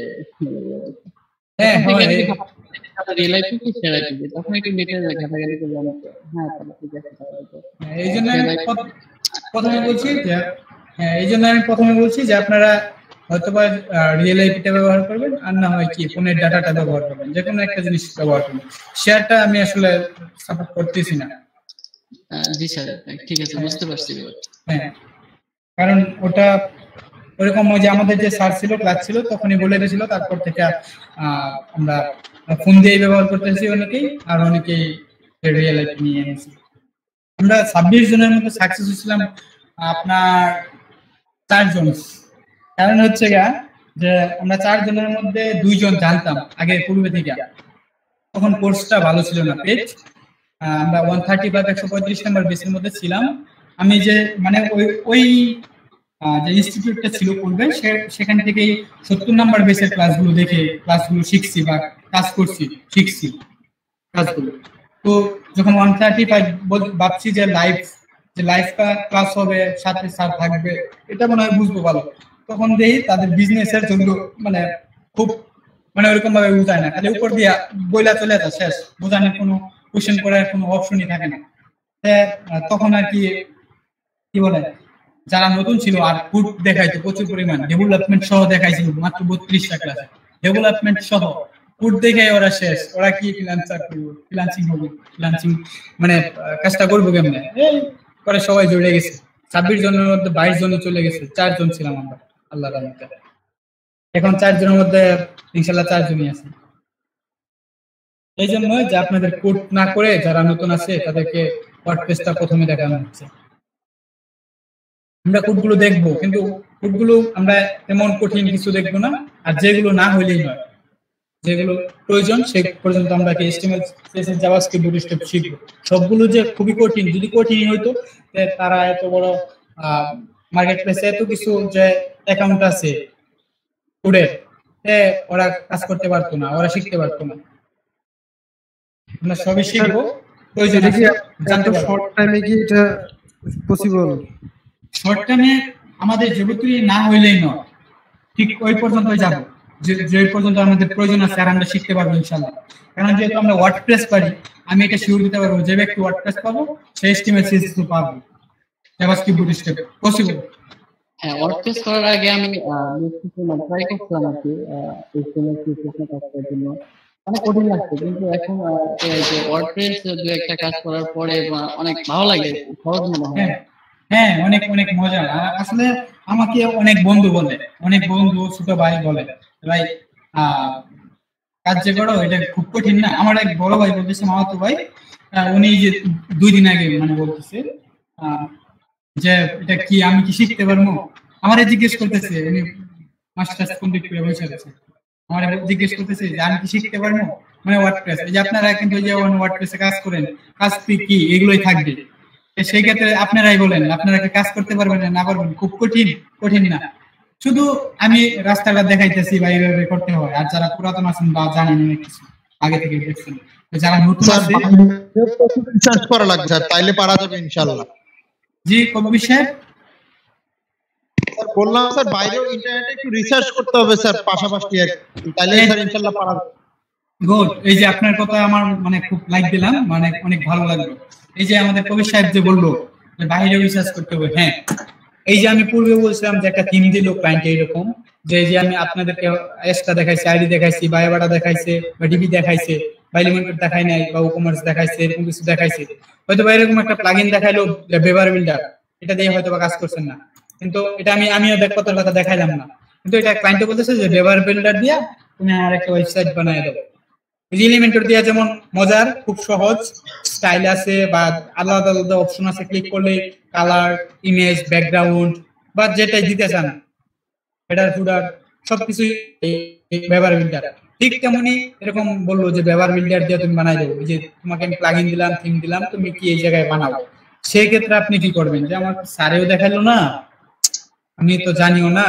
H: রিয়েল আইপি কি শেয়ার আইপি, তখন একটু নেটে ঘাটাঘাটি করে আমাকে তাহলে ঠিক আছে।
A: এই জন্য আমি প্রথমে বলছি যে আপনারা হয়তোবা রিয়েল আইপিটা ব্যবহার করবেন, আর না হয় কি ফোনের ডাটাটা ব্যবহার করবেন, যে কোনো একটা জিনিস ব্যবহার করবেন। শেয়ারটা আমি আসলে সাপোর্ট করতেছি না।
H: জি স্যার ঠিক আছে, বুঝতে পারছি।
A: হ্যাঁ কারণ ওটা ওরকম ওই যে আমাদের যে স্যার ছিল, ক্লাস ছিল, তখনই বলে দিয়েছিল, তারপর থেকে আমরা ফোন দিয়ে ব্যবহার করতেছি অনেকেই, আর অনেকেই রিয়েল আইপি নিয়ে এনেছি। আমরা 26 জনের মধ্যে সাকসেস হয়েছিলাম আপনার 4 জন। কারণ হচ্ছে যে আমরা 4 জনের মধ্যে 2 জন জানতাম আগে পূর্বে থেকে, তখন কোর্সটা ভালো ছিল না পেজ, আমরা 135 নাম্বার বেসের মধ্যে ছিলাম। আমি যে মানে ওই যে ইনস্টিটিউটটা ছিল পূর্বে, সেখান থেকেই 70 নাম্বার বেসের ক্লাসগুলো দেখে ক্লাসগুলো শিখছি বা কাজ করছি, শিখছি কাজগুলো। তো যখন 135 ভাবছি যে লাইভ ক্লাস হবে, সাথে স্যার থাকবে, এটা মনে হয় বুঝবো ভালো, তখন দেখি তাদের বিজনেসের জন্য মানে খুব মানে ওরকম ভাবে বুঝায় না, খালি উপর দিয়ে বইলা চলে যায়, শেষ, বোঝানোর কোনো কোশ্চেন করার কোনো অপশনই থাকে না। তখন আর কি বলে, যারা নতুন ছিল আর ফুড দেখাইতো প্রচুর পরিমাণ, ডেভেলপমেন্ট সহ দেখাইছিল মাত্র 32টা ক্লাসে, ডেভেলপমেন্ট সহ ফুড দেখে ওরা শেষ, ওরা কি ফ্রিল্যান্সিং মানে কাজটা করবো কেমনে, এই করে সবাই জড়ে গেছে। 26 জনের মধ্যে 22 জন চলে গেছে, 4 জন ছিলাম আমরা আল্লাহর রহমতে। এখন 4 জনের মধ্যে ইনশাআল্লাহ 4 জনই আছে। এই জন্য যে আপনাদের কোড না করে যারা নতুন আছে তাদেরকে ওয়ার্ডপ্রেসটা প্রথমে দেখানো হচ্ছে। আমরা কোডগুলো দেখবো, কিন্তু কোডগুলো আমরা তেমন কঠিন কিছু দেখবো না, আর যেগুলো না হইলেই নয়, যেগুলো প্রয়োজন সে পর্যন্ত আমরা HTML, CSS, জাভাস্ক্রিপ্ট, বুটস্ট্র্যাপ শিখবো। সবগুলো যে খুবই কঠিন, যদি কঠিন হইতো তারা এত বড় মার্কেট প্লেসে এত কিছু যে অ্যাকাউন্ট আছে কোডের, ওরা কাজ করতে পারতো না, ওরা শিখতে পারতো না। আমরা সবই শিখবো, প্রয়োজন জানতে পারবো।
G: শর্ট টাইমে কি এটা পসিবল?
A: শর্ট টাইমে আমাদের জরুরি না হইলেই নয়, ঠিক ওই পর্যন্তই যাব, যে পর্যন্ত আমাদের প্রয়োজন আছে, আর আমরা শিখতে পারবো ইনশাআল্লাহ। কারণ যেহেতু আমরা ওয়ার্ডপ্রেস পারি, আমি এটা শিওর দিতে পারবো যে ব্যক্তি ওয়ার্ডপ্রেস পাবো সে HTML, CSS পাবো, জাভাস্ক্রিপ্ট, বুটস্ট্র্যাপ পসিবল।
H: হ্যাঁ ওয়ার্ডপ্রেস করার আগে আমি ট্রাই করছিলাম আর কি HTML, CSS কাজ করার জন্য, অনেক কঠিন লাগছে, কিন্তু এখন ওয়ার্ডপ্রেস দু একটা কাজ করার পরে অনেক ভালো লাগে, সহজ মনে হয়।
A: হ্যাঁ অনেক অনেক মজা। আসলে আমাকে অনেক বন্ধু বলে, অনেক বন্ধু ছোট ভাই বলে, ভাই কাজ যে করো এটা খুব কঠিন না। আমার এক বড় ভাই বলতেছে, মামাতো ভাই, উনি যে 2 দিন আগে মানে বলতেছে যে এটা কি আমি কি শিখতে পারবো, আমারে জিজ্ঞেস করতেছে, উনি মাস্টার্স কমপ্লিট করে বসে আছে, আমারে জিজ্ঞেস করতেছে যে আমি কি শিখতে পারবো, মানে ওয়ার্ডপ্রেস। এই যে আপনারা কিন্তু যে ওয়ার্ডপ্রেসে কাজ করেন, কাজ কি এগুলোই থাকবে, সেই ক্ষেত্রে আপনারাই বলেন আপনারা কি কাজ করতে পারবেন না পারবেন? খুব কঠিন না, শুধু আমি রাস্তাটা দেখাইতেছি বা এইভাবে করতে হয়। আর যারা পুরাতন আছেন বা জানেন অনেক কিছু আগে থেকে দেখছেন, যারা নতুন আছে
J: রিসার্চ করা লাগবে স্যার, তাইলে পারা যাবে ইনশাআল্লাহ।
A: জি কবি সাহেব
J: বললাম স্যার, বাইরেও ইন্টারনেটে একটু রিসার্চ করতে হবে স্যার, পাশাপাশি তাইলে স্যার ইনশাআল্লাহ পারা যাবে।
A: গুড। এই যে আপনার কথা আমার মানে খুব লাইক দিলাম, মানে অনেক ভালো লাগলো। এই যে আমাদের কবির সাহেব যে বললো যে বাইরে রিসার্চ করতে হবে, হ্যাঁ এই যে আমি পূর্বে বলছিলাম যে একটা থিম দিল ক্লায়েন্ট এরকম, যে এই যে আমি আপনাদেরকে এক্সট্রা দেখাইছি, আইডি দেখাইছি, বায়োডাটা দেখাইছে, বা ডিবি দেখাইছে, বা এলিমেন্ট দেখাই নাই, বা কমার্স দেখাইছে, এরকম কিছু দেখাইছে, হয়তো বা এরকম একটা প্লাগইন দেখাইলো বেভার বিল্ডার, এটা দিয়ে হয়তো বা কাজ করছেন না, কিন্তু এটা আমিও কথা দেখাইলাম না, কিন্তু এটা ক্লায়েন্টে বলতেছে যে বেভার বিল্ডার দিয়া তুমি আমার একটা ওয়েবসাইট বানায় দাও। এলিমেন্টর দিয়া যেমন মজার, খুব সহজ, স্টাইল আছে বা আলাদা আলাদা অপশন আছে, ক্লিক করলে কালার, ইমেজ, ব্যাকগ্রাউন্ড বা যেটাই দিতে চান, হেডার ফুডার সবকিছু ব্যবহার বিল্ডার। ঠিক তেমনি এরকম বললো যে ব্যবহার বিল্ডার দিয়ে তুমি বানাই দেবো, যে তোমাকে আমি প্লাগইন দিলাম, থিম দিলাম, তুমি কি এই জায়গায় বানাও। সেই ক্ষেত্রে আপনি কি করবেন, যে আমার স্যারেও দেখাইলো না, আমি তো জানিও না,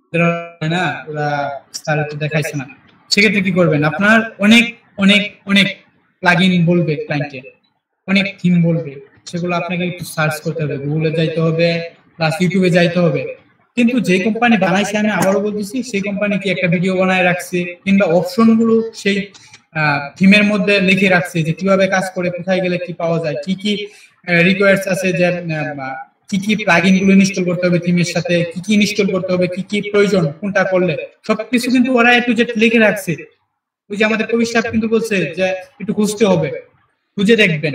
A: ওরা স্যারে তো দেখাইছে না, সেক্ষেত্রে কি করবেন, আপনার অনেক অনেক অনেক প্লাগইন বলবে ক্লায়েন্টে, অনেক থিম বলবে, সেগুলো আপনাকে একটু সার্চ করতে হবে, গুগলে যাইতে হবে, প্লাস ইউটিউবে যাইতে হবে। কিন্তু যে কোম্পানি বানাইছে, আমি আবারও বলতেছি, সেই কোম্পানি কি একটা ভিডিও বানায় রাখছে, কিংবা অপশন গুলো সেই থিমের মধ্যে লিখে রাখছে যে কিভাবে কাজ করে, কোথায় গেলে কি পাওয়া যায়, কি কি রিকোয়ার্ডস আছে, যে কি কি প্লাগইন গুলো ইনস্টল করতে হবে থিমের সাথে, কি কি ইনস্টল করতে হবে, কি কি প্রয়োজন, কোনটা করলে, সবকিছু কিন্তু ওরা একটু যে লিখে রাখছে। ওই যে আমাদের কবির সাহেব কিন্তু বলছে যে একটু খুঁজতে হবে, খুঁজে দেখবেন।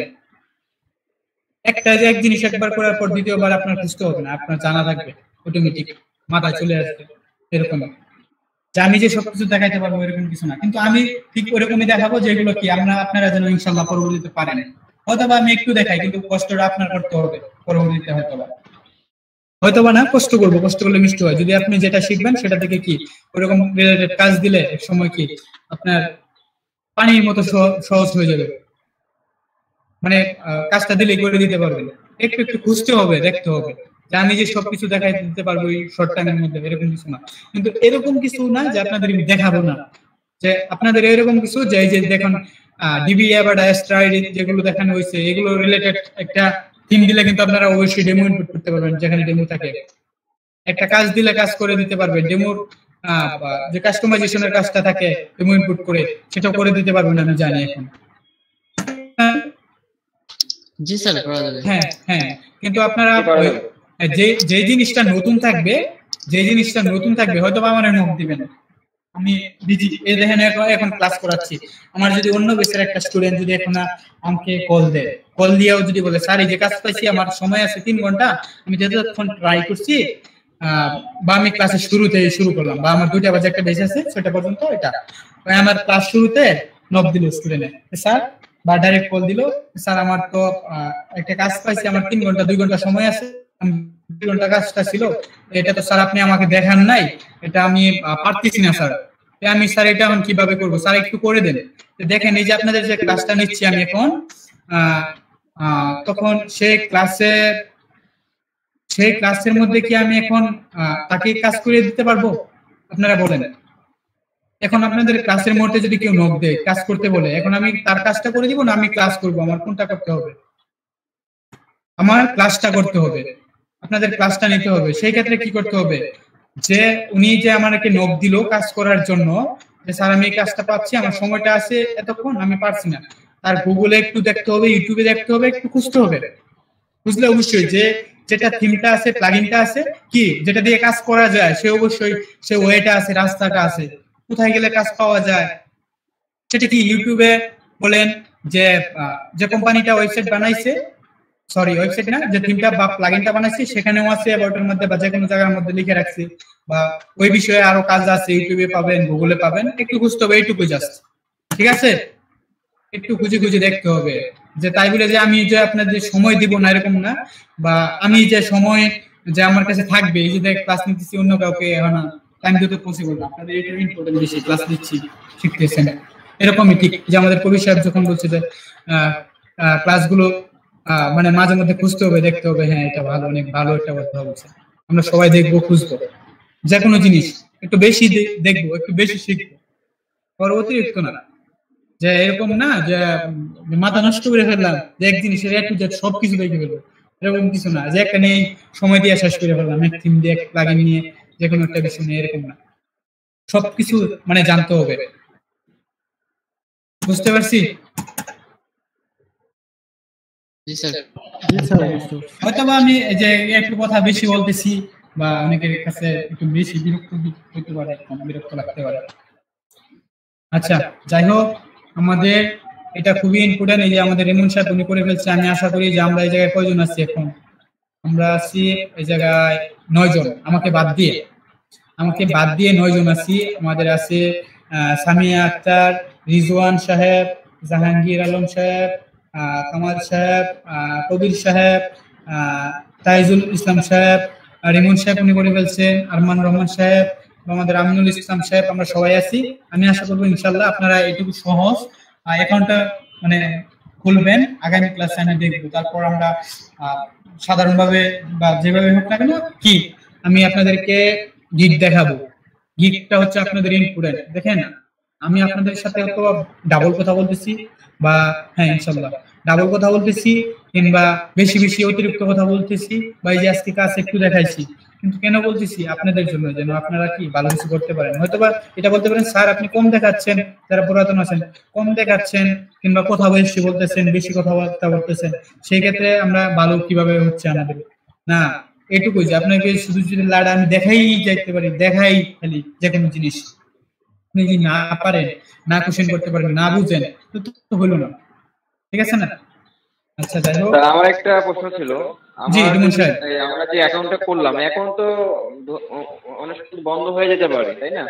A: একটা যে এক জিনিস একবার করার পর দ্বিতীয়বার আপনার খুঁজতে হবে না, আপনার জানা থাকবে, অটোমেটিক মাথায় চলে আসবে। এরকম যে আমি যে সবকিছু দেখাইতে পারবো এরকম কিছু না, কিন্তু আমি ঠিক ওরকমই দেখাবো যেগুলো কি আপনারা যেন ইনশাল্লাহ পরবর্তীতে পারেন। হয়তোবা আমি একটু দেখাই, কিন্তু কষ্টটা আপনার করতে হবে পরবর্তীতে, হয়তোবা না, কষ্ট করবো, কষ্ট করলে মিষ্টি হয়। যদি আপনি যেটা শিখবেন সেটা থেকে কি ওরকম রিলেটেড কাজ দিলে এক সময় কি আপনার পানির মতো সহজ হয়ে যাবে, মানে কাজটা দিলে করে দিতে পারবেন। একটু একটু খুঁজতে হবে, দেখতে হবে, যে আমি যে সবকিছু দেখাই দিতে পারবো এই শর্ট টাইমের মধ্যে, এরকম কিছু না। কিন্তু এরকম কিছু না যে আপনাদের দেখাবো না, যে আপনাদের এরকম কিছু যে এই যে দেখুন ডিবি বা ডায়াস্ট্রাইড যেগুলো দেখানো হয়েছে, এগুলো রিলেটেড একটা থিম দিলে কিন্তু আপনারা অবশ্যই ডেমো ইনপুট করতে পারবেন, যেখানে ডেমো থাকে। একটা কাজ দিলে কাজ করে দিতে পারবেন, ডেমোর যে কাস্টমাইজেশনের কাজটা থাকে ডেমো ইনপুট করে, সেটাও করে দিতে পারবেন, আমি জানি এখন।
H: জি স্যার, করা যাবে।
A: হ্যাঁ হ্যাঁ, কিন্তু আপনারা যে জিনিসটা নতুন থাকবে, হয়তো বা আমার নোট দিবেন, আমি বিজি, এই দেখেন এখন ক্লাস করাচ্ছি, আমার যদি অন্য বেসের একটা স্টুডেন্ট যদি এখন আমাকে কল দিয়েও যদি বলে স্যার এই যে কাজ পাইছি, আমার সময় আছে 3 ঘন্টা, আমি যতক্ষণ ট্রাই করছি, বা আমি ক্লাসের শুরুতে শুরু করলাম, বা আমার 2টা বাজে একটা বেস আছে 6টা পর্যন্ত, এটা আমার ক্লাস শুরুতে নক দিল স্টুডেন্টে, স্যার, বা ডাইরেক্ট কল দিল, স্যার আমার তো একটা কাজ পাইছি, আমার 3 ঘন্টা 2 ঘন্টা সময় আছে, 2 ঘন্টা কাজটা ছিল, এটা তো স্যার আপনি আমাকে দেখান নাই, এটা আমি পারতেছি না স্যার, আমি স্যার এটা এখন কিভাবে করবো, স্যার একটু করে দেন। দেখেন এই যে আপনাদের যে ক্লাসটা নিচ্ছি আমি এখন, তখন সেই ক্লাসের মধ্যে কি আমি এখন তাকে কাজ করে দিতে পারবো, আপনারা বলেন। এখন আপনাদের ক্লাসের মধ্যে যদি কেউ নক দেয়, কাজ করতে বলে, এখন আমি তার কাজটা করে দিব না আমি ক্লাস করব, আমার কোনটা করতে হবে? আমার ক্লাসটা করতে হবে, আপনাদের ক্লাসটা নিতে হবে। সেই ক্ষেত্রে কি করতে হবে, যে উনি যে আমাকে নক দিল কাজ করার জন্য, যে স্যার আমি এই কাজটা পাচ্ছি, আমার সময়টা আছে এতক্ষণ, আমি পারছি না, তার গুগলে একটু দেখতে হবে, ইউটিউবে দেখতে হবে, একটু খুঁজতে হবে, বুঝলে অবশ্যই যে যেটা থিমটা আছে, প্লাগইনটা আছে, কি যেটা দিয়ে কাজ করা যায়, সে অবশ্যই সে ওয়েটা আছে, রাস্তাটা আছে, কোথায় গেলে কাজ পাওয়া যায়, সেটা কি ইউটিউবে বলেন, যে কোম্পানিটা ওয়েবসাইট বানাইছে, সরি ওয়েবসাইট না, যে থিমটা বা প্লাগইনটা বানাইছে সেখানেও আছে, অ্যাবাউটের মধ্যে বা যে কোনো জায়গার মধ্যে লিখে রাখছি, বা ওই বিষয়ে আরো কাজ আছে, ইউটিউবে পাবেন, গুগলে পাবেন, একটু খুঁজতে হবে, এইটুকু জাস্ট, ঠিক আছে? একটু খুঁজে খুঁজে দেখতে হবে, যে তাই বলে যে আমি যে আপনাদের সময় দিব না এরকম না, বা আমি যে সময় যে আমার কাছে থাকবে, এই যে ক্লাস নিতেছি অন্য কাউকে এখন টাইম দিতে পসিবল না, আপনাদের এটা ইম্পর্টেন্ট, বেশি ক্লাস দিচ্ছি, শিখতেছেন, এরকমই ঠিক। যে আমাদের কবি সাহেব যখন বলছে যে ক্লাসগুলো মানে মাঝে মধ্যে খুঁজতে হবে, দেখতে হবে, হ্যাঁ এটা ভালো, অনেক ভালো একটা কথা বলছে, আমরা সবাই দেখবো, খুঁজবো, যে কোনো জিনিস একটু বেশি দেখবো, একটু বেশি শিখবো, অতিরিক্ত না, যে এরকম না যে মাথা নষ্ট করে ফেললাম, যে এক জিনিসের একটু যে সবকিছু দেখে ফেলবো, এরকম কিছু না, যে একটা নেই সময় দিয়ে শেষ করে ফেললাম, এক থিম দিয়ে প্লাগইন নিয়ে যে কোনো একটা বিষয় নিয়ে, এরকম না, সবকিছু মানে জানতে হবে। বুঝতে পারছি?
H: জি স্যার।
A: হয়তো আমি এই যে একটু কথা বেশি বলতেছি বা অনেকের কাছে একটু বেশি বিরক্ত হতে পারে, বিরক্ত লাগতে পারে। আচ্ছা, যাই হোক, আমাদের এটা খুবই ইম্পর্টেন্ট। এই যে আমাদের রেমন সাহেব উনি করে ফেলছে। আমি আশা করি যে আমরা এই জায়গায় কয়জন আছি এখন? আমরা আছি এই জায়গায় 9 জন, আমাকে বাদ দিয়ে 9 জন আছি। আমাদের আছে সামিয়া আক্তার, রিজওয়ান সাহেব, জাহাঙ্গীর আলম সাহেব, কামাল সাহেব, কবির সাহেব, তাইজুল ইসলাম সাহেব, রিমন সাহেব উনি করে ফেলছেন, আরমান রহমান সাহেব, আমাদের আমিনুল ইসলাম সাহেব, আমরা সবাই আছি। আমি আশা করবো ইনশাল্লাহ আপনারা এটুকু সহজ অ্যাকাউন্টটা মানে খুলবেন। আগামী ক্লাসে আমি দেখবো, তারপর আমরা সাধারণভাবে বা যেভাবে হোক না কেন কি আমি আপনাদেরকে গিগ দেখাবো। গিগটা হচ্ছে আপনাদের ইম্পর্টেন্ট। দেখেন, আমি আপনাদের সাথে হয়তো ডাবল কথা বলতেছি বা হ্যাঁ ইনশাল্লাহ ডাবল কথা বলতেছি, কিংবা বেশি বেশি অতিরিক্ত কথা বলতেছি, বা এই যে আজকে কাজ একটু দেখাইছি, কিন্তু কেন বলতেছি? আপনাদের জন্য, যেন আপনারা কি ভালো কিছু করতে পারেন। হয়তোবা এটা বলতে পারেন, স্যার আপনি কম দেখাচ্ছেন, যারা পুরাতন আছেন কম দেখাচ্ছেন, কিংবা কথা বেশি বলতেছেন, বেশি কথাবার্তা বলতেছেন। সেই ক্ষেত্রে আমরা ভালো কিভাবে হচ্ছে আমাদের না, এটুকুই যে আপনাকে শুধু যদি লাড়া আমি দেখাই যাইতে পারি, দেখাই খালি যে কোনো জিনিস, আপনি যদি না পারেন, না কোশ্চেন করতে পারেন, না বুঝেন, তো হলো না। ঠিক আছে না? আচ্ছা, যাই হোক,
D: আমার একটা প্রশ্ন ছিল। আমরা যে অ্যাকাউন্টটা করলাম, এখন তো অনেক বন্ধ হয়ে যেতে পারে, তাই না?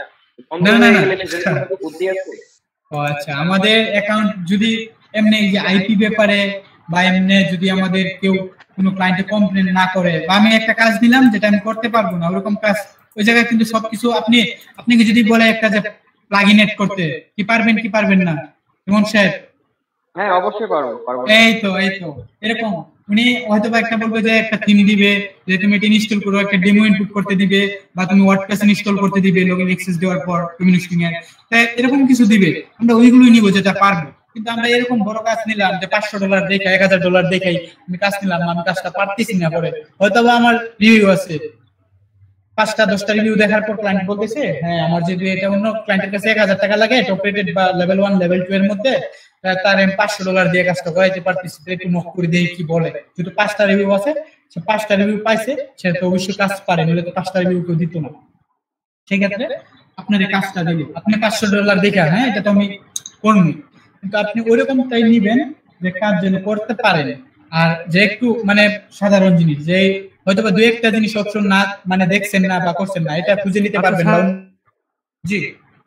A: ও আচ্ছা, আমাদের অ্যাকাউন্ট যদি এমনি যে আইপি ব্যাপারে বা এমনি যদি আমাদের কেউ কোনো ক্লায়েন্টে কমপ্লেন না করে, বা আমি একটা কাজ দিলাম যেটা আমি করতে পারবো না, ওরকম কাজ ওই জায়গায় কিন্তু সবকিছু আপনাকে যদি বলে একটা যে প্লাগইন এড করতে, কি পারবেন কি পারবেন না? এমন স্যার?
D: হ্যাঁ অবশ্যই পারবো।
A: এই তো এরকম উনি হয়তো বা একটা বলবে যে একটা থিম দিবে, যে তুমি এটা ইনস্টল করো, একটা ডেমো ইনপুট করতে দিবে, বা তুমি ওয়ার্ডপ্রেস ইনস্টল করতে দিবে লগইন অ্যাক্সেস দেওয়ার পর কমিউনিকেশন এর, তাই এরকম কিছু দিবে। আমরা ওইগুলোই নিব যেটা পারবো। কিন্তু আমরা এরকম বড় কাজ নিলাম যে $500 দেখাই, $1000 দেখাই, আমি কাজ নিলাম, আমি কাজটা পারতেছি না, পরে হয়তো বা আমার রিভিউ আছে 5টা 10টা রিভিউ দেখার পর ক্লায়েন্ট বলতেছে হ্যাঁ আমার যদি এটা অন্য ক্লায়েন্টের কাছে $1000 লাগে টপ রেটেড বা লেভেল 1 লেভেল 2 এর মধ্যে, তার আমি $500 দিয়ে কাজটা করাইতে পারতেছি, একটু নক করে দেই কি বলে। যেহেতু 5টা রিভিউ আছে, সে 5টা রিভিউ পাইছে, সে তো অবশ্যই কাজ পারে, নইলে তো 5টা রিভিউ কেউ দিত না। সেই ক্ষেত্রে আপনার এই কাজটা দিল, আপনি $500 দেখা হ্যাঁ এটা তো আমি করবো, কিন্তু আপনি ওইরকমটাই নিবেন যে কাজ যেন করতে পারেন। আর যে একটু মানে সাধারণ জিনিস, যে হয়তো বা 2-1টা জিনিস অপশন না মানে দেখছেন না বা করছেন না, এটা খুঁজে নিতে পারবেন। জি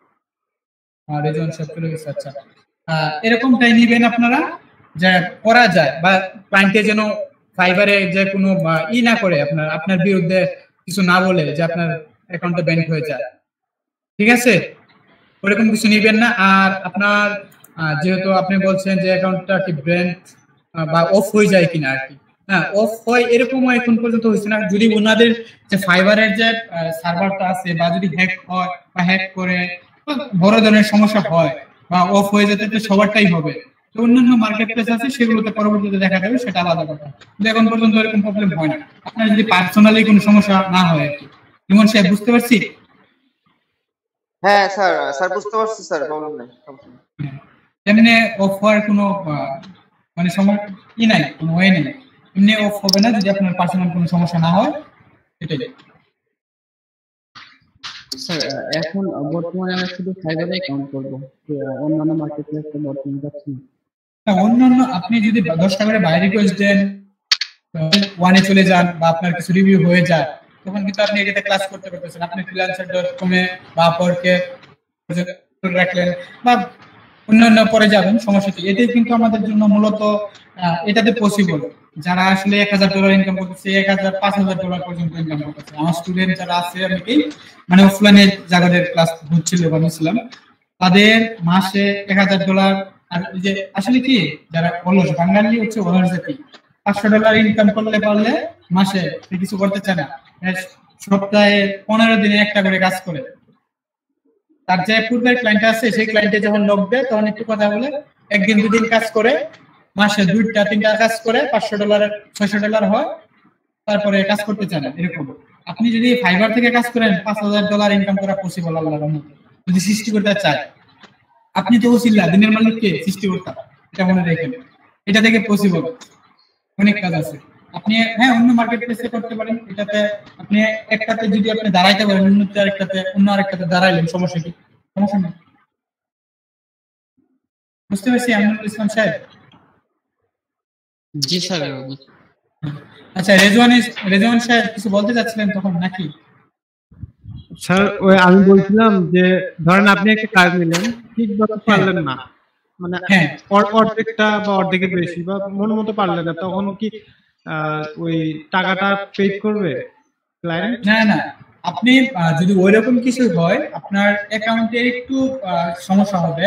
A: রেজন সব চলে গেছে। আচ্ছা, এরকমটাই নিবেন আপনারা যে করা যায়, বা ক্লায়েন্টে যেন ফাইবারে যে কোনো না করে, আপনার বিরুদ্ধে কিছু না বলে যে আপনার অ্যাকাউন্টে ব্যান হয়ে যায়। ঠিক আছে, ওরকম কিছু নিবেন না। আর আপনার যেহেতু আপনি বলছেন যে অ্যাকাউন্টটা কি ব্যান বা অফ হয়ে যায় কিনা আর কি, হ্যাঁ অফ হয় এরকম এখন পর্যন্ত হয়েছে না। যদি ওনাদের যে ফাইবারের যে সার্ভারটা আছে বা যদি হ্যাক হয় বা হ্যাক করে বড় ধরনের সমস্যা হয় বা অফ হয়ে যেতে, তো সবারটাই হবে। তো অন্যান্য মার্কেট প্লেস আছে সেগুলোতে পরবর্তীতে দেখা যাবে, সেটা আলাদা কথা। কিন্তু এখন পর্যন্ত এরকম প্রবলেম হয় না, আপনার যদি পার্সোনালি কোনো সমস্যা না হয় আর কি। যেমন সে বুঝতে পারছি।
I: হ্যাঁ স্যার বুঝতে পারছি স্যার, প্রবলেম নাই।
A: এমনি অফ হওয়ার কোনো মানে সময় কি নাই, কোনো ওয়ে নেই, এমনি অফ হবে না যদি আপনার পার্সোনাল কোনো সমস্যা না হয়। এটাই
H: স্যার। এখন বর্তমানে আমরা শুধু ফাইবারে অ্যাকাউন্ট করব, অন্যান্য মার্কেটপ্লেসে বর্তমানে যাচ্ছি না।
A: অন্যান্য আপনি যদি 10টা করে বাই রিকোয়েস্ট দেন, ওয়ানে চলে যান বা আপনার কিছু রিভিউ হয়ে যায়, তখন কিন্তু আপনি এটাতে ক্লাস করতে পারতেছেন। আপনি freelancer.com এ বা আপওয়ার্কে রাখলেন বা অন্যান্য পরে যাবেন, সমস্যা কি? এটাই কিন্তু আমাদের জন্য মূলত এটাতে পসিবল। যারা আসলে $1000 ইনকাম করতেছে, $1000-5000 পর্যন্ত ইনকাম করতেছে। আমার স্টুডেন্ট যারা আছে, অনেকেই মানে অফলাইনে যাদের ক্লাস হচ্ছিল বা নিছিলাম, তাদের মাসে $1000। আর যে আসলে কি যারা অলস বাঙালি হচ্ছে অলস জাতি, $500 ইনকাম করলে পারলে মাসে কিছু করতে চায় না, সপ্তাহে 15 দিনে একটা করে কাজ করে। তার যে পূর্বের ক্লায়েন্ট আছে, সেই ক্লায়েন্টে যখন লোক দেয় তখন একটু কথা বলে, একদিন দুদিন কাজ করে, মাসে 2-3টা কাজ করে $500 $600 হয়, তারপরে কাজ করতে চান না। এরকম আপনি যদি ফাইবার থেকে কাজ করেন, $5000 ইনকাম করা পসিবল আল্লাহর রহমতে, যদি সৃষ্টি করতে চায়। আপনি তো ওসিলা, দিনের মালিককে সৃষ্টিকর্তা, এটা মনে রাখেন। এটা থেকে পসিবল অনেক কাজ আছে। আপনি হ্যাঁ অন্য মার্কেট প্লেসে করতে পারেন, এটাতে আপনি একটাতে যদি আপনি দাঁড়াইতে পারেন, অন্য আরেকটাতে দাঁড়াইলেন, সমস্যা কি? সমস্যা নেই। বুঝতে পারছি আমিনুল ইসলাম সাহেব?
H: জি স্যার।
A: আচ্ছা, রেজওয়ান সাহেব কিছু বলতে চাচ্ছিলেন তখন নাকি?
G: স্যার ওই আমি বলছিলাম যে ধরেন আপনি একটা কাজ নিলেন, ঠিকভাবে পারলেন না, মানে অর্ধেকটা বা অর্ধেকের বেশি বা মন মতো পারলেন না, তখন কি ওই টাকাটা পেড করবে ক্লায়েন্ট?
A: না, আপনি যদি ওইরকম কিছু হয়, আপনার অ্যাকাউন্টে একটু সমস্যা হবে।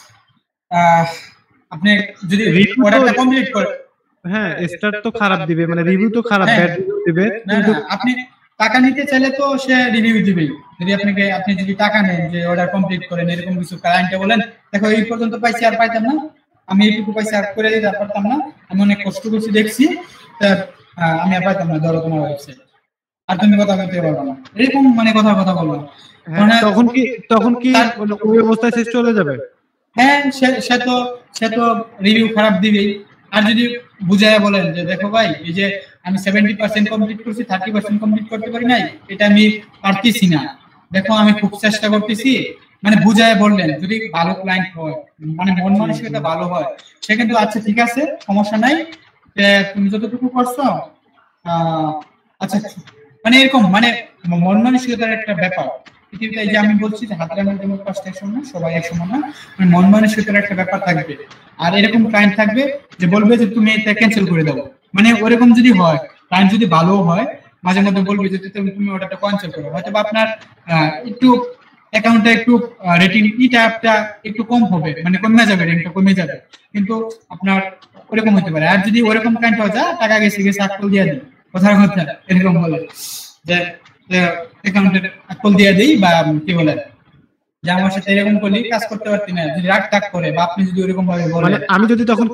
A: আপনি যদি অর্ডারটা কমপ্লিট করেন,
G: হ্যাঁ স্টার তো খারাপ দিবে, মানে রিভিউ তো খারাপ, ব্যাড রিভিউ দিবে।
A: কিন্তু আপনি টাকা নিতে চাইলে তো সে রিভিউ দিবেই। যদি আপনি যদি টাকা নেন যে অর্ডার কমপ্লিট করেন, এরকম কিছু ক্লায়েন্টে বলেন দেখো এই পর্যন্ত পাইছি আর পাইতাম না, আমি এইটুকু পাইছি আর করে দিতে পারতাম না, আমি অনেক কষ্ট করছি দেখছি, আমি আর পাইতাম না, ধরো তোমার ওয়েবসাইট, আর তুমি কথা বলতে পারবো না, এরকম মানে কথা বলবো।
G: তখন কি ওই অবস্থায় শেষ চলে যাবে?
A: হ্যাঁ, সে তো রিভিউ খারাপ দিবেই। আর যদি বুঝায় বলেন যে দেখো ভাই, এই যে আমি 70% কমপ্লিট করছি, 30% কমপ্লিট করতে পারি নাই, এটা আমি পারতেছি না, দেখো আমি খুব চেষ্টা করতেছি, মানে বুঝায় বললেন, যদি ভালো ক্লায়েন্ট হয়, মানে মন মানসিকতা ভালো হয়, সে কিন্তু আচ্ছা ঠিক আছে সমস্যা নাই, তুমি যতটুকু করছো আচ্ছা, মানে এরকম মানে মন মানসিকতার একটা ব্যাপার পৃথিবীতে। এই যে আমি বলছি যে হাতের মধ্যে পাঁচটা একসময় না, সবাই একসময় না, মানে মন মানসিকতার একটা ব্যাপার থাকবে। আর এরকম ক্লায়েন্ট থাকবে যে বলবে যে তুমি এটা ক্যান্সেল করে দাও, মানে ওরকম যদি হয়, ক্লায়েন্ট যদি ভালো হয়, মাঝে মধ্যে বলবে যে তুমি ওটা ক্যান্সেল করো, হয়তো আপনার একটু অ্যাকাউন্টটা একটু রেটিং ইটা একটু কম হবে, মানে কমে যাবে, রেটিংটা কমে যাবে, কিন্তু আপনার ওরকম হতে পারে। আর যদি ওরকম ক্লায়েন্ট হয় যা টাকা গেছে আকল দিয়ে দিই, কথার কথা এরকম বলে যে অ্যাকাউন্টের আকল দিয়ে দিই, বা কি বলে যে আমার সাথে এরকম করলে কাজ করতে পারতি না, যদি রাগ টাক করে, বা আপনি যদি ওরকম ভাবে বলেন,
G: আমি যদি তখন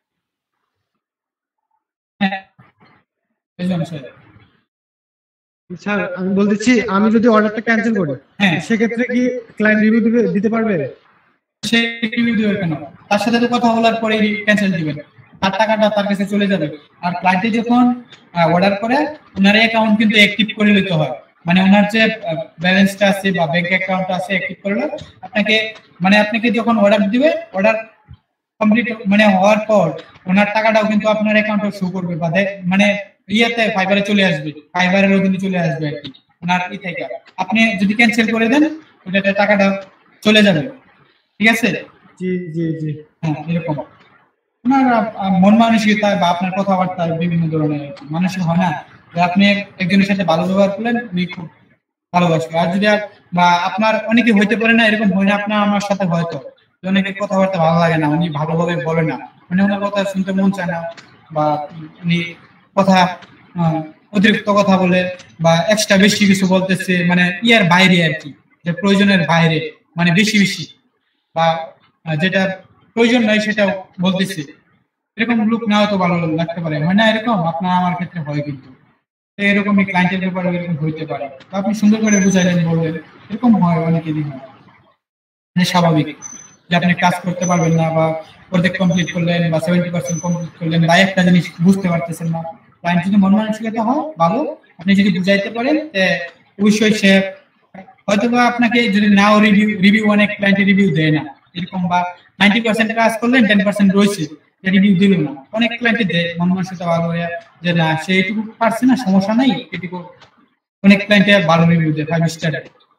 G: স্যার আমি বলতেছি, আমি যদি অর্ডারটা ক্যান্সেল করি, সেক্ষেত্রে কি ক্লায়েন্ট রিভিউ দিতে পারবে?
A: সে রিভিউ দিবে কেন? তার সাথে তো কথা বলার পরে ক্যান্সেল দিবেন, তার টাকাটা তার কাছে চলে যাবে। আর ক্লায়েন্টে যখন অর্ডার করে, ওনার অ্যাকাউন্ট কিন্তু অ্যাক্টিভ করে নিতে হয়, মানে ওনার যে ব্যালেন্সটা আছে বা ব্যাংক অ্যাকাউন্ট আছে অ্যাক্টিভ করলে আপনাকে যখন অর্ডার দিবে, অর্ডার কমপ্লিট মানে হওয়ার পর ওনার টাকাটাও কিন্তু আপনার অ্যাকাউন্টে শো করবে, বা মানে ইয়েতে ফাইবারে চলে আসবে, ফাইবারের অধীনে চলে আসবে আর কি ওনার থেকে। আপনি যদি ক্যান্সেল করে দেন, ওটাতে টাকাটা চলে যাবে, ঠিক আছে?
G: জি জি জি,
A: হ্যাঁ এরকম আপনার মন মানসিকতা বা আপনার কথাবার্তায় বিভিন্ন ধরনের মানুষের হয় না যে আপনি একজনের সাথে ভালো ব্যবহার করলেন, উনি খুব ভালোবাসবে। আর যদি বা আপনার অনেকে হইতে পারে না, এরকম হয় না আপনার আমার সাথে, হয়তো অনেকের কথাবার্তা ভালো লাগে না, উনি ভালোভাবে বলে না, মানে ওনার কথা শুনতে মন চায় না, বা উনি কথা অতিরিক্ত কথা বলে, বা এক্সট্রা বেশি কিছু বলতেছে, মানে ইয়ার বাইরে আর কি, যে প্রয়োজনের বাইরে, মানে বেশি বা যেটা প্রয়োজন নয় সেটাও বলতেছে, এরকম লোক নাও তো ভালো লাগতে পারে, হয় না এরকম? আপনার আমার ক্ষেত্রে হয়, কিন্তু এরকমই ক্লায়েন্টের ব্যাপারে এরকম হইতে পারে, আপনি সুন্দর করে বুঝাইলেন, বললেন, এরকম হয় অনেকেরই হয়, স্বাভাবিক যে আপনি কাজ করতে পারবেন না, বা অর্ধেক কমপ্লিট করলেন বা 70% কমপ্লিট করলেন, বা একটা জিনিস বুঝতে পারতেছেন না। ক্লায়েন্ট যদি মন মানসিকতা হয় ভালো, আপনি যদি বুঝাইতে পারেন, অবশ্যই সে হয়তো বা আপনাকে যদি নাও রিভিউ অনেক ক্লায়েন্টের রিভিউ দেয় না এরকম, বা 90% কাজ করলেন 10% রয়েছে রিভিউ দিল না, অনেক ক্লায়েন্টে দেয় মন মানসিকতা ভালো হয়ে যে না সে এইটুকু পারছে না, সমস্যা নাই, এটুকু অনেক ক্লায়েন্টে ভালো রিভিউ দেয় 5 স্টার।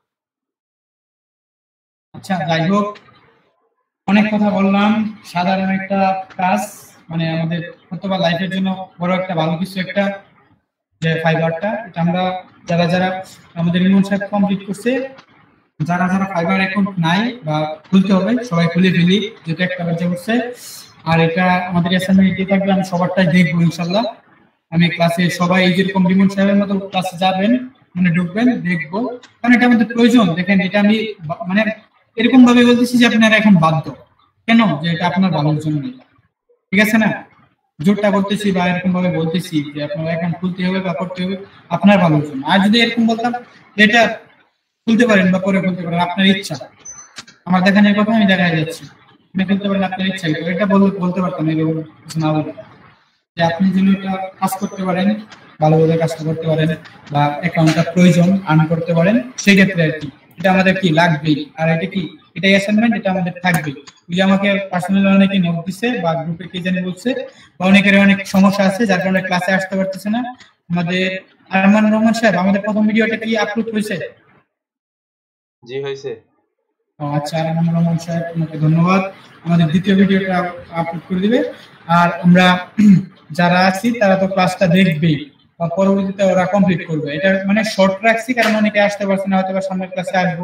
A: আচ্ছা যাই হোক, অনেক কথা বললাম, সাধারণ একটা কাজ, মানে আমাদের অথবা লাইফের জন্য বড় একটা ভালো কিছু একটা, যে ফাইবারটা, এটা আমরা যারা আমাদের ইমন সাহেব কমপ্লিট করছে, যারা ফাইবার অ্যাকাউন্ট নাই বা খুলতে হবে, সবাই খুলে ফেলি, যেটা একটা বাজে করছে। আর এটা আমাদের অ্যাসাইনমেন্ট দিয়ে থাকবে, আমি সবারটাই দেখবো ইনশাল্লাহ। আমি ক্লাসে সবাই যেরকম ইমন সাহেবের মতো ক্লাসে যাবেন, মানে ঢুকবেন, দেখবো, কারণ এটা আমাদের প্রয়োজন। দেখেন এটা আমি মানে এরকম ভাবে বলতেছি যে আপনারা এখন বাধ্য, কেন? যে এটা আপনার ভালোর জন্য, ঠিক আছে না? জোরটা করতেছি বা এরকম ভাবে বলতেছি যে আপনার অ্যাকাউন্ট খুলতে হবে বা করতে হবে আপনার ভালোর জন্য। আর যদি এরকম বলতাম যে এটা খুলতে পারেন বা পরে খুলতে পারেন, আপনার ইচ্ছা, আমার দেখানোর কথা আমি দেখাই যাচ্ছি। আপনি বলতে পারেন আপনার ইচ্ছা, এটা বলতে পারতাম এরকম কিছু না বলে, যে আপনি যদি এটা কাজ করতে পারেন, ভালোভাবে কাজটা করতে পারেন, বা অ্যাকাউন্টটা প্রয়োজন আর্ন করতে পারেন, সেই ক্ষেত্রে আর কি এটা আমাদের কি লাগবেই। আর এটা কি, এটাই অ্যাসাইনমেন্ট, এটা আমাদের থাকবে। ওই যে আমাকে পার্সোনালি অনেকে নোট দিচ্ছে বা গ্রুপে কে জানি বলছে, বা অনেকের অনেক সমস্যা আছে যার কারণে ক্লাসে আসতে পারতেছে না। আমাদের আরমান রহমান সাহেব, আমাদের প্রথম ভিডিওটা কি আপলোড হয়েছে?
F: জি হয়েছে।
A: আচ্ছা, আরমান রহমান সাহেব আপনাকে ধন্যবাদ। আমাদের দ্বিতীয় ভিডিওটা আপলোড করে দিবে। আর আমরা যারা আছি তারা তো ক্লাসটা দেখবেই, বা পরবর্তীতে ওরা কমপ্লিট করবে। এটা মানে শর্ট রাখছি কারণ অনেকে আসতে পারছে না, হয়তো বা সামনের ক্লাসে আসবো।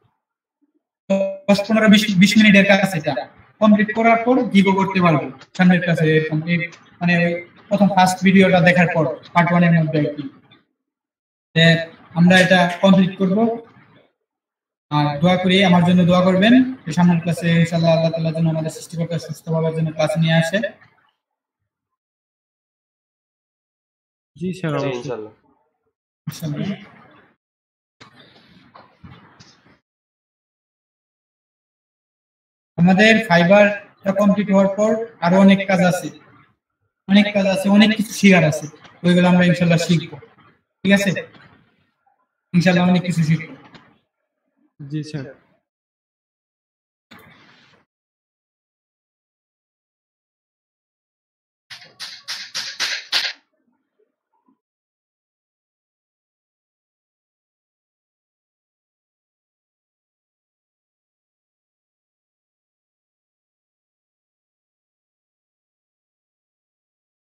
A: 10-15-20 মিনিটের কাজ, এটা কমপ্লিট করার পর গিভও করতে পারবো সামনের ক্লাসে। এরকম মানে প্রথম ফার্স্ট ভিডিওটা দেখার পর পার্ট 1 এর মধ্যে আর কি আমরা এটা কমপ্লিট করব। আর দোয়া করি, আমার জন্য দোয়া করবেন সামনের ক্লাসে ইনশাআল্লাহ আল্লাহ তাআলা যেন আমাদের সৃষ্টিকর্তা সুস্থভাবে যেন ক্লাস নিয়ে আসে।
G: জি স্যার, ইনশাআল্লাহ।
A: আমাদের ফাইবারটা কমপ্লিট হওয়ার পর আরো অনেক কাজ আছে, অনেক কিছু শেয়ার আছে, ওইগুলো আমরা ইনশাআল্লাহ শিখবো। ঠিক আছে, ইনশাআল্লাহ অনেক কিছু শিখবো।
G: জি স্যার।